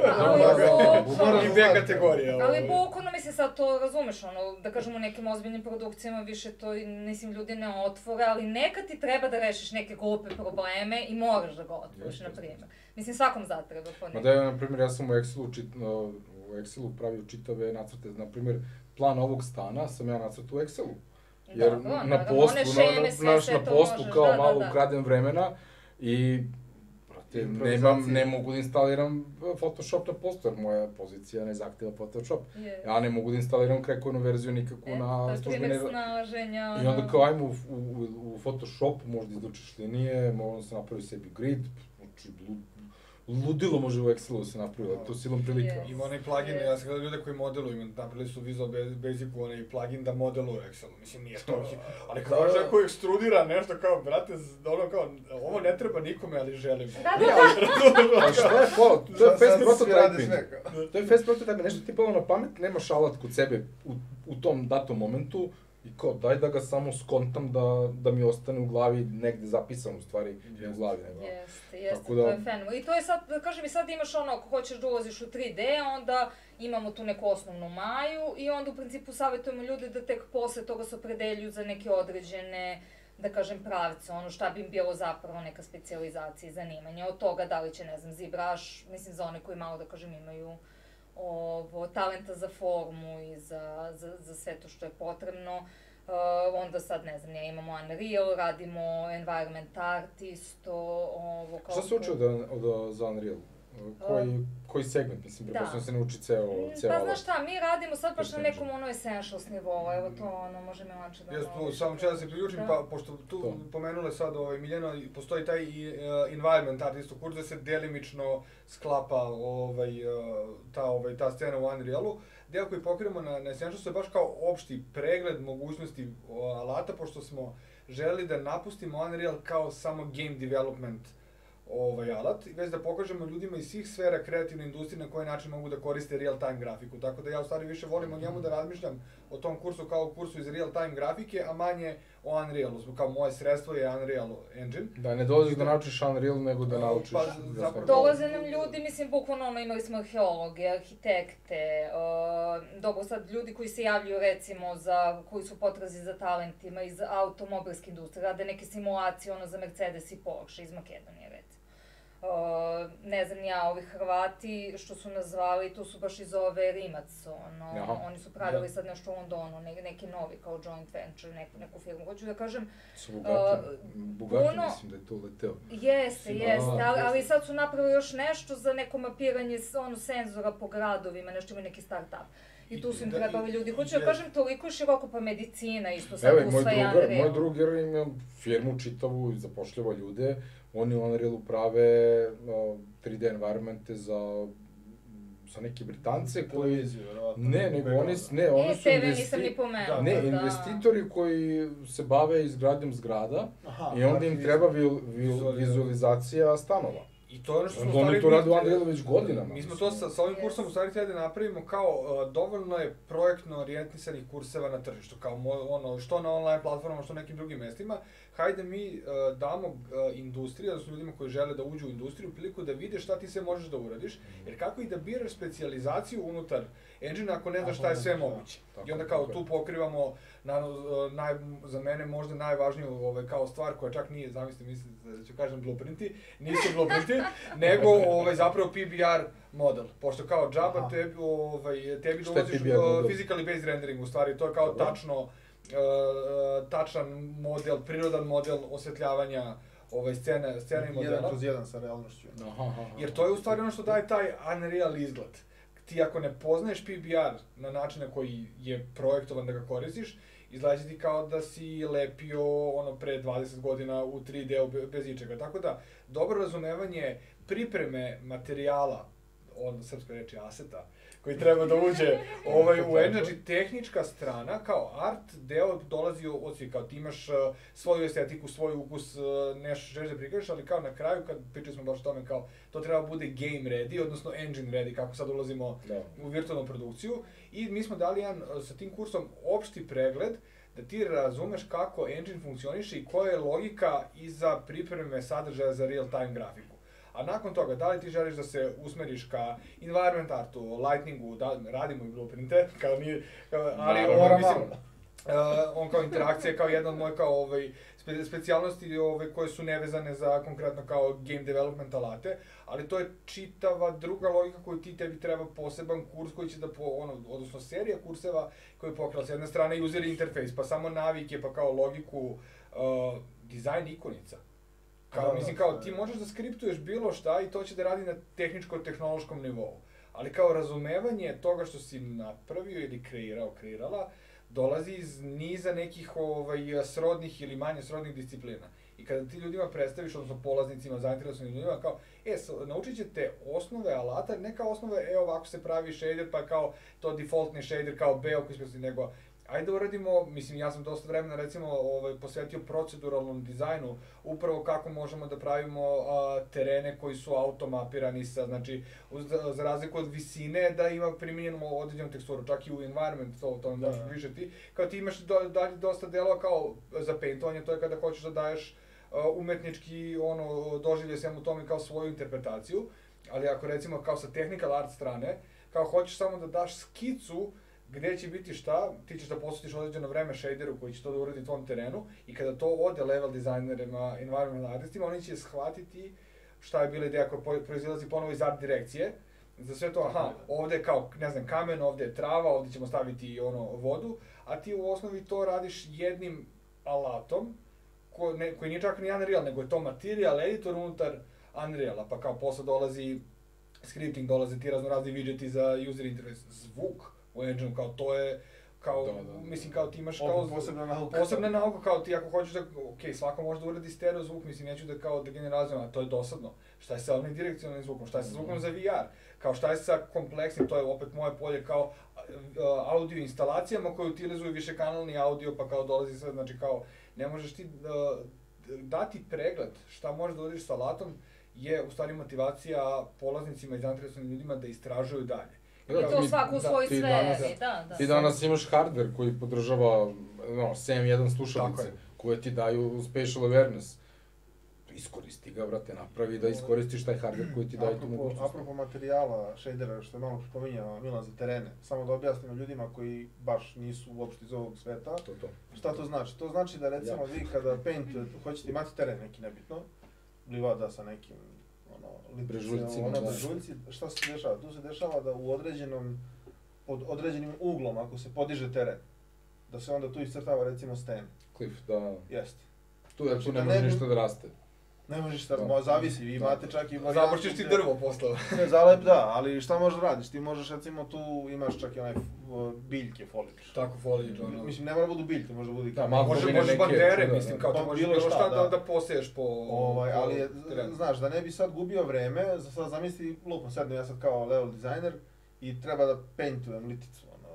ali i dve kategorije. Ali bukvalno, mislim, sad to razumeš, ono, da kažemo u nekim ozbiljnim produkcijama više to, mislim, ljudi ne otvore, ali nekad ti treba da rešiš neke glupe probleme i moraš da ga otvoriš, na primjer. Mislim, svakom zatreba po nekako. Ma da, na primjer, ja sam u Excelu, čit, u Excelu pravio čitave nacrte, na primjer, plan ovog stana sam ja nacrtao u Excelu. Jer Dobro, na naravno, poslu, one šeme, na, sve, naš, sve na to poslu možeš, kao da, da, malo da. ukradem vremena i brate, nemam, ne mogu da instaliram Photoshop na poslu, jer moja pozicija ne zahteva Photoshop. Je. Ja ne mogu da instaliram krekovnu verziju nikakvu E, na to je službeni... primjer snalaženja. I onda kao ajmo u, u, u Photoshopu, možda izlučiš linije, možda se napravi sebi grid, znači lud, ludilo može u Excelu da se napravi, ali to silom prilike. Yes. Ima onaj plugin, ja sam gledao ljude koji modeluju, napravili su Visual Basicu onaj plugin da modeluju Excelu, mislim nije to, ali kao Da, da. neko ekstrudira nešto kao, brate, ono kao, ovo ne treba nikome, ali želim. Da, Ne, da, ali, ali šta je to? To je fast Sad svi rade prototyping. sve kao. To je fast prototyping, nešto ti palo na pamet, nemaš alat kod sebe u, u tom datom momentu i kao daj da ga samo skontam da, da mi ostane u glavi negde zapisano u stvari, ne u glavi nego. Jeste, jeste, Tako da- to je fenomenalno. I to je sad, da kažem, i sad imaš ono, ako hoćeš da ulaziš u tri D, onda imamo tu neku osnovnu maju i onda u principu savjetujemo ljude da tek posle toga se opredeljuju za neke određene, da kažem, pravce, ono šta bi im bilo zapravo neka specijalizacija i zanimanja. Od toga da li će, ne znam, ZBrush, mislim za one koji malo, da kažem, imaju ovo, talenta za formu i za, za, za sve to što je potrebno. Uh, onda sad, ne znam, ja imamo Unreal, radimo Environment Art isto, ovo kao... Šta se uči od, od, za Unreal? Koji, koji segment, mislim, Da. pretpostavljam se ne uči ceo, ceo Pa alat. znaš šta, mi radimo sad baš na Percentage. nekom ono essentials nivou, evo to ono, može Milanče da... Jes malo tu, više samo ću ja da se kaže. priključim, Da. pa pošto tu To. pomenule sad ovaj, Miljana, i postoji taj i, uh, environment art isto kurs da se delimično sklapa ovaj, uh, ta, ovaj, ta scena u Unrealu. Deo koji pokrijemo na, na Essentialsu je baš kao opšti pregled mogućnosti o, alata, pošto smo želeli da napustimo Unreal kao samo game development ovaj alat, već da pokažemo ljudima iz svih sfera kreativne industrije na koji način mogu da koriste real-time grafiku. Tako da ja u stvari više volim o njemu da razmišljam o tom kursu kao o kursu iz real-time grafike, a manje o Unrealu. Kao moje sredstvo je Unreal Engine. Da, ne dolaziš da naučiš Unreal, nego da naučiš... Pa, da zapravo- sve- Dolaze nam ljudi, mislim, bukvalno ono, imali smo arheologe, arhitekte, uh, dobro sad ljudi koji se javljaju recimo za, koji su potrazi za talentima iz automobilske industrije, rade neke simulacije ono za Mercedes i Porsche iz Makedonije recimo. Uh, ne znam ja, ovi Hrvati što su nas zvali, to su baš iz ove Rimac, ono, Aha. oni su pravili Da. sad nešto u Londonu, ne, neki novi kao joint venture, neku, neku firmu. Hoću da kažem, Su Bugatti, Uh, Bugatti puno- mislim da je to leteo. jeste, Da, jeste, ali, ali jeste. sad su napravili još nešto za neko mapiranje s- ono, senzora po gradovima, nešto ima neki start-up. I tu su im Da, trebali i- ljudi. Hoću da je- kažem, toliko je široko, pa medicina isto sad Evo, i moj usvaja drugar, Unreal. moj drugar ima firmu čitavu i zapošljava ljude. Oni u Unrealu prave uh, tri D environmente za, za neke Britance koji... Televiziju, verovatno. Ne, nego oni, s- ne, oni E, su T V investi- nisam ni pomenula. Ne, da. investitori koji se bave izgradnjom zgrada Aha, i onda im znači, treba vil, vil, Vizualizacija. vizualizacija stanova. I to je ono što smo Onda oni stvari to rade u mi- Unrealu već godinama. Mi smo to sa, sa ovim kursom u stvari htjeli da napravimo kao uh, dovoljno je projektno orijentisanih kurseva na tržištu, kao mo, ono, što na online platformama, što na nekim drugim mestima. Hajde mi uh, damo uh, industriji, odnosno ljudima koji žele da uđu u industriju, priliku da vide šta ti sve možeš da uradiš, jer kako i da biraš specijalizaciju unutar engine ako ne znaš šta je sve moguće. Tako I onda je, kao tako je. tu pokrivamo, naravno, uh, naj, za mene možda najvažniju ovaj, kao stvar koja čak nije, zamislite, mislim da ću kažem blueprinti, nisu blueprinti, nego ovaj, zapravo P B R model, pošto kao džaba Aha. tebi, ovaj, tebi Šta je dolaziš P B R model? uh, physically based rendering, u stvari to je kao Dobro. tačno, uh, tačan model, prirodan model osvetljavanja ovaj, scene, scene i jedan modela. kroz jedan sa realnošću. Aha, aha, aha. Jer to je u stvari ono što daje taj Unreal izgled. Ti ako ne poznaješ P B R na način na koji je projektovan da ga koristiš, izgledaće ti kao da si lepio ono pre dvadeset godina u tri D-u be- bez ičega. Tako da, dobro razumevanje pripreme materijala, od srpske reči aseta, koji treba da uđe ovaj, u engine, znači tehnička strana, kao art, deo dolazi od svih, kao ti imaš uh, svoju estetiku, svoj ukus, uh, nešto želiš da prikažeš, ali kao na kraju, kad pričali smo baš o tome, kao to treba bude game ready, odnosno engine ready, kako sad ulazimo Da. u virtualnu produkciju. I mi smo dali jedan, uh, sa tim kursom, opšti pregled, da ti razumeš kako engine funkcioniše i koja je logika iza pripreme sadržaja za real-time grafiku. A nakon toga, da li ti želiš da se usmeriš ka environment artu, lightningu, da radimo i blueprinte, kao nije, kao, ali Naravno, ovo naravno. mislim, Uh, on kao interakcija, kao jedna od moje kao ovaj, spe, specijalnosti ovaj, koje su nevezane za konkretno kao game development alate, ali to je čitava druga logika koju ti tebi treba poseban kurs koji će da, po, ono, odnosno serija kurseva koji pokrala s jedne strane user interface, pa samo navike, pa kao logiku, uh, dizajn ikonica. Kao, da, mislim, kao ti možeš da skriptuješ bilo šta i to će da radi na tehničko-tehnološkom nivou, ali kao razumevanje toga što si napravio ili kreirao, kreirala, dolazi iz niza nekih ovaj, srodnih ili manje srodnih disciplina. I kada ti ljudima predstaviš, odnosno polaznicima, zainteresovanim ljudima, kao, e, naučit ćete osnove alata, ne kao osnove, e, ovako se pravi shader, pa kao to defaultni shader, kao beo koji smo, nego, ajde da uradimo, mislim, ja sam dosta vremena, recimo, ovaj, posvetio proceduralnom dizajnu, upravo kako možemo da pravimo a, terene koji su automapirani sa, znači, uz, za razliku od visine, da ima primjenjenu određenu teksturu, čak i u environment, to, to da. Možeš više ti, kao ti imaš do, dalje dosta delova kao za paintovanje, to je kada hoćeš da daješ a, umetnički, ono, doživlje svemu tome kao svoju interpretaciju, ali ako recimo kao sa technical art strane, kao hoćeš samo da daš skicu gde će biti šta, ti ćeš da posvetiš određeno vreme shaderu koji će to da uradi tvom terenu i kada to ode level dizajnerima, environmental artistima, oni će shvatiti šta je bila ideja koja proizilazi ponovo iz art direkcije. Za sve to, aha, ovde je kao, ne znam, kamen, ovde je trava, ovde ćemo staviti ono vodu, a ti u osnovi to radiš jednim alatom, ko, ne, koji nije čak ni Unreal, nego je to material editor unutar Unreala, pa kao posle dolazi scripting, dolaze ti razno razni widgeti za user interface, zvuk u engine, kao to je, kao, da, da, da. Mislim, kao ti imaš kao... Posebna nauka. Posebna nauka, kao ti ako hoćeš da, okej, okay, svako može da uradi stereo zvuk, mislim, neću da kao da generalizujem, a to je dosadno. Šta je sa onim direkcionalnim zvukom, šta je sa zvukom za V R, kao šta je sa kompleksnim, to je opet moje polje, kao uh, audio instalacijama koje utilizuju višekanalni audio, pa kao dolazi sve, znači kao, ne možeš ti uh, dati pregled šta možeš da uradiš sa alatom, je u stvari motivacija polaznicima i zainteresovanim ljudima da istražuju dalje. I to svako u svojoj sferi, da, da. Ti danas imaš hardware koji podržava no, S M jedan slušalice, koje ti daju spatial awareness. Iskoristi ga, brate, napravi da iskoristiš taj hardware koji ti daje tu mogućnost. Apropo materijala, shadera, što je malo spominjao Milan za terene, samo da objasnimo ljudima koji baš nisu uopšte iz ovog sveta, to, to. Šta to znači? To znači da recimo ja. vi kada paint, hoćete imati teren neki nebitno, livada sa nekim brežuljcima, ono, brežuljci, šta se dešava? Tu se dešava da u određenom, pod određenim uglom, ako se podiže teren, da se onda tu iscrtava recimo sten. Cliff, da. Jeste. Tu, znači, tu ne može ništa da raste. Ne može ništa, no, zavisi, vi imate čak i varijantu... Započneš ti drvo posle. Ne, zalep da, ali šta možeš da radiš? Ti možeš recimo tu, imaš čak i onaj biljke folič. Tako folič, ono... Mislim, ne mora budu biljke, može budu i da, može, možeš bandere, mislim, kao ti možeš bilo šta da, da poseješ po... Ovaj, ali je, znaš, da ne bi sad gubio vreme, za sad zamisli, lupno, sedem ja sad kao level designer i treba da paintujem liticu, ono,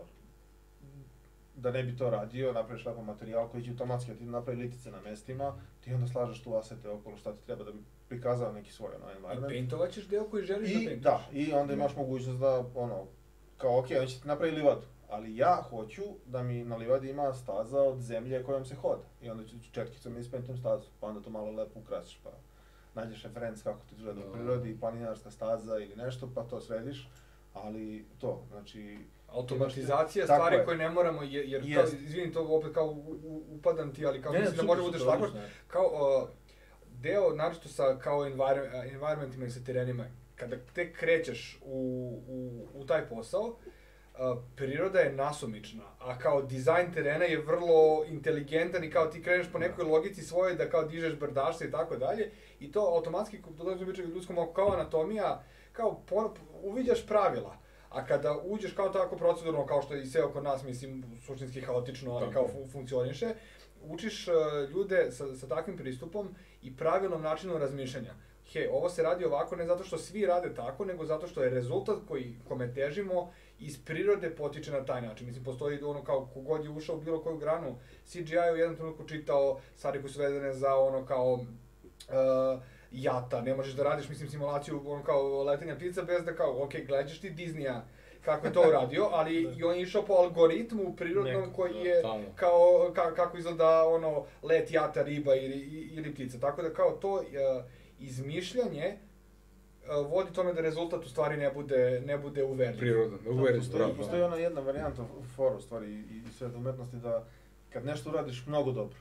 da ne bi to radio, napraviš lepo materijal koji će automatski ti napravi litice na mestima, ti onda slažeš tu asete okolo šta ti treba da bi prikazao neki svoj ono, environment. I paintovat ćeš deo koji želiš I, da paintuješ. Da, i onda imaš mogućnost da, ono, kao okej, okay, on će ti napravi livadu, ali ja hoću da mi na livadi ima staza od zemlje kojom se hoda. I onda ću četkicom ispaintujem stazu, pa onda to malo lepo ukrasiš, pa nađeš referenc kako ti izgleda u prirodi, planinarska staza ili nešto, pa to središ, ali to, znači... Automatizacija stvari koje ne moramo, jer, jer yes. kao, izvini, to opet kao u, u, upadam ti, ali kao ne, mislim da može budeš lako, kao uh, deo, naročito sa kao envir environmentima i sa terenima, kada tek krećeš u, u, u taj posao, uh, priroda je nasumična, a kao dizajn terena je vrlo inteligentan i kao ti kreneš po nekoj logici svoje da kao dižeš brdašce i tako dalje, i to automatski, dolazi u ljudskom oku, kao anatomija, kao pon, uviđaš pravila. A kada uđeš kao tako procedurno, kao što je i sve oko nas, mislim, suštinski haotično, ali kao fun funkcioniše, učiš uh, ljude sa, sa takvim pristupom i pravilnom načinom razmišljanja. Hej, ovo se radi ovako ne zato što svi rade tako, nego zato što je rezultat koji, kome težimo iz prirode potiče na taj način. Mislim, postoji ono kao kogod je ušao u bilo koju granu, C G I u jednom trenutku čitao stvari koje su vezane za ono kao... Uh, jata, ne možeš da radiš, mislim, simulaciju ono kao letenja ptica bez da kao, ok, gledaš ti Disneya kako je to uradio, ali i on je išao po algoritmu prirodnom Neko, koji je da, kao, ka, kako izgleda ono, let jata, riba ili, ili ptica. Tako da kao to uh, izmišljanje uh, vodi tome da rezultat u stvari ne bude, ne bude uverljiv. Prirodan, uverljiv. Postoji, postoji ona jedna varijanta fora u stvari i, i sve umetnosti da kad nešto uradiš mnogo dobro,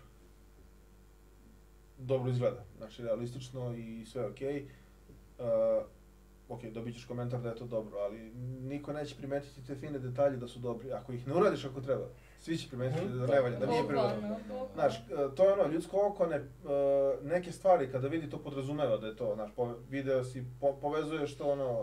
dobro izgleda, znači realistično i sve okej, okay. uh, ok, dobit ćeš komentar da je to dobro, ali niko neće primetiti te fine detalje da su dobri. Ako ih ne uradiš ako treba, svi će primetiti mm-hmm. da ne valja, da nije prirodno. Znaš, to je ono, ljudsko oko ne, neke stvari kada vidi to podrazumeva da je to, znaš, video si, po, povezuješ to ono,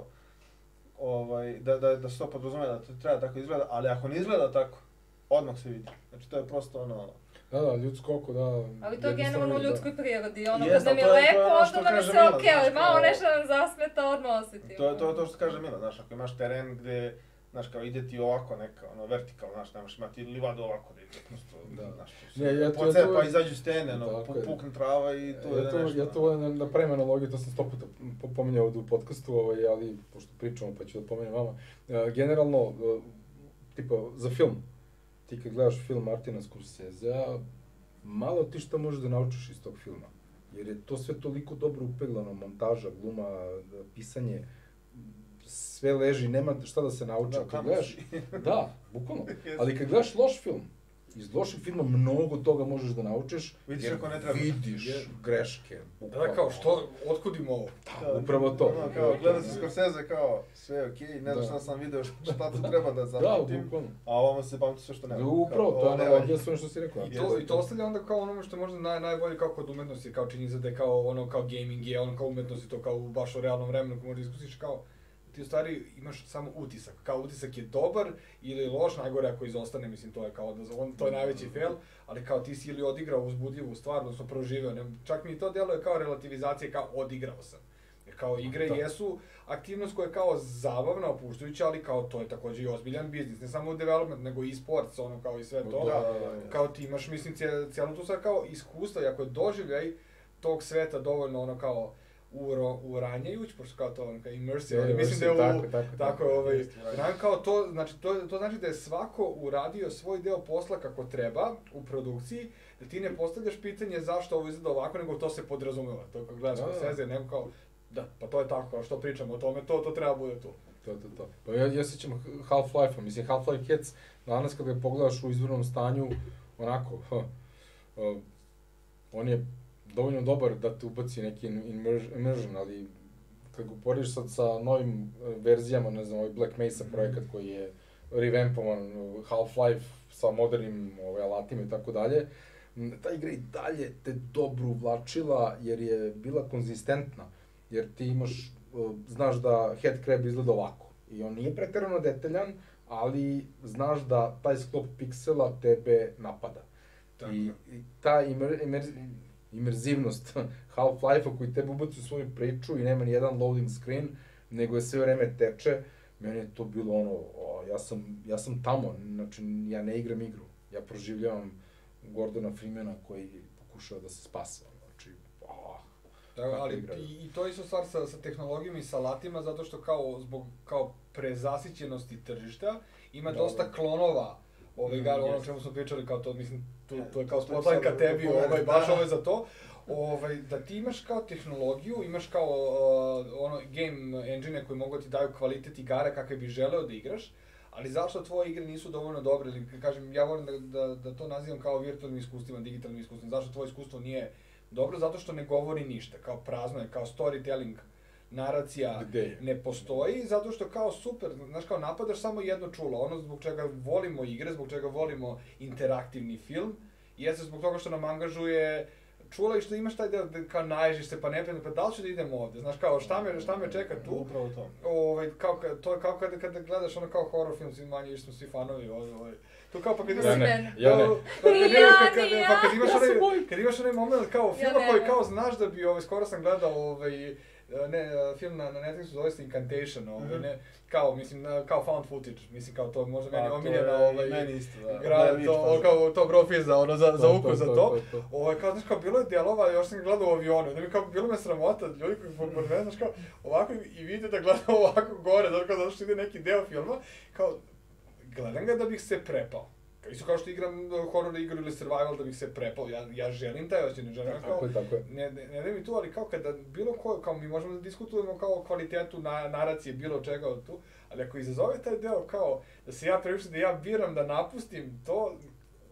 ovaj, da, da, da se to podrazumeva da to treba tako izgleda, ali ako ne izgleda tako, odmah se vidi. Znači to je prosto ono... Da, da, ljudsko oko, da... Ali to je generalno u ljudskoj prirodi, ono Jest, kad nam je lepo, onda nam je sve okej, ali malo nešto nam zasmeta, odmah osjetimo. To je to, to što kaže Mila, znaš, ako imaš teren gdje, znaš, kao ide ti ovako neka, ono, vertikalno, znaš, nemaš imati livadu ovako da ide, prosto, da. znaš, ne, ja to, pocepa, ja to, izađu stene, no, pukne trava i to je ja to, nešto. Ja to volim na, na pravim analogiju, to sam sto puta pominjao ovdje u podcastu, ovaj, ali pošto pričamo pa ću da pomenem vama. Uh, generalno, uh, tipa, za film, ti kad gledaš film Martina Scorsesea, malo ti šta možeš da naučiš iz tog filma, jer je to sve toliko dobro upeglano, montaža, gluma, pisanje, sve leži, nema šta da se nauči. Da, kad gledaš, da, bukvalno, ali kad gledaš loš film, iz lošeg filma mnogo toga možeš da naučiš, vidiš jer ako ne treba. vidiš je, greške. Da, kao što, otkud im ovo? Da, upravo to. Ono, kao, gleda se Scorsese kao, sve je okej, okay, ne znaš šta sam video, šta tu treba da zapamtim, da, bukvalno. a ovamo se pamti sve što nema. Da, upravo, to je analogija sve što si rekao. I to, i to ostavlja onda kao onome što je možda naj, najbolje kao kod umetnosti, kao činjenica da je kao ono kao gaming je, ono kao umetnost i to kao baš u realnom vremenu ko možda iskusiš kao ti u stvari imaš samo utisak, kao utisak je dobar ili loš, najgore ako izostane, mislim to je kao da on, to je najveći fail, ali kao ti si ili odigrao uzbudljivu stvar, odnosno proživeo, ne, čak mi to djeluje kao relativizacija, kao odigrao sam. Jer kao igre da. jesu aktivnost koja je kao zabavna, opuštajuća, ali kao to je također i ozbiljan biznis, ne samo development, nego i sports, ono kao i sve to. Da, da, da, kao ti imaš, mislim, cijelu tu sad kao iskustvo, i ako je doživljaj tog sveta dovoljno ono kao uro, uranjajuć, pošto kao to ono kao immersive, ali mislim da je u, tako, tako, tako je ovaj, kao to, znači, to, to znači da je svako uradio svoj deo posla kako treba u produkciji, da ti ne postavljaš pitanje zašto ovo izgleda ovako, nego to se podrazumeva, to kao gledaš Scorsese, nego kao, da, pa to je tako, kao što pričamo o tome, to, to treba bude tu. To, to, to. Pa ja, ja sjećam Half-Life-a, mislim Half-Life Hits, danas kad ga pogledaš u izvornom stanju, onako, ha, uh, on je dovoljno dobar da te ubaci neki immersion, ali kad ga uporiš sad sa novim verzijama, ne znam, ovaj Black Mesa projekat koji je revampovan, Half-Life sa modernim ovaj, alatima i tako dalje, ta igra i dalje te dobro uvlačila jer je bila konzistentna, jer ti imaš, znaš da headcrab izgleda ovako i on nije pretjerano detaljan, ali znaš da taj sklop piksela tebe napada. Tako. I, i ta imer, imer, imerzivnost Half-Life-a koji tebe ubaci u svoju priču i nema ni jedan loading screen, nego je sve vreme teče, meni je to bilo ono, o, ja, sam, ja sam tamo, znači ja ne igram igru, ja proživljavam Gordona Freemana koji pokušava da se spasa, znači, oh, da, ali i, i to je isto stvar sa, sa tehnologijom i sa alatima, zato što kao zbog kao prezasićenosti tržišta ima da, dosta klonova ovaj, mm, ono o čemu smo pričali, kao to, mislim, tu, to je kao spotlight ka tebi, ovaj, baš ovaj za to, ovaj, da ti imaš kao tehnologiju, imaš kao uh, ono, game engine koji mogu ti daju kvalitet igara kakve bi želeo da igraš, ali zašto tvoje igre nisu dovoljno dobre, ili kažem, ja volim da, da, da to nazivam kao virtualnim iskustvima, digitalnim iskustvima, zašto tvoje iskustvo nije dobro, zato što ne govori ništa, kao prazno je, kao storytelling, naracija ne postoji, zato što kao super, znaš kao napadaš samo jedno čulo, ono zbog čega volimo igre, zbog čega volimo interaktivni film, jeste zbog toga što nam angažuje čula i što imaš taj deo da kao naježiš se pa ne pa da li ću da idem ovdje, znaš kao šta me, šta me čeka tu, upravo to. Ovaj, kao, to je kao kada, kada gledaš ono kao horror film, svi manje smo svi fanovi, ovaj, to kao pa kad ja ne, ja ne. Pa kad imaš onaj, kad imaš onaj moment kao filma koji kao znaš da bi, ovaj, skoro sam gledao ovaj, ne, film na, na Netflixu zove se Incantation, ovaj, mm-hmm. ne, kao, mislim, kao found footage, mislim, kao to možda meni omiljena, ovaj, meni isto, da. Grad, to, kao, to brofizza, ono, za, za uku za to, ovaj, kao, znaš, kao, bilo je dijelova, još sam gledao u avionu, da mi kao, bilo me sramota, ljudi koji pored mene, znaš, kao, ovako, i vidite da gledam ovako gore, znaš, kao, zato što ide neki deo filma, kao, gledam ga da bih se prepao. Isto kao što igram horror igru ili survival da bih se prepao, ja, ja želim taj osjećaj, ne želim kao, tako je, tako je. Ne, ne, ne da mi tu, ali kao kada bilo ko, kao mi možemo da diskutujemo kao o kvalitetu na, naracije, bilo čega od tu, ali ako izazove taj deo kao da se ja previše, da ja biram da napustim to,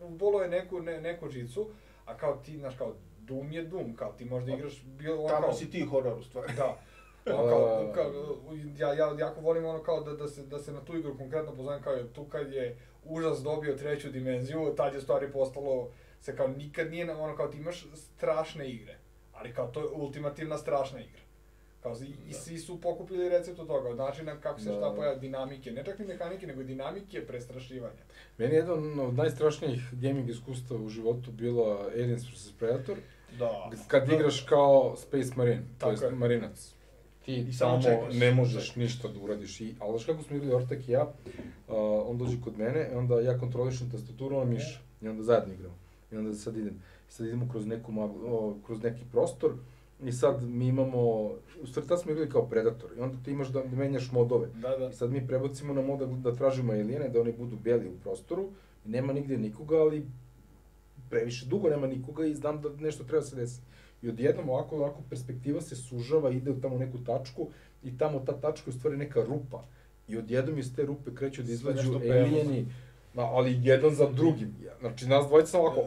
bolo je neku, ne, neku žicu, a kao ti, znaš, kao Doom je Doom, kao ti možda igraš bilo ono kao... Tamo si ti horor u stvari. Da. Ono kao, kao, ja, ja jako volim ono kao da, da, se, da se na tu igru konkretno pozovem kao tu kad je užas dobio treću dimenziju, tad je stvari postalo se kao nikad nije ono kao ti imaš strašne igre, ali kao to je ultimativna strašna igra. Kao i, i svi su pokupili recept od toga, od načina kako se šta pojavi dinamike, ne čak ni mehanike, nego dinamike prestrašivanja. Meni je jedan od najstrašnijih gaming iskustava u životu bilo Aliens versus. Predator, da. kad da. igraš kao Space Marine, to Tako jest je. Marinac. Ti I samo samo čekaš. ne možeš ništa da uradiš, I, ali znaš kako smo igrali Ortak i ja, uh, on dođe kod mene, i onda ja kontrolišem tastaturu, on miš, i onda zajedno igramo. I onda sad idem, sad idemo kroz, neku maglu, o, kroz neki prostor, i sad mi imamo, u stvari tad smo igrali kao Predator, i onda ti imaš da menjaš modove. Da, da. I sad mi prebacimo na mod da, da tražimo alijene, da oni budu beli u prostoru, i nema nigde nikoga, ali previše dugo nema nikoga i znam da nešto treba se desiti. I odjednom ovako, ovako perspektiva se sužava, ide u tamo neku tačku i tamo ta tačka je u stvari neka rupa. I odjednom iz te rupe kreću da izlađu alijeni, ali jedan za drugim. Znači nas dvojica sam ovako...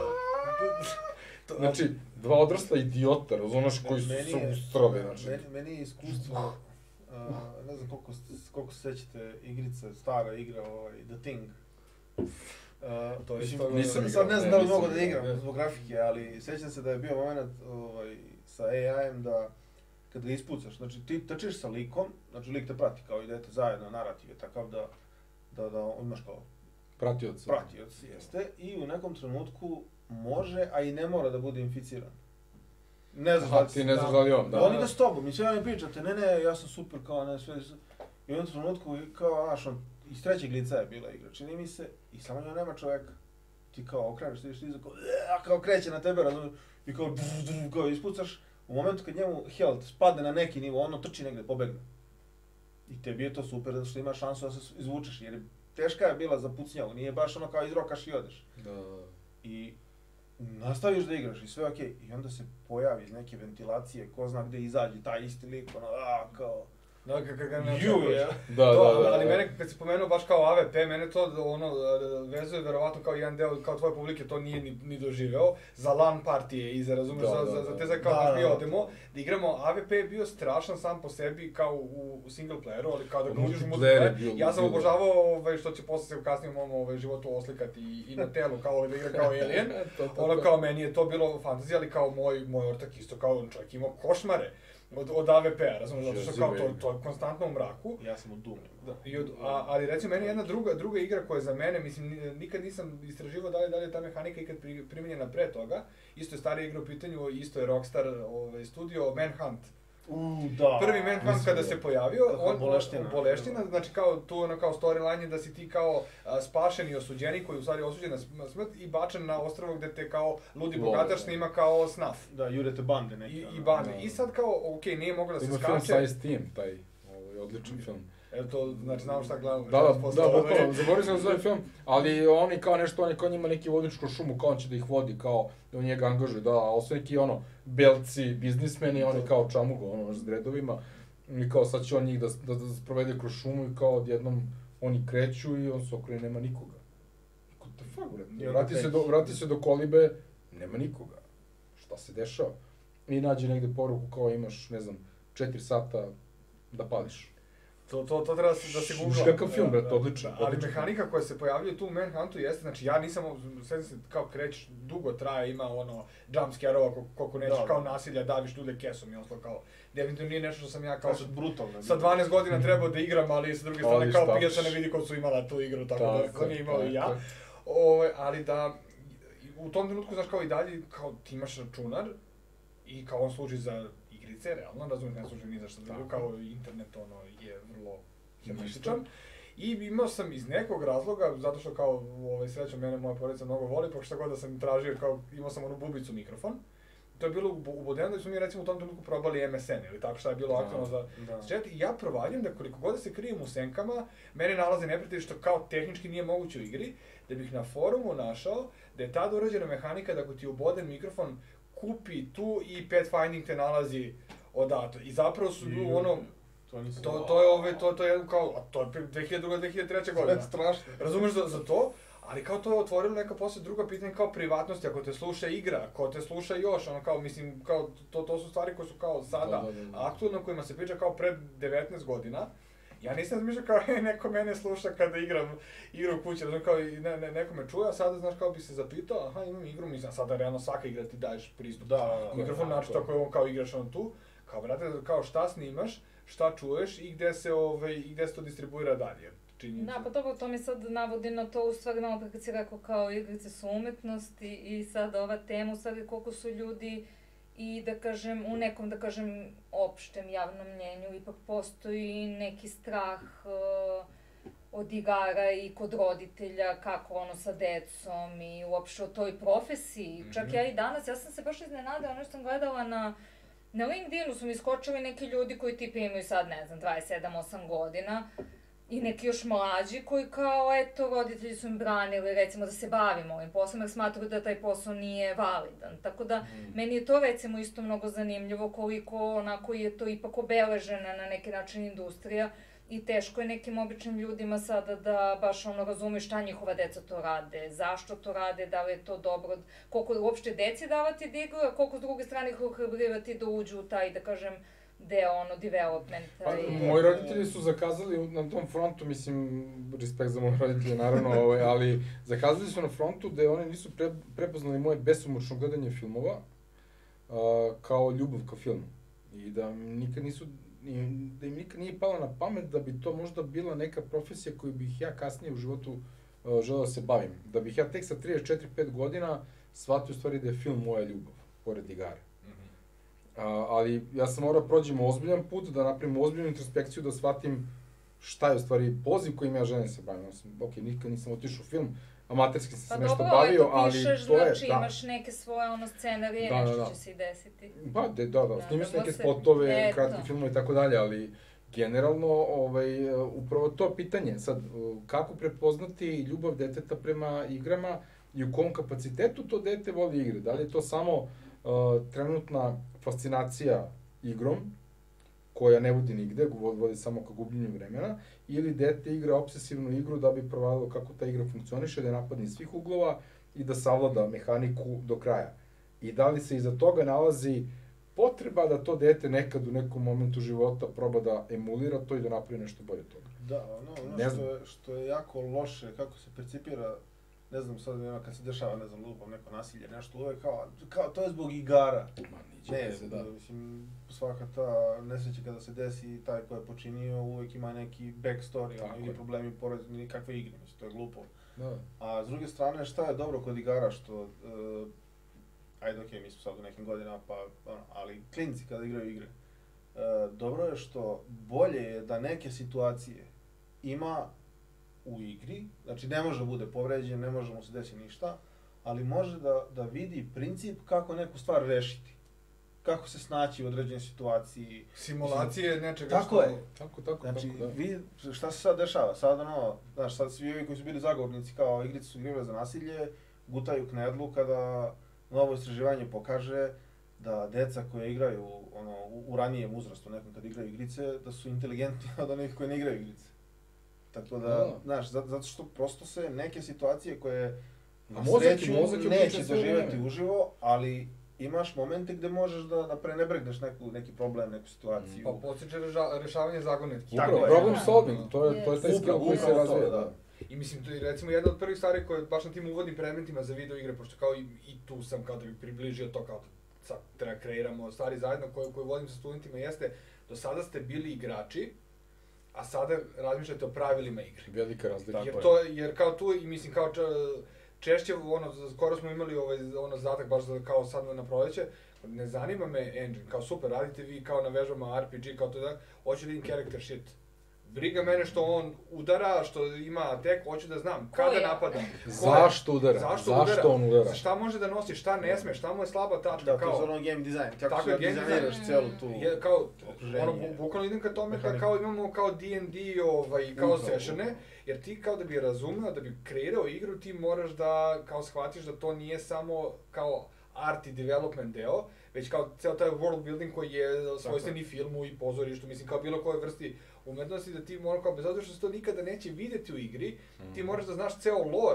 Znači, dva odrasla idiota, razumeš, koji su se ustrave, znači. Meni, meni je iskustvo, uh, ne znam koliko, koliko se sećate igrice, stara igra, ovaj, The Thing. Uh, to je isto, nisam sad igrao, ne znam ne, da li nisam mogu da igrao, igram zbog grafike, ali sećam se da je bio moment ovaj, sa A I-em da kad ga ispucaš, znači ti trčiš sa likom, znači lik te prati kao idete zajedno, narativ je takav da, da, da imaš kao pratioc. Pratioc, jeste, i u nekom trenutku može, a i ne mora da bude inficiran. Ne znaš Aha, ti ne znaš da li on, da. On ide s tobom i sve mi pričate, ne, ne, ja sam super, kao ne, sve, sve. I u jednom trenutku, kao, znaš, on, iz trećeg lica je bila igra, čini mi se, i samo njoj nema čoveka. Ti kao okreneš, ti ideš iza, kao, eee, kao kreće na tebe, razumiješ, i kao, drr, drr, kao ispucaš. U momentu kad njemu health spadne na neki nivo, ono trči negde, pobegne. I tebi je to super, zato što imaš šansu da se izvučeš, jer teška je bila za pucnjavu, nije baš ono kao izrokaš i odeš. Da. I nastaviš da igraš i sve okej, okay. I onda se pojavi iz neke ventilacije, ko zna gde izađe taj isti lik, ono, a, kao... Da, kako ga ne Ju, očekuješ. Da, to, da, da, ali da. mene, kad si pomenuo baš kao A V P, mene to ono, vezuje verovatno kao jedan deo, kao tvoje publike, to nije ni, ni doživeo, za LAN partije i za, razumeš, Da, za, da, za, za te da. za kao Da, da, mi da, da. odemo, da igramo, A V P je bio strašan sam po sebi kao u, u single playeru, ali kao da ga uđeš u Multiplayer je multiplayer, bio- ja sam bio- obožavao ovaj, što će posle se u kasnijem mom ovaj, životu oslikati i, i na telu, kao ovaj, da igra kao alien, To, to, ono to. kao meni je to bilo fantazija, ali kao moj, moj ortak isto kao čovjek imao košmare od, od A V P-a, razumiješ, zato što kao to, to je konstantno u mraku. Ja sam u Doomu. Da, i od, a, ali recimo meni jedna druga, druga igra koja je za mene, mislim, ni- nikad nisam istraživao da li, da li je ta mehanika ikad pri, primjenjena pre toga, isto je starija igra u pitanju, isto je Rockstar ovaj, studio, Manhunt. Uuu, da. Prvi Manhunt mislim kada da. se pojavio, Kako on, boleština. boleština, znači kao tu ono kao storyline je da si ti kao a, spašen i osuđeni, koji je u stvari osuđen na sm- smrt i bačen na ostrvo gde te kao ludi Love, bogataš da. snima kao snaf. Da, jurete bande neke. I, ono. i bande. Da. I sad kao, okej, nije moglo da se Ima film skače. sa Ice-Team, taj ovaj, odličan film. Evo to, znači znamo šta gledamo. Da, da, da, posle ove- bukvalno, zaboravio sam za ovaj film, ali oni kao nešto, oni kao njima neki vodničku šumu, kao on će da ih vodi, kao da on njega angažuje, da, ali su neki ono, belci, biznismeni, oni kao čamugo, ono, s dredovima, i kao sad će on njih da, da, da sprovede kroz šumu i kao odjednom oni kreću i on se okrene, nema nikoga. What the fuck, bre? I onda Vrati se, do, vrati se do kolibe, nema nikoga. Šta se dešava? I nađe negde poruku kao imaš, ne znam, četiri sata da pališ. To, to, to treba da se, da se Š- googla. kakav film, Da, brate, da. odličan, Ali odličan. mehanika koja se pojavljuje tu u Manhuntu jeste, znači ja nisam, sve se kao krećeš, dugo traje, ima ono jumpscare-ova kol- koliko nećeš, Da, da. kao nasilja, daviš ljude kesom i ostalo kao, definitivno nije nešto što sam ja kao Kao su brutalne. sa dvanaest godina trebao da igram, ali sa druge strane Ali kao šta pijaca ne ćeš? vidi ko su imala tu igru, tako, da Tako to je, nije imao i ja. tako je. Ove, ali da, u tom trenutku, znaš, kao i dalje, kao ti imaš računar i kao on služi za igrice, realno, razumijem, ne služi ni za što drugo, kao internet, ono, je vrlo hermetičan. I imao sam iz nekog razloga, zato što kao, ovaj, srećom, mene moja porodica mnogo voli, pa šta god da sam tražio, kao, imao sam onu bubicu mikrofon. To je bilo u u Bodenu da smo mi recimo u tom trenutku probali M S N ili tako šta je bilo Da, aktualno za da. chat i ja provaljujem da koliko god da se krijem u senkama, mene nalaze neprijatelji što kao tehnički nije moguće u igri, da bih na forumu našao da je tada urađena mehanika da ako ti uboden mikrofon kupi tu i pathfinding te nalazi odato. I zapravo su I- ono, To nisam... to, to je ove, to, to je kao, a to je dve hiljade druga. dve hiljade treća To godina. je strašno. Razumeš za, za to? Ali kao to je otvorilo neka posle druga pitanja kao privatnosti, ako te sluša igra, ko te sluša još, ono kao, mislim, kao, to, to su stvari koje su kao sada da, da, da. aktualne, o kojima se priča kao pre devetnaest godina. Ja nisam razmišljao kao, e, neko mene sluša kada igram igru u kući, razumiješ, kao, ne, ne, neko me čuje, a sada, znaš, kao bi se zapitao, aha, imam igru, mislim, a sada realno svaka igra ti daješ pristup. Da, da, da. Mikrofon način tako je on kao igraš ono tu, kao, brate, kao šta snimaš, šta čuješ i gde se, ovaj, i gde se to distribuira dalje. Činjenica. Da, pa dobro, to mi sad navodi na to, u stvari, malo pre kad si rekao kao igrice su umetnost i, i sad ova tema, u stvari, koliko su ljudi i da kažem, u nekom, da kažem, opštem javnom mnjenju, ipak postoji neki strah uh, od igara i kod roditelja, kako ono sa decom i uopšte o toj profesiji. Mm-hmm. Čak ja i danas, ja sam se baš iznenadila, nešto sam gledala na, na LinkedInu su mi iskočili neki ljudi koji tipa imaju sad, ne znam, dvadeset sedam osam godina, i neki još mlađi koji kao, eto, roditelji su im branili, recimo, da se bavimo ovim poslom, jer smatruju da taj posao nije validan. Tako da, mm. meni je to, recimo, isto mnogo zanimljivo, koliko onako je to ipak obeležena na neki način industrija i teško je nekim običnim ljudima sada da baš ono razumiju šta njihova deca to rade, zašto to rade, da li je to dobro, koliko uopšte deci davati da igra, a koliko s druge strane ih ohrabrivati da uđu u taj, da kažem, deo ono developmenta. Pa, i... moji roditelji su zakazali na tom frontu, mislim, respekt za moje roditelje naravno, ovaj, ali zakazali su na frontu da oni nisu pre, prepoznali moje besomučno gledanje filmova uh, kao ljubav ka filmu. I da nikad nisu, da im nikad nije palo na pamet da bi to možda bila neka profesija koju bih ja kasnije u životu uh, želeo da se bavim. Da bih ja tek sa trideset četiri pet godina shvatio u stvari da je film moja ljubav, pored igara. Uh, ali ja sam morao prođem ozbiljan put, da napravim ozbiljnu introspekciju, da shvatim šta je u stvari poziv kojim ja želim se bavim. Ja sam, ok, nikad nisam otišao u film, amaterski sam pa se nešto dobro, bavio, ali pišeš, to je, znači, da. imaš neke svoje ono scenarije, da, nešto da, da. će se i desiti. Pa, de, da, da, da snimio sam neke se... spotove, Eto. kratki filmove i tako dalje, ali generalno, ovaj, upravo to pitanje, sad, kako prepoznati ljubav deteta prema igrama i u kom kapacitetu to dete voli igre? Da li je to samo uh, trenutna fascinacija igrom, koja ne vodi nigde, vodi samo ka gubljenju vremena, ili dete igra obsesivnu igru da bi provalilo kako ta igra funkcioniše, da je napadne iz svih uglova i da savlada mehaniku do kraja. I da li se iza toga nalazi potreba da to dete nekad u nekom momentu života proba da emulira to i da napravi nešto bolje od toga. Da, ono, ono što, je, što je jako loše, kako se percipira, ne znam, sad nema, kad se dešava, ne znam, lupom neko nasilje, nešto uvek kao, kao, to je zbog igara. Ma, niđe, ne, se, da. Mislim, svaka ta nesreća kada se desi, taj ko je počinio, uvek ima neki backstory, ono, ili problemi u porodici, nikakve igre, mislim, to je glupo. Da. A s druge strane, šta je dobro kod igara, što, uh, ajde, okej, okay, mi smo sad u nekim godinama, pa, ono, ali klinci kada igraju igre, uh, dobro je što bolje je da neke situacije ima u igri, znači ne može da bude povređen, ne može mu se desiti ništa, ali može da, da vidi princip kako neku stvar rešiti. Kako se snaći u određenoj situaciji. Simulacije nečega tako što... Je. Tako, tako, znači, tako, da. Vi, šta se sad dešava? Sad ono, znaš, sad svi ovi koji su bili zagovornici kao igrice su igrale za nasilje, gutaju knedlu kada novo istraživanje pokaže da deca koje igraju ono, u, u ranijem uzrastu, nekom kad igraju igrice, da su inteligentni od onih koji ne igraju igrice. Tako da, da. Znaš, zato što prosto se neke situacije koje na sreću neće doživjeti uživo, ali imaš momente gde možeš da, da prenebregneš neku, neki problem, neku situaciju. Pa postiče rešavanje zagonetki. Upravo, problem solving, to je, to je taj skill koji se razvija. Da. I mislim, to je recimo jedna od prvih stvari koje baš na tim uvodnim predmetima za video igre, pošto kao i, i tu sam kao da bi približio to kao da sad treba kreiramo stvari zajedno koje, koje vodim sa studentima, jeste do sada ste bili igrači, a sada razmišljate o pravilima igre. Velika razlika. Jer, to, jer kao tu, i mislim, kao če, češće, ono, skoro smo imali ovaj, ono zadatak baš za, kao sad na proleće, ne zanima me engine, kao super, radite vi kao na vežbama R P G, kao to da, hoću da vidim character shit. Briga mene što on udara, što ima attack, hoću da znam kada napada. Zašto udara? Zašto, Zašto udara? on udara? Šta može da nosi, šta ne sme, šta mu je slaba tačka, da, kao... Da, to je ono game design, kako tako se dizajniraš design, celu tu je, kao, okruženje. Ono, bukvalno idem ka tome da kao imamo kao D and D, ovaj, kao upravo, sessione, upravo. Jer ti kao da bi razumeo, da bi kreirao igru, ti moraš da kao shvatiš da to nije samo kao art i development deo, već kao ceo taj world building koji je svojstven i filmu i pozorištu, mislim kao bilo koje vrsti umetnosti, da ti mora kao, bez obzira što se to nikada neće videti u igri, mm. ti moraš da znaš ceo lore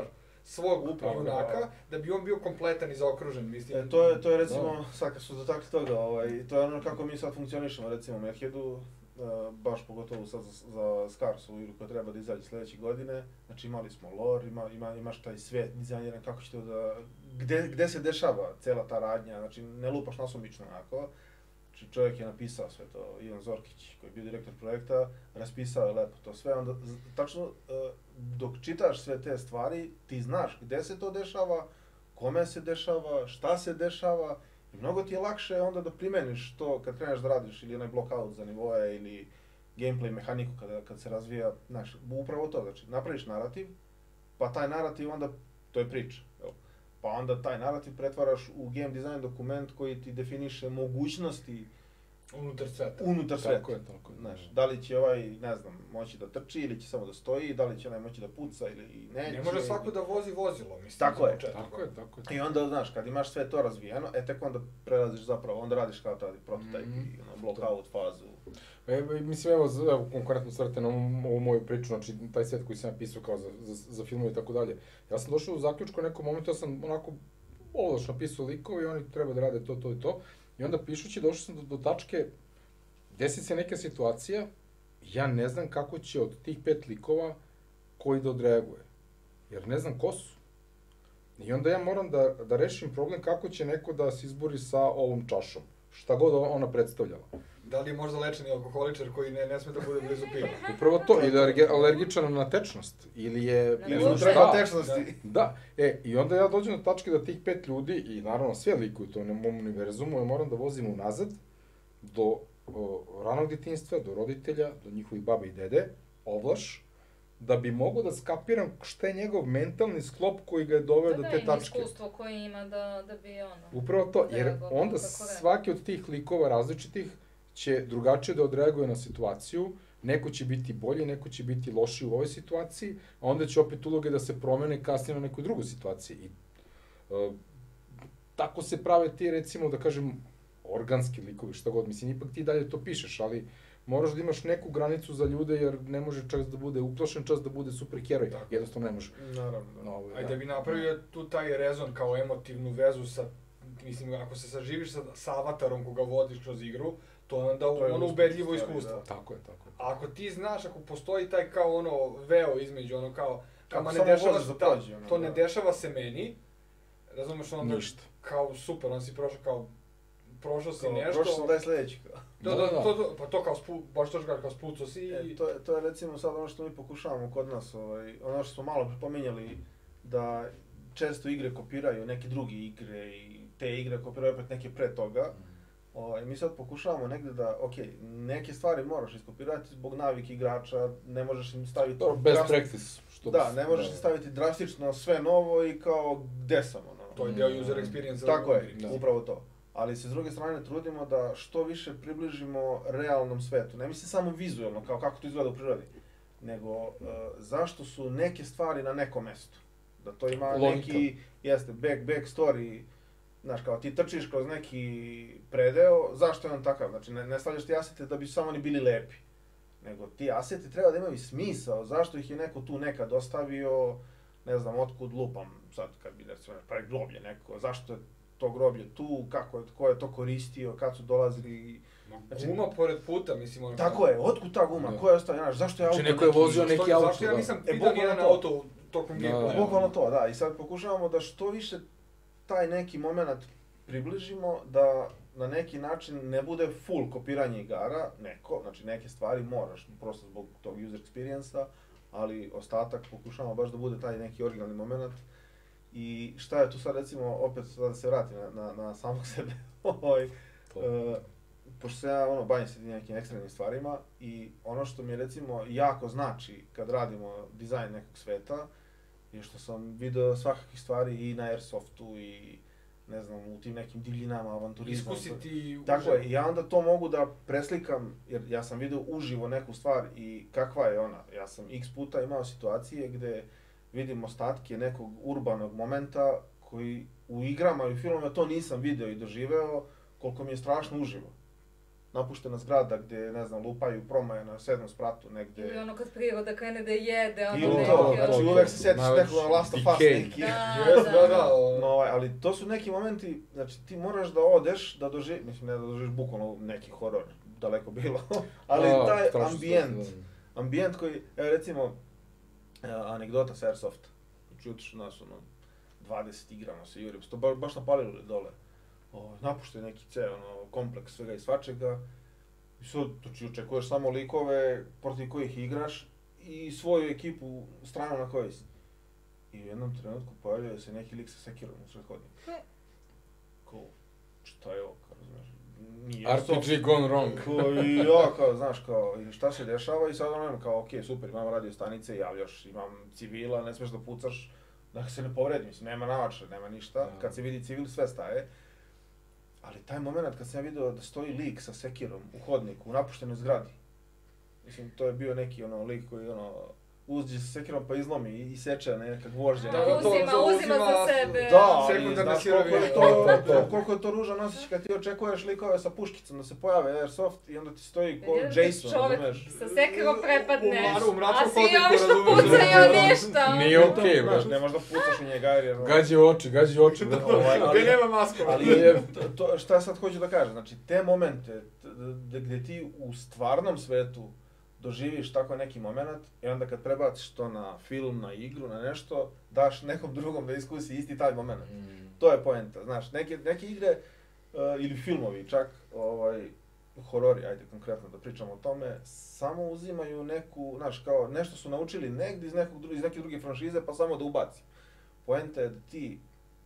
svog junaka, da bi on bio kompletan i zaokružen, mislim. E, to je, to je recimo, sad kad su dotakli toga, ovaj, to je ono kako mi sad funkcionišemo, recimo u Medheadu, Uh, baš pogotovo sad za, za Scarsu igru koja treba da izađe sljedeće godine. Znači imali smo lore, ima, ima, imaš taj svijet dizajniran, kako će to da... Gde, gde se dešava cijela ta radnja, znači ne lupaš nasumično onako. Znači čovjek je napisao sve to, Ivan Zorkić koji je bio direktor projekta, raspisao je lepo to sve. Onda, tačno, uh, dok čitaš sve te stvari, ti znaš gde se to dešava, kome se dešava, šta se dešava. I mnogo ti je lakše onda da primeniš to kad kreneš da radiš ili onaj blockout za nivoje ili gameplay mehaniku kada, kad se razvija, znaš, upravo to, znači napraviš narativ, pa taj narativ onda, to je priča, jel? Pa onda taj narativ pretvaraš u game design dokument koji ti definiše mogućnosti unutar sveta. Unutar sveta. Tako je, tako je. Znaš, da li će ovaj, ne znam, moći da trči ili će samo da stoji, da li će onaj moći da puca ili neće. Ne može svako da vozi vozilo, mislim. Tako je. Tako je, tako je. I onda, znaš, kad imaš sve to razvijeno, e tek onda prelaziš zapravo, onda radiš kao taj prototype mm -hmm. i ono, blockout fazu. E, mislim, evo, evo konkretno svrte na ovu moju priču, znači taj svet koji sam ja pisao kao za, za, za filmove i tako dalje. Ja sam došao u zaključku u nekom momentu, ja sam onako ovlaš napisao likove i oni treba da rade to, to i to. I onda pišući došao sam do, do tačke, desi se neka situacija, ja ne znam kako će od tih pet likova koji da odreaguje. Jer ne znam ko su. I onda ja moram da, da rešim problem kako će neko da se izbori sa ovom čašom. Šta god ona predstavljala. Da li je možda lečeni alkoholičar koji ne, ne sme da bude blizu piva? Upravo to, ili je alergičan na tečnost, ili je... Ne Ili treba tečnosti. Da, e, i onda ja dođem do tačke da tih pet ljudi, i naravno sve likuju to na mom univerzumu, ja moram da vozim unazad do o, ranog djetinjstva, do roditelja, do njihovih baba i dede, ovlaš, da bi mogao da skapiram šta je njegov mentalni sklop koji ga je doveo da, do da, te ima tačke. iskustvo koje ima da, da bi ono... Upravo to, jer reagovao onda svaki od tih likova različitih će drugačije da odreaguje na situaciju, neko će biti bolji, neko će biti loši u ovoj situaciji, a onda će opet uloge da se promene kasnije na nekoj drugoj situaciji. I, uh, tako se prave ti, recimo, da kažem, organski likovi, šta god, mislim, ipak ti dalje to pišeš, ali moraš da imaš neku granicu za ljude, jer ne može čas da bude uplašen, čas da bude super heroj, jednostavno ne može. Naravno, da. No, Ajde, da bi napravio tu taj rezon kao emotivnu vezu sa, mislim, ako se saživiš sa, sa avatarom koga vodiš kroz igru, to je onda to je ono ubedljivo iskustvo. Da. Tako je, tako je. Ako ti znaš, ako postoji taj kao ono veo između, ono kao, kao ne dešava se, ta, prođi, ono, to ne da. dešava se meni, razumeš onda, ništa. Kao super, on si prošao kao, prošao si kao, nešto. Prošao sam daj sljedeći. To, da, da, da. To, to, pa to kao, spu, baš to kao spucao si i... E, to, je, to je recimo sad ono što mi pokušavamo kod nas, ovaj, ono što smo malo pominjali, da često igre kopiraju neke druge igre i te igre kopiraju opet neke pre toga. Mm. O, mi sad pokušavamo negde da, ok, neke stvari moraš iskopirati zbog navike igrača, ne možeš im staviti... To best practice. Što da, ne možeš im staviti drastično sve novo i kao, gde sam ono. To je deo user experience. Tako je, da. Upravo to. Ali se s druge strane trudimo da što više približimo realnom svetu. Ne mislim samo vizualno, kao kako to izgleda u prirodi, nego uh, zašto su neke stvari na nekom mestu. Da to ima logika. Neki, jeste, back, back story. Znaš, kao ti trčiš kroz neki predeo, zašto je on takav? Znači, ne, ne stavljaš ti asete da bi samo oni bili lepi. Nego ti aseti treba da imaju smisao, zašto ih je neko tu nekad ostavio, ne znam, otkud lupam, sad kad bi recimo pravi groblje neko, zašto je to groblje tu, kako je, ko je to koristio, kad su dolazili... Znači, guma pored puta, mislim... Ono tako je, otkud ta guma, da. Ko je ostavio, znaš, zašto je auto... Znači, neko je vozio neki, neki auto, zašto ja nisam vidio nijedan auto tokom gameplaya. Bukvalno to, da, i sad pokušavamo da što više taj neki moment približimo, da na neki način ne bude full kopiranje igara, neko, znači neke stvari moraš, prosto zbog tog user experience-a, ali ostatak pokušavamo baš da bude taj neki originalni moment. I šta je tu sad recimo, opet da se vratim na, na, na samog sebe, uh, pošto se ja ono, bavim se nekim ekstremnim stvarima i ono što mi recimo jako znači kad radimo dizajn nekog sveta, je što sam video svakakvih stvari i na Airsoftu i ne znam, u tim nekim divljinama, avanturizmu. Iskusiti... Tako je, i ja onda to mogu da preslikam, jer ja sam video uživo neku stvar i kakva je ona. Ja sam x puta imao situacije gde vidim ostatke nekog urbanog momenta koji u igrama i u filmima to nisam video i doživeo, koliko mi je strašno uživo. napuštena zgrada gdje, ne znam, lupaju promaje na sedmom spratu negdje. Ili ono kad priroda krene da jede, ono Ili neki... to, znači uvek se sjetiš nekog Last of Us neki. Da, Yes, da, da. No, ovaj, ali to su neki momenti, znači ti moraš da odeš, da doživiš, mislim ne da doživiš bukvalno neki horor, daleko bilo, ali A, taj strašno, ambijent, strašno. ambijent koji, evo recimo, e, anegdota s Airsoft, znači utiš nas ono, dvadeset igramo se jurimo, to ba, baš napalilo dole, o, napušte neki ceo ono, kompleks svega i svačega, i sad, znači očekuješ samo likove protiv kojih igraš i svoju ekipu, stranu na kojoj si. I u jednom trenutku pojavljaju se neki lik sa sekirom u sred hodnika. Kao, šta je ovo, kao, znaš, nije R P G gone wrong. Kao, i ja, kao, znaš, kao, i šta se dešava i sad ono, kao, okej, okay, super, imam radio stanice, javljaš, imam civila, ne smiješ da pucaš, da se ne povredi, mislim, nema navača, nema ništa, Da. kad se vidi civil sve staje. Ali taj moment kad sam ja vidio da stoji lik sa sekirom u hodniku, u napuštenoj zgradi, mislim, to je bio neki ono lik koji ono, uzđe sa sekirom pa izlomi i, i seče neka gvožđa. Da, da, to Uzima, za- uzima za uzima- sebe. Da, ali Sekundarna znaš koliko je sirovina. to, to, koliko je to ružan osjećaj kad ti očekuješ likove sa puškicom da se pojave Airsoft i onda ti stoji ko Jedan Jason, čovjek razumeš? sa sekirom prepadne, U mraku- u mračnom a svi hodniku, ovi što razumeš? pucaju ništa. Nije okej, Znaš, brate. ne možeš da pucaš u njega jer... ono- Gađi u oči, gađi u oči, brate. Ovaj, Gdje nema masku. Ali to, to, šta sad hoću da kažem, znači te momente t- d- gdje ti u stvarnom svetu doživiš tako neki moment i onda kad prebaciš to na film, na igru, na nešto, daš nekom drugom da iskusi isti taj moment. Mm. To je poenta, znaš, neke, neke igre uh, ili filmovi čak, ovaj, horori, ajde konkretno da pričamo o tome, samo uzimaju neku, znaš, kao nešto su naučili negdje iz, nekog, dru- iz neke druge franšize pa samo da ubaci. Poenta je da ti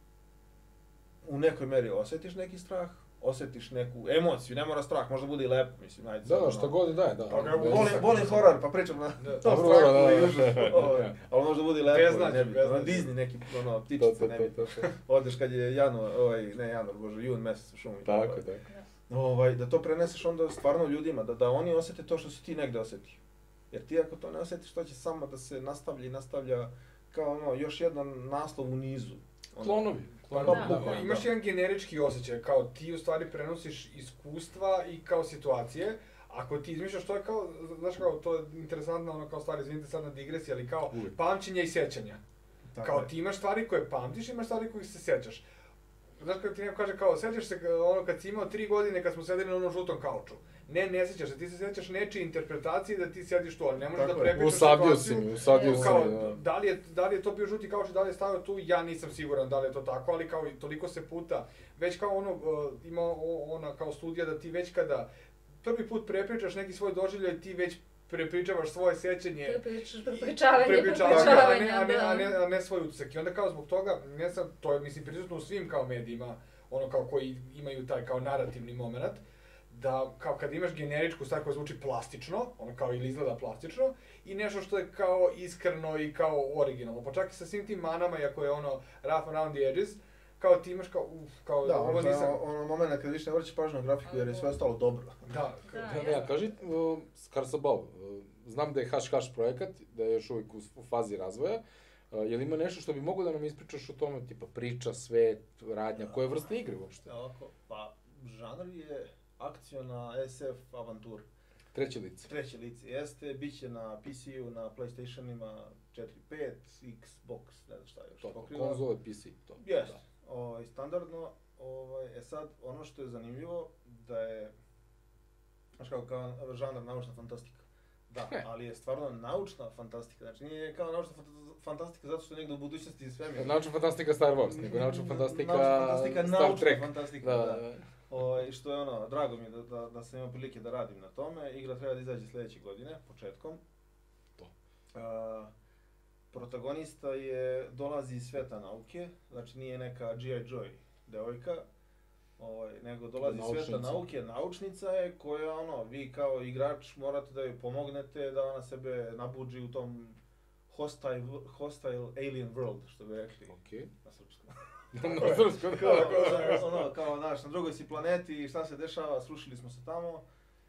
u nekoj meri osjetiš neki strah, osjetiš neku emociju, ne mora strah, možda bude i lepo, mislim, ajde. Da, sad, da, šta ono, god daje, da. Pa ga Bez- Volim, volim horor, pa pričam na Da. tom Dobro, strahu da, i da. užasu, ovaj, ali možda bude i lepo, Beznađe, ne bi, ono, beznađe. Disney neki, ono, To, ptičice, to, ne to, bi. to, to. Odeš kad je januar, ovaj, ne januar, bože, jun mjesec u šumi. Tako, ovaj. tako. Ovaj, da to preneseš onda stvarno ljudima, da, da oni osjete to što si ti negdje osjetio. Jer ti ako to ne osjetiš, to će samo da se nastavlja i nastavlja kao ono, još jedan naslov u nizu. Ono, Klonovi. Pa klonovi, da, da, bukvalno, da. imaš jedan generički osjećaj, kao ti u stvari prenosiš iskustva i kao situacije. Ako ti izmišljaš, to je kao, znaš kao, to je interesantno, ono kao stvari, izvinite sad na digresiji, ali kao Uvijek. pamćenje i sjećanja. tako Kao je. ti imaš stvari koje pamtiš, imaš stvari kojih se sjećaš. Znaš kad ti neko kaže kao, sjećaš se ono kad si imao tri godine kad smo sedeli na onom žutom kauču. Ne, ne sjećaš se, ti se sjećaš nečije interpretacije da ti sjediš tu, ali ne možeš Tako da je. prepričaš Usadio si situaciju. mi, usadio si Kao, mi, da. da li, je, da li je to bio žuti kauč i da li je stavio tu, ja nisam siguran da li je to tako, ali kao i toliko se puta, već kao ono, uh, ima o- ona kao studija da ti već kada prvi put prepričaš neki svoj doživljaj, ti već prepričavaš svoje sjećanje. Prepričavanje, prepričavanje, Prepričavanje, a ne, a ne, da. a ne, a ne svoj utisak. I onda kao zbog toga, ne sam, to je mislim prisutno u svim kao medijima, ono kao koji imaju taj kao narativni moment, da kao kad imaš generičku stvar koja zvuči plastično, ono kao ili izgleda plastično, i nešto što je kao iskreno i kao originalno. Pa čak i sa svim tim manama, iako je ono rough around the edges, kao ti imaš kao, uf, kao, Da, ovo ono, nisam... ono moment kad više ne vrći pažnju na grafiku jer je sve ostalo dobro. Da, Da, Da, da, ja, kaži, uh, Skarsabal, uh, znam da je Haš Haš projekat, da je još uvijek u, u fazi razvoja. Uh, je li ima nešto što bi mogo da nam ispričaš o tome, tipa priča, svet, radnja, koje vrste igre uopšte? Ovako, pa žanr je akciona S F avantur. Treće lice. Treće lice jeste, bit će na P C u, na PlayStationima četiri pet, Xbox, ne znam šta još. To, pokriva. konzole, P C, to. Jeste, Da. ovaj, standardno. Ovaj, e sad, ono što je zanimljivo, da je, znaš kao, kao žanr naučna fantastika. Da, ali je stvarno naučna fantastika, znači nije kao naučna fanta- fantastika zato što je negdje u budućnosti i svemir. Naučna fantastika Star Wars, nego naučna fantastika, Naučna fantastika, Star naučna Trek. fantastika, Da, da. da, da. Ovaj, što je ono, drago mi je da, da, da sam imao prilike da radim na tome. Igra treba da izađe sljedeće godine, početkom. To. A, protagonista je, dolazi iz sveta nauke, znači nije neka G I Joy devojka, ovaj, nego dolazi iz sveta Naučnica. nauke, naučnica je koja ono, vi kao igrač morate da joj pomognete da ona sebe nabuđi u tom hostile, hostile alien world, što bi rekli Okej. na srpskom. Na srpskom, Kao, da. kao, ono, kao, znaš, na drugoj si planeti i šta se dešava, srušili smo se tamo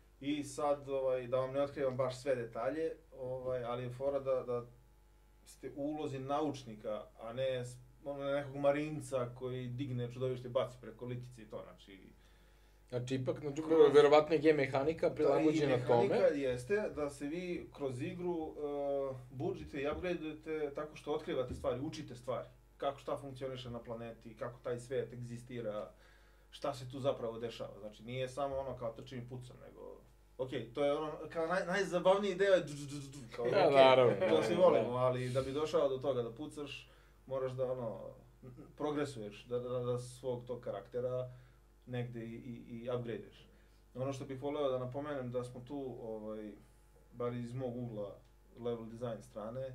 i sad, ovaj, da vam ne otkrivam baš sve detalje, ovaj, ali je fora da, da ste u ulozi naučnika, a ne s- ono, nekog marinca koji digne čudovište i baci preko litice i to, znači, Znači, ipak, znači, verovatno je game mehanika prilagođena tome. I mehanika jeste da se vi kroz igru uh, budžite i upgradeujete tako što otkrivate stvari, učite stvari. Kako šta funkcioniše na planeti, kako taj svet egzistira, šta se tu zapravo dešava. Znači, nije samo ono kao trčim i pucam, nego... Ok, to je ono, kao naj, najzabavniji deo je kao, ja, ok, naravno, to svi volimo, ali da bi došao do toga da pucaš, moraš da ono, progresuješ, da, da, da svog tog karaktera negde i, i, i upgradeuješ. Ono što bih voleo da napomenem da smo tu, ovaj, bar iz mog ugla, level design strane,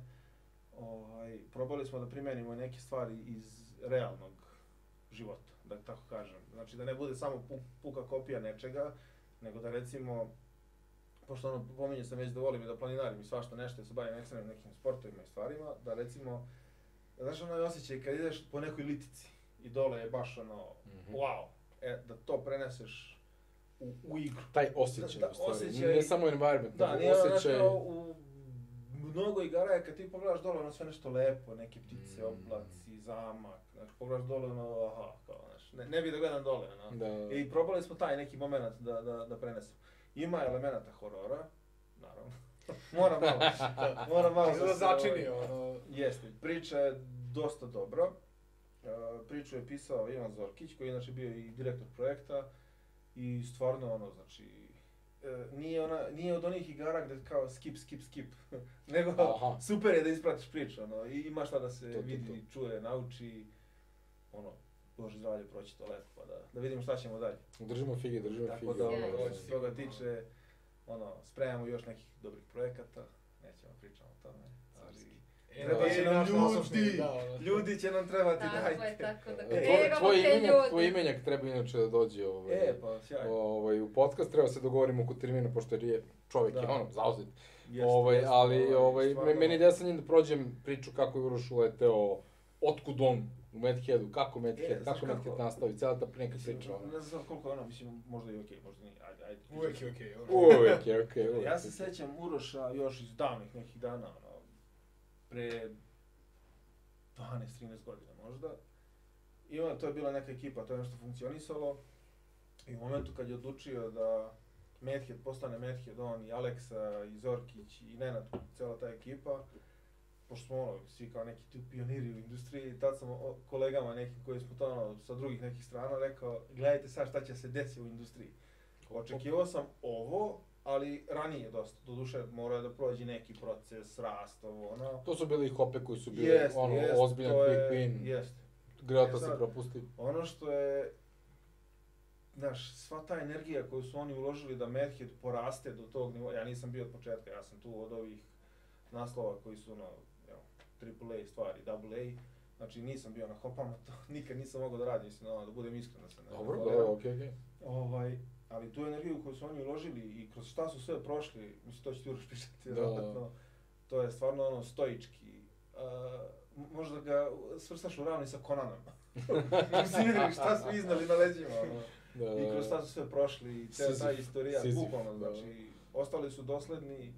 ovaj, probali smo da primenimo neke stvari iz realnog života, da tako kažem. Znači da ne bude samo pu, puka kopija nečega, nego da recimo, pošto ono, pominju sam već da volim i da planinarim i svašta nešto, da se bavim ekstremnim nekim sportovima i stvarima, da recimo, znaš onaj osjećaj kad ideš po nekoj litici i dole je baš ono, mm-hmm. wow, e, da to preneseš u, u igru. Taj osjećaj, da, da, u stvari, osjećaj, ne samo environment, da, nego nije osjećaj... ono, u mnogo igara je kad ti pogledaš dole ono sve nešto lepo, neke ptice, mm. oblaci, zamak, znači pogledaš dole ono, aha, kao, znaš, ne, ne bi da gledam dole, ono. Da. I probali smo taj neki moment da, da, da prenesemo. Ima elemenata horora, naravno. Moram malo, da, moram malo da se začini, ono. Jeste, priča je dosta dobra. Uh, priču je pisao Ivan Zorkić, koji je inače bio i direktor projekta. I stvarno ono, znači, uh, nije, ona, nije od onih igara gde kao skip, skip, skip. Nego aha. Super je da ispratiš priču, ono, i ima šta da se to, vidi, to, to. čuje, nauči. Ono, Bože zdravlje, proći to lepo, pa da, da vidimo šta ćemo dalje. Držimo fige, držimo tako fige. Tako da, ono, što se toga tiče, ono, spremamo još nekih dobrih projekata, nećemo pričamo o tome, ali treba će nam ljudi, da, ljudi će nam trebati, tako dajte. Tako je, tako da e, kreiramo tvoj, te imenjak, ljudi. tvoj imenjak treba inače da dođe ovaj, e, pa, sjajno. ovaj, u podcast, treba se dogovorimo oko termina, pošto je čovjek da. je ono, zauzet. Jest, ovaj, jest, ali ovaj, stvarno... meni je sa njim da prođem priču kako je Uroš uleteo, otkud on u Medheadu, kako Medhead, e, kako Medhead kako? nastao i cijela ta neka priča. Ono. Ne znam koliko je ono, mislim, možda i okej, okay, možda nije, ajde, ajde. Uvijek je okej. Okay, uvijek je okej. Okay, ja se sećam Uroša još iz davnih nekih dana, ono, pre dvanaest trinaest godina možda. I onda to je bila neka ekipa, to je nešto funkcionisalo. I u momentu kad je odlučio da Medhead postane Medhead, on i Aleksa, i Zorkić, i Nenad, cijela ta ekipa, pošto smo ono, svi kao neki tu pioniri u industriji, tad sam o, kolegama nekim koji smo to ono, sa drugih nekih strana rekao, gledajte sad šta će se desiti u industriji. Očekivao sam ovo, ali ranije dosta, doduše morao da prođe neki proces, rast, ovo, ono. To su bili hope koji su bili jest, ono, jest, ozbiljan quick win. Jest. Grata se propusti. Ono što je, znaš, sva ta energija koju su oni uložili da Medhead poraste do tog nivoa, ja nisam bio od početka, ja sam tu od ovih naslova koji su ono, evo, triple A stvari, double A, znači nisam bio na hopama, to nikad nisam mogao da radim, mislim, ono, da budem iskren da se ne dobro, dobro, okej, okej. Ovaj, ali tu energiju koju su oni uložili i kroz šta su sve prošli, mislim, to će ti Uroš pričati, da. To je stvarno ono stoički. Uh, možda ga svrstaš u ravni sa Conanom. Mislim, vidjeli šta su iznali na leđima, ono. Da, i kroz šta su sve prošli, i cijela ta istorija, bukvalno, znači, ostali su dosledni,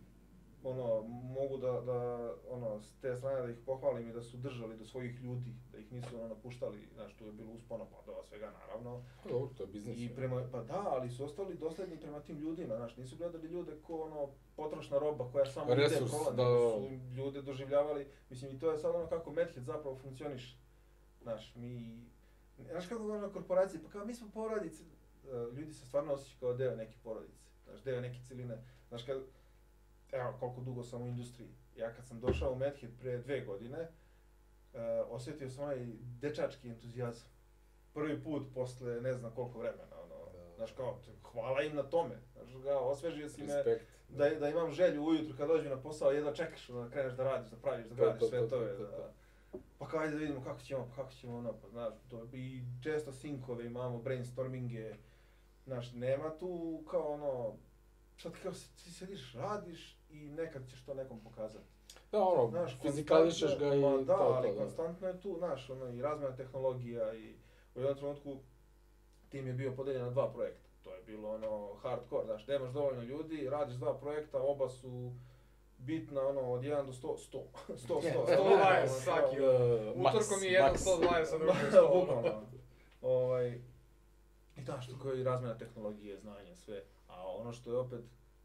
ono, mogu da, da, ono, s te strane da ih pohvalim i da su držali do svojih ljudi, da ih nisu, ono, napuštali, znaš, tu je bilo uspona padova, svega, naravno. Dobro, to je biznis. I prema, pa da, ali su ostali dosledni prema tim ljudima, znaš, nisu gledali ljude ko, ono, potrošna roba koja samo resurs, ide kola, da, nego su ljude doživljavali, mislim, i to je sad ono kako Medhead zapravo funkcioniše, znaš, mi, znaš kako govorimo o korporaciji, pa kao mi smo porodice, ljudi se stvarno osjećaju kao deo neke porodice, znaš, deo neke celine, znaš, kad, evo koliko dugo sam u industriji, ja kad sam došao u Medhead pre dve godine, uh, osjetio sam onaj dečački entuzijazam, prvi put posle ne znam koliko vremena, ono, da. Znaš kao, hvala im na tome, znaš, kao, osvežio si me, da, da imam želju ujutru kad dođem na posao, jedva čekaš da kreneš da radiš, da praviš, da gradiš sve to je, da, pa kao ajde da vidimo kako ćemo, pa kako ćemo ono, pa znaš, to, i često sinkove imamo, brainstorminge, znaš, nema tu kao ono, sad kao ti sediš, radiš i nekad ćeš to nekom pokazati. Da, ono, znaš, fizikališeš ga i ma, da, to, ali to, da. Konstantno je tu, znaš, ono, i razmjena tehnologija i u jednom trenutku tim je bio podeljen na dva projekta. To je bilo ono hardcore, znaš, nemaš dovoljno ljudi, radiš dva projekta, oba su bitna, ono, od jedan do sto, sto, sto, sto, sto dvadeset svaki, utorkom je jedan sto dvadeset, a drugi sto. Bukvalno. Ovaj, I da, što kao i razmjena tehnologije, znanja, sve. A ono što je opet,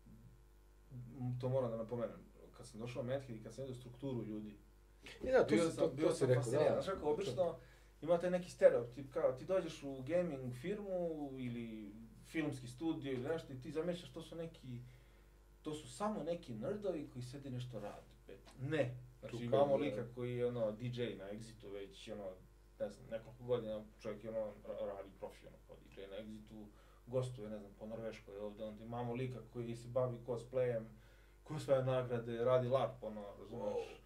to moram da napomenem, kad sam došao u Medhead i kad sam vidio strukturu ljudi, I da, tu bio si, sam, to, bio to si sam rekao, fasciniran. da. Znaš kako, obično imate neki stereotip, kao ti dođeš u gaming firmu ili filmski studio ili nešto i ti zamišljaš to su neki, to su samo neki nerdovi koji sedi nešto rade. Ne, znači Čukaj, imamo da. lika koji je ono D J na Exitu već ono, ne znam, nekoliko godina čovjek je ono radi profesionalno kao D J na Exitu, gostuje, ne znam, po Norveškoj ovdje, onda imamo lika koji se bavi cosplayem, koji osvaja nagrade, radi LARP, ono, razumiješ.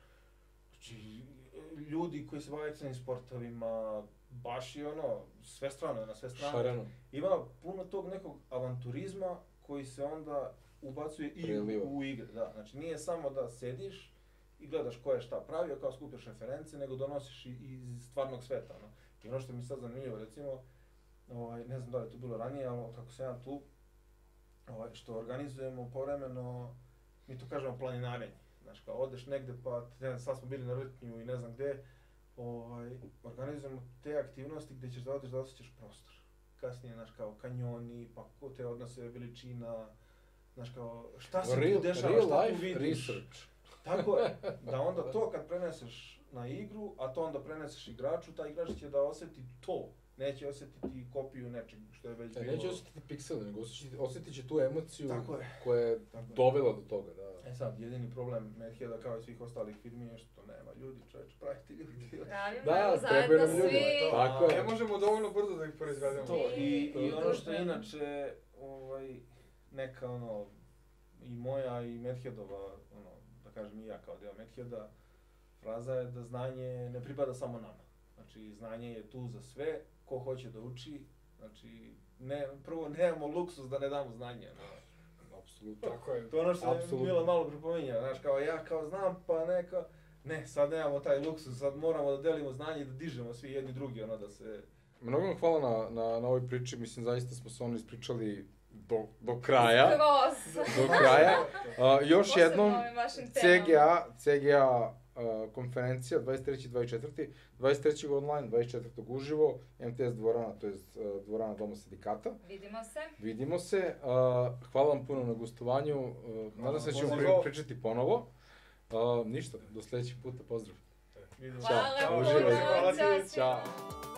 Znači, ljudi koji se bave ekstremnim sportovima, baš je ono, sve strano, na sve strane. Šareno. Ima puno tog nekog avanturizma koji se onda ubacuje i Preliva. u, u igre, da. Znači nije samo da sediš i gledaš ko je šta pravio, kao skupljaš reference, nego donosiš i iz stvarnog sveta, ono. I ono što mi sad zanimljivo, recimo, ovaj, ne znam da li je to bilo ranije, ali kako sam ja tu, ovaj, što organizujemo povremeno, mi to kažemo planinarenje. Znaš, kao odeš negde pa, ne znam, sad smo bili na Rtnju i ne znam gde, ovaj, organizujemo te aktivnosti gdje ćeš da odeš da osjećaš prostor. Kasnije, znaš, kao kanjoni, pa ko te odnose veličina, znaš, kao šta se Real, tu dešava, real šta tu life vidiš. research. Tako je, da onda to kad preneseš na igru, a to onda preneseš igraču, taj igrač će da osjeti to. Neće osjetiti kopiju nečeg što je već E, bilo. neće osjetiti piksele, nego osjetit, osjetit će tu emociju Tako je. koja je Tako je. dovela do toga, da. E sad, jedini problem Medheada kao i svih ostalih firmi je što nema ljudi, čovječ, praviti ljudi. Pravimo, Da, evo, trebaju zajedno nam ljudi. svi. Tako je. Ne možemo dovoljno brzo da ih proizvedemo. To, i, i ono što je Društveno. inače, ovaj, neka ono, i moja i Medheadova, ono, da kažem i ja kao deo Medheada, fraza je da znanje ne pripada samo nama. Znači, znanje je tu za sve, ko hoće da uči, znači, ne, prvo nemamo luksus da ne damo znanje. No. Apsolutno. Tako je. To je ono što je Apsolutno. Mila malo pripominjala, znaš, kao ja kao znam, pa neka, ne, sad nemamo taj luksus, sad moramo da delimo znanje i da dižemo svi jedni drugi, ono, da se... Mnogo vam hvala na, na, na ovoj priči, mislim, zaista smo se ono ispričali do, do kraja. Skroz. Do kraja. Uh, još Posebno jednom, ovim vašim C G A, C G A uh, konferencija dvadeset treći i dvadeset četvrti dvadeset trećeg online, dvadeset četvrtog uživo, M T S dvorana, to je uh, dvorana Doma sindikata. Vidimo se. Vidimo se, uh, hvala vam puno na gostovanju, uh, nadam se da ćemo pri, Pozdrav. pričati ponovo. Uh, ništa, do sljedećeg puta, pozdrav. Vidimo. Ćao. Hvala Uživajte. puno. Hvala ti. Ćao Ćao. svima.